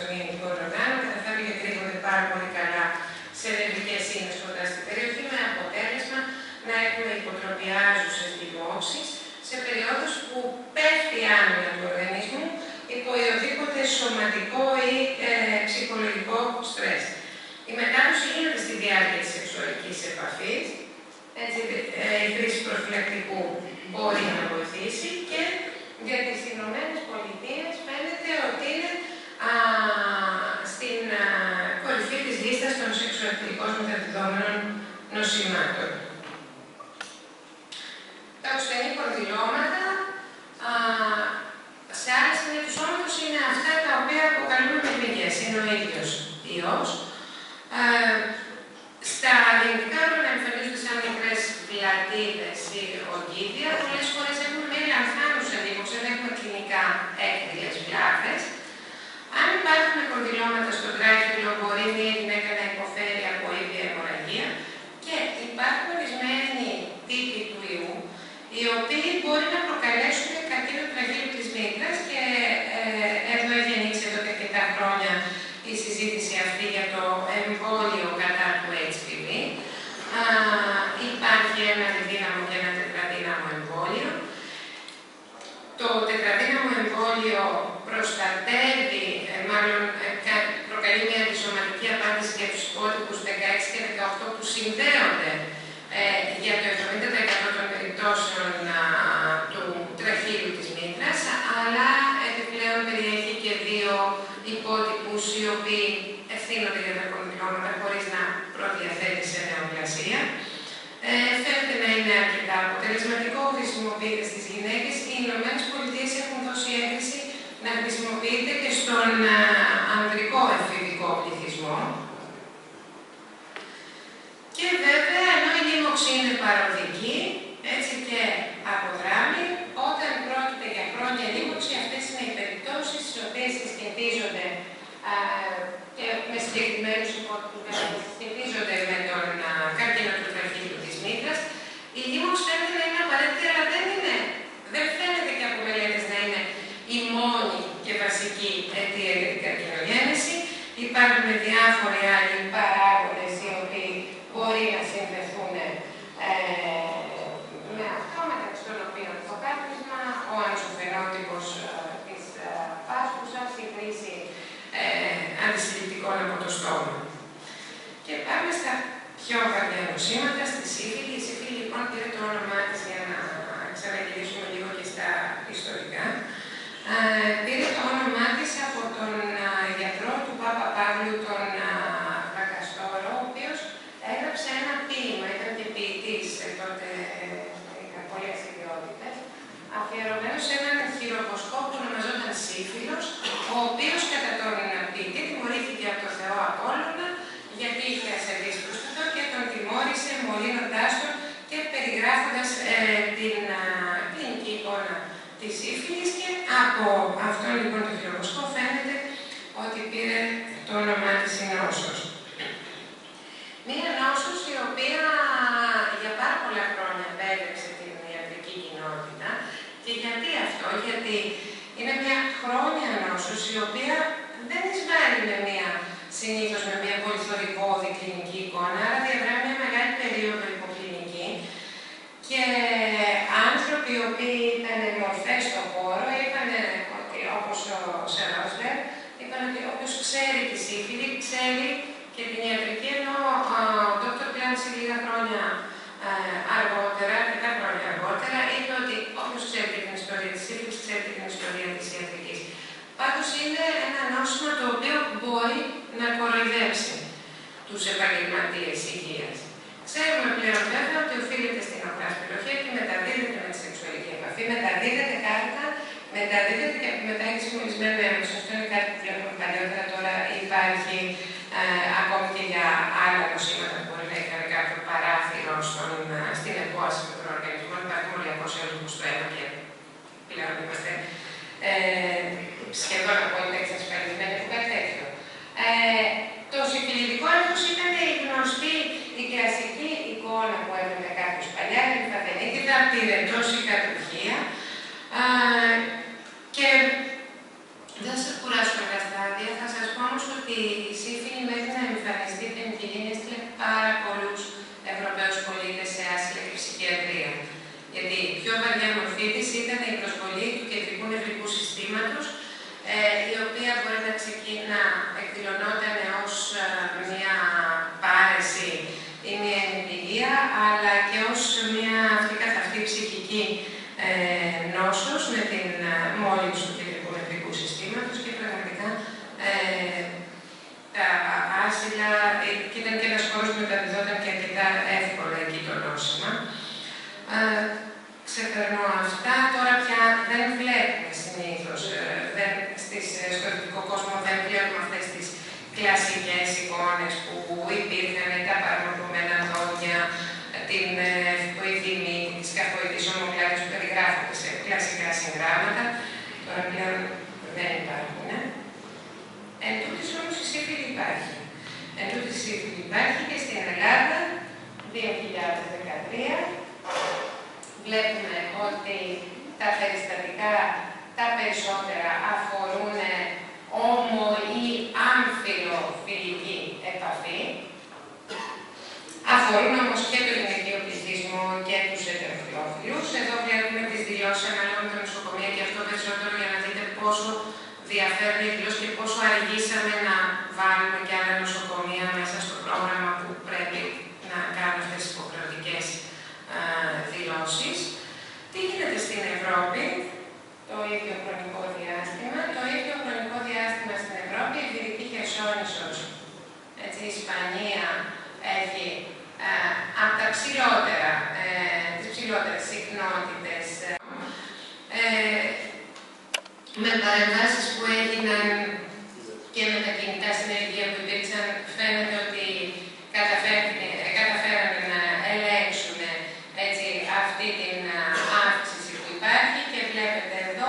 παραπιάζουσες δηλώσεις σε περιόδους που πέφτει η άνοια του οργανισμού υπό οποιοδήποτε σωματικό ή ψυχολογικό στρες. Η μετάδοση γίνεται στη διάρκεια της σεξουαλικής επαφής, έτσι η χρήση προφυλακτικού μπορεί να βοηθήσει και για τις Ηνωμένες Πολιτείες φαίνεται ότι είναι στην κορυφή της λίστας των σεξουαλικώς μεταδιδόμενων νοσημάτων. Τα οξυγενή κορδιλώματα σε άλλα σημεία του σώματος είναι αυτά τα οποία αποκαλούμε μυρμήγκες. Είναι ο ίδιος ιός. Στα δυνητικά όργανα εμφανίζονται σαν μικρές πλατίδες ή ογκίδια. Πολλές φορές έχουμε μια λανθάνουσα λίμωξη, δεν έχουμε κλινικά έκδηλες βλάβες. Αν υπάρχουν κορδιλώματα στον τράχυλο, μπορεί μια γυναίκα να υποφέρει από ίδια αιμορραγία και υπάρχουν ορισμένοι τύποι του ιού, οι οποίοι μπορεί να προκαλέσουν καρκίνο τραχύλου της μήτρας και εδώ έχει ανοίξει εδώ και αρκετά χρόνια η συζήτηση αυτή για το εμβόλιο κατά του HPV. Υπάρχει ένα διδύναμο και ένα τετραδύναμο εμβόλιο. Το τετραδύναμο εμβόλιο προστατεύει, μάλλον προκαλεί μια αντισωματική απάντηση για τους υπότυπους 16 και 18 που συνδέονται για το 70% των περιπτώσεων του τραχύλου της μήτρας, αλλά επιπλέον περιέχει και δύο υπότυπους οι οποίοι ευθύνονται για τα κορδιλώματα χωρίς να προδιαθέτει σε νεοπλασία. Φαίνεται να είναι αρκετά αποτελεσματικό, χρησιμοποιείται στις γυναίκες. Οι Ηνωμένες Πολιτείες έχουν δώσει έγκριση να χρησιμοποιείται και στον ανδρικό εφηβικό πληθυσμό. Και βέβαια, ενώ η λίμωξη είναι παροδική, έτσι και αποδράμει, όταν πρόκειται για χρόνια λίμωξη, αυτές είναι οι περιπτώσεις στις οποίες συσχετίζονται και με συγκεκριμένους υπότιτλους συσχετίζονται με τον καρκίνο του τραχύλου της μήτρας. Η λίμωξη φαίνεται να είναι απαραίτητη, αλλά δεν φαίνεται και από μελέτες να είναι η μόνη και βασική αιτία για την καρκινογέννηση. Υπάρχουν διάφοροι άλλοι παράγοντες οι οποίοι μπορεί να συνδεθούν με αυτό, μεταξύ των οποίων το κάπνισμα, ο ανοσοφερότυπος της πάσπουσας, η χρήση αντισυλληπτικών από το στόμα. Και πάμε στα πιο βαριά νοσήματα, στη σύφυλλη. Η σύφυλλη λοιπόν πήρε το όνομά της για να ξαναγυρίσουμε λίγο και στα ιστορικά. Πήρε το όνομά της από τον γιατρό του Πάπα Παύλου, τον Βακαστόρο, ο οποίος έγραψε ένα ποίημα, ήταν και ποιητής, τότε είχα πολλές ιδιότητες, αφιερωμένο σε έναν χειροποσκό που ονομαζόταν Σύφυλος, ο οποίος κατά τον ποιητή τιμωρήθηκε από τον Θεό Απόλλωνα, γιατί είχε ασεβείς προς το Θεό και τον τιμώρησε μολύνοντάς τον και περιγράφοντας την κλινική εικόνα της σύφυλης, και από αυτόν λοιπόν το χειροποσκό φαίνεται ότι πήρε το όνομά της η νόσος. Μία νόσος η οποία για πάρα πολλά χρόνια πέδεψε την ιατρική κοινότητα. Και γιατί αυτό? Γιατί είναι μια χρόνια νόσος η οποία δεν εισβάλλει συνήθως με μια πολυθωρικώδη κλινική εικόνα, άρα διαδρά μια μεγάλη περίοδο υποκλινική και άνθρωποι οι οποίοι ήταν μορφές στον χώρο είπαν ότι, όπως ο Σερόσλερ, είπαν ότι όποιος ξέρει τη σύφυλλη, ξέρει και την ιατρική, ενώ ο Dr. Clancy λίγα χρόνια αργότερα, αρκετά χρόνια αργότερα, είπε ότι όποιος ξέρει την ιστορία της σύφυλλης, ξέρει την ιστορία της ιατρικής. Πάντως είναι ένα νόσημα το οποίο μπορεί να κοροϊδέψει τους επαγγελματίες υγείας. Ξέρουμε πλέον βέβαια ότι οφείλεται στην οχράσπυροχή και μεταδίδεται με τη σεξουαλική επαφή, μεταδίδεται κάρτα, μεταδίδεται και από τη μετάγγιση με ορισμένου αίματος. Αυτό είναι κάτι που βλέπουμε παλιότερα, τώρα υπάρχει ακόμη και για άλλα νοσήματα που μπορεί να είχαν κάποιο παράθυρο στην επόαση με τον οργανισμό. Υπάρχει μολυακός έλεγχος στο αίμα και πλέον είμαστε σχεδόν απόλυτα εξασφαλισμένοι από κάτι τέτοιο. Το συμφιλητικό έλεγχος ήταν η γνωστή, η κλασική εικόνα που έβλεπε κάποιος παλιά, η λιμφαδενίτιδα, πυρετός ή κατουχία. Και δεν σας κουράσω με τα στάδια, θα σας πω όμως ότι η σύφυλλη μέχρι να εμφανιστεί την πενικυλίνη έστειλε πάρα πολλούς Ευρωπαίους πολίτες σε άσυλα και ψυχιατρία. υγεία, αλλά και ως μια αυτή καθ' αυτή ψυχική νόσος με την μόλυνση του κεντρικού νευρικού συστήματος και πραγματικά τα άσυλα, και ήταν και ένας χώρος που μεταδιδόταν και αρκετά εύκολα εκεί το νόσημα. Ξεπερνώ αυτά, τώρα πια δεν βλέπουμε συνήθως, στο δυτικό κόσμο δεν βλέπουμε αυτές τις κλασικές εικόνες που υπήρχαν, τα παραμορφωμένα δόντια, την βοηθήμη, τις καθοειδείς ομοκλάδες που περιγράφονται σε κλασικά συγγράμματα. Τώρα πλέον δεν υπάρχουν. Εν τούτης όμως η σύφυλλη υπάρχει. Εν τούτης η σύφυλλη υπάρχει και στην Ελλάδα, 2013, βλέπουμε ότι τα περιστατικά τα περισσότερα αφορούν όμο ή άμφιλοφιλική επαφή. Αφορούν όμως και το γυναικείο πληθυσμό και τους ετεροφιλόφιλους. Εδώ βλέπουμε τις δηλώσεις ανάλογα με τα νοσοκομεία και αυτό περισσότερο για να δείτε πόσο διαφέρουν οι δηλώσεις και πόσο αργήσαμε να βάλουμε και άλλα νοσοκομεία μέσα στο πρόγραμμα που πρέπει να κάνουν αυτές τις υποχρεωτικές δηλώσεις. Τι γίνεται στην Ευρώπη, το ίδιο χρονικό διάστημα. Το ίδιο χρονικό διάστημα στην Ευρώπη, η Δυτική Χερσόνησος, έτσι, η Ισπανία έχει από τα ψηλότερα, τις ψηλότερες συχνότητες, με παρεμβάσεις που έγιναν και με τα κινητά συνεργεία που υπήρξαν, φαίνεται ότι καταφέρανε να ελέγξουν έτσι, αυτή την αύξηση που υπάρχει και βλέπετε εδώ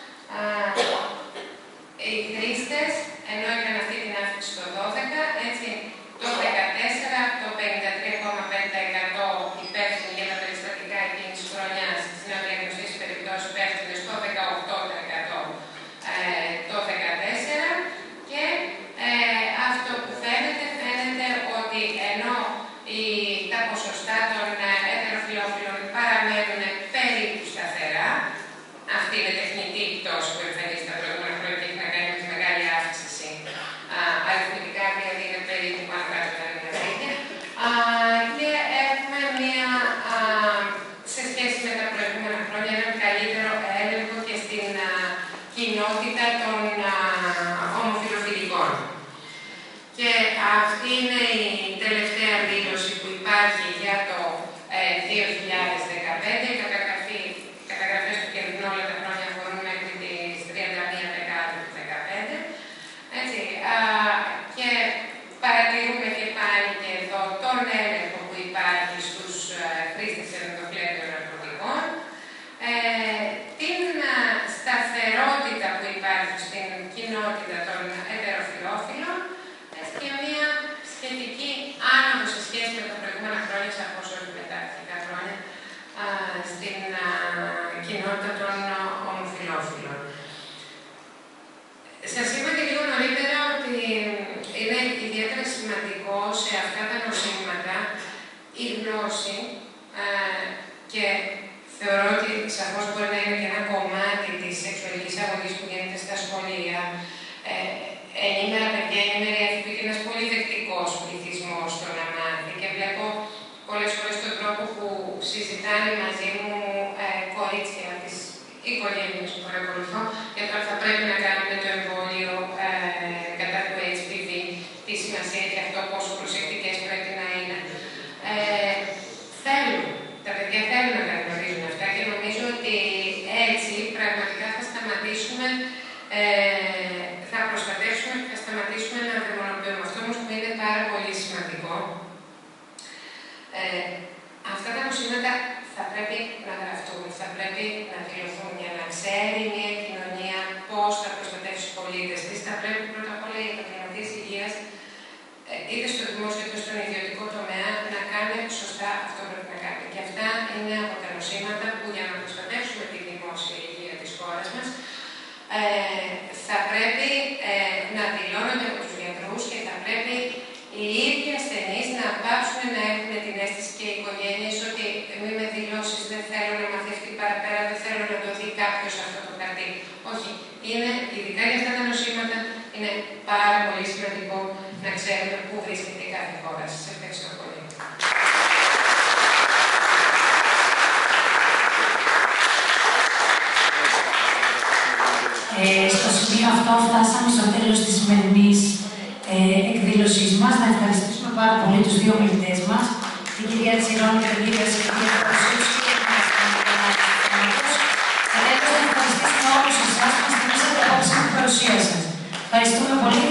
οι χρήστες, ενώ είχαν αυτή την αύξηση το 12, έτσι, το 14, το 53,5% υπεύθυνοι για τα περιστατικά εκείνης της χρονιάς, στις νεοδιαγνωστήσεις περιπτώσεις υπεύθυνοι στο 18% το 14, και αυτό που φαίνεται ότι ενώ τα ποσοστά των ετεροφιλόφιλων παραμένουν περίπου σταθερά, αυτή είναι τεχνητή πτώση που εμφανίζεται τα προηγούμενα χρόνια και έχει να κάνει με τη μεγάλη αύξηση αριθμητικά, δηλαδή είναι περίπου πάνω κάτω τα ίδια. Και έχουμε σε σχέση με τα προηγούμενα χρόνια, έναν καλύτερο έλεγχο και στην κοινότητα των ομοφυλοφιλικών. Και αυτή είναι η τελευταία δήλωση που υπάρχει για το 2015. Καταγραφές του κερδινού όλα τα χρόνια αφορούν μέχρι τις 31 Δεκάτου του 2015. Και παρατηρούμε και πάλι και εδώ τον έλεγχο που υπάρχει στους χρήστες ενδοκλέτων ναρκωτικών, την σταθερότητα που υπάρχει στην κοινότητα των ετεροφιλόφιλων και μια σχετική άνοδο σε σχέση με τα προηγούμενα χρόνια, σαφώς όχι με τα αρχικά χρόνια, στην κοινότητα των ομοφυλόφιλων. Σας είπα και λίγο νωρίτερα ότι είναι ιδιαίτερα σημαντικό σε αυτά τα νοσήματα η γνώση και θεωρώ ότι σαφώς μπορεί να είναι και ένα κομμάτι της σεξουαλικής αγωγής που γίνεται στα σχολεία. Ενήμερα παιδιά, ενήμεροι έφηβοι και ένας πολύ δεκτικός πληθυσμός στο να μάθει, και βλέπω πολλές φορές τον τρόπο που συζητάνε μαζί μου κορίτσια από τις οικογένειες που παρακολουθώ για το αν θα πρέπει να κάνουμε το εμβόλιο κατά του HPV, τη σημασία και αυτό πόσο προσεκτικές πρέπει να είναι. Τα παιδιά θέλουν να τα γνωρίζουν αυτά και νομίζω ότι έτσι πραγματικά θα σταματήσουμε, θα προστατεύσουμε και θα σταματήσουμε να δαιμονοποιούμε. Αυτό όμως που είναι πάρα πολύ σημαντικό, αυτά τα νοσήματα θα πρέπει να γραφτούν, θα πρέπει να δηλωθούν για να ξέρει μια κοινωνία πώς θα προστατεύσει τους πολίτες της. Θα πρέπει πρώτα απ' όλα οι επαγγελματίες υγείας, είτε στο δημόσιο είτε στον ιδιωτικό τομέα, να κάνει σωστά αυτό που πρέπει να κάνει. Και αυτά είναι από τα νοσήματα που για να προστατεύσουμε τη δημόσια υγεία της χώρας μας, θα πρέπει να δηλώνονται από τους γιατρούς και θα πρέπει οι ίδιοι ασθενείς να πάψουν να έχουν την αίσθηση και οι οικογένειες ότι μη με δηλώσεις, δεν θέλω να μαθευτεί παραπέρα, δεν θέλω να το δει κάποιος αυτό το χαρτί. Όχι. Είναι, ειδικά για αυτά τα νοσήματα, είναι πάρα πολύ σημαντικό να ξέρουμε πού βρίσκεται η κάθε χώρα. Σας ευχαριστώ πολύ. Στο σημείο αυτό φτάσαμε στο τέλος της σημερινής εκδήλωσής μας. Να ευχαριστήσουμε πάρα πολύ τους δύο ομιλητές μας, την κυρία Τσιρόνη και τον κύριο Σергή Προσίους και την Θα να ευχαριστήσουμε όλους εσάς που μας θυμίσατε απόψε με την παρουσία σας. Ευχαριστούμε πολύ.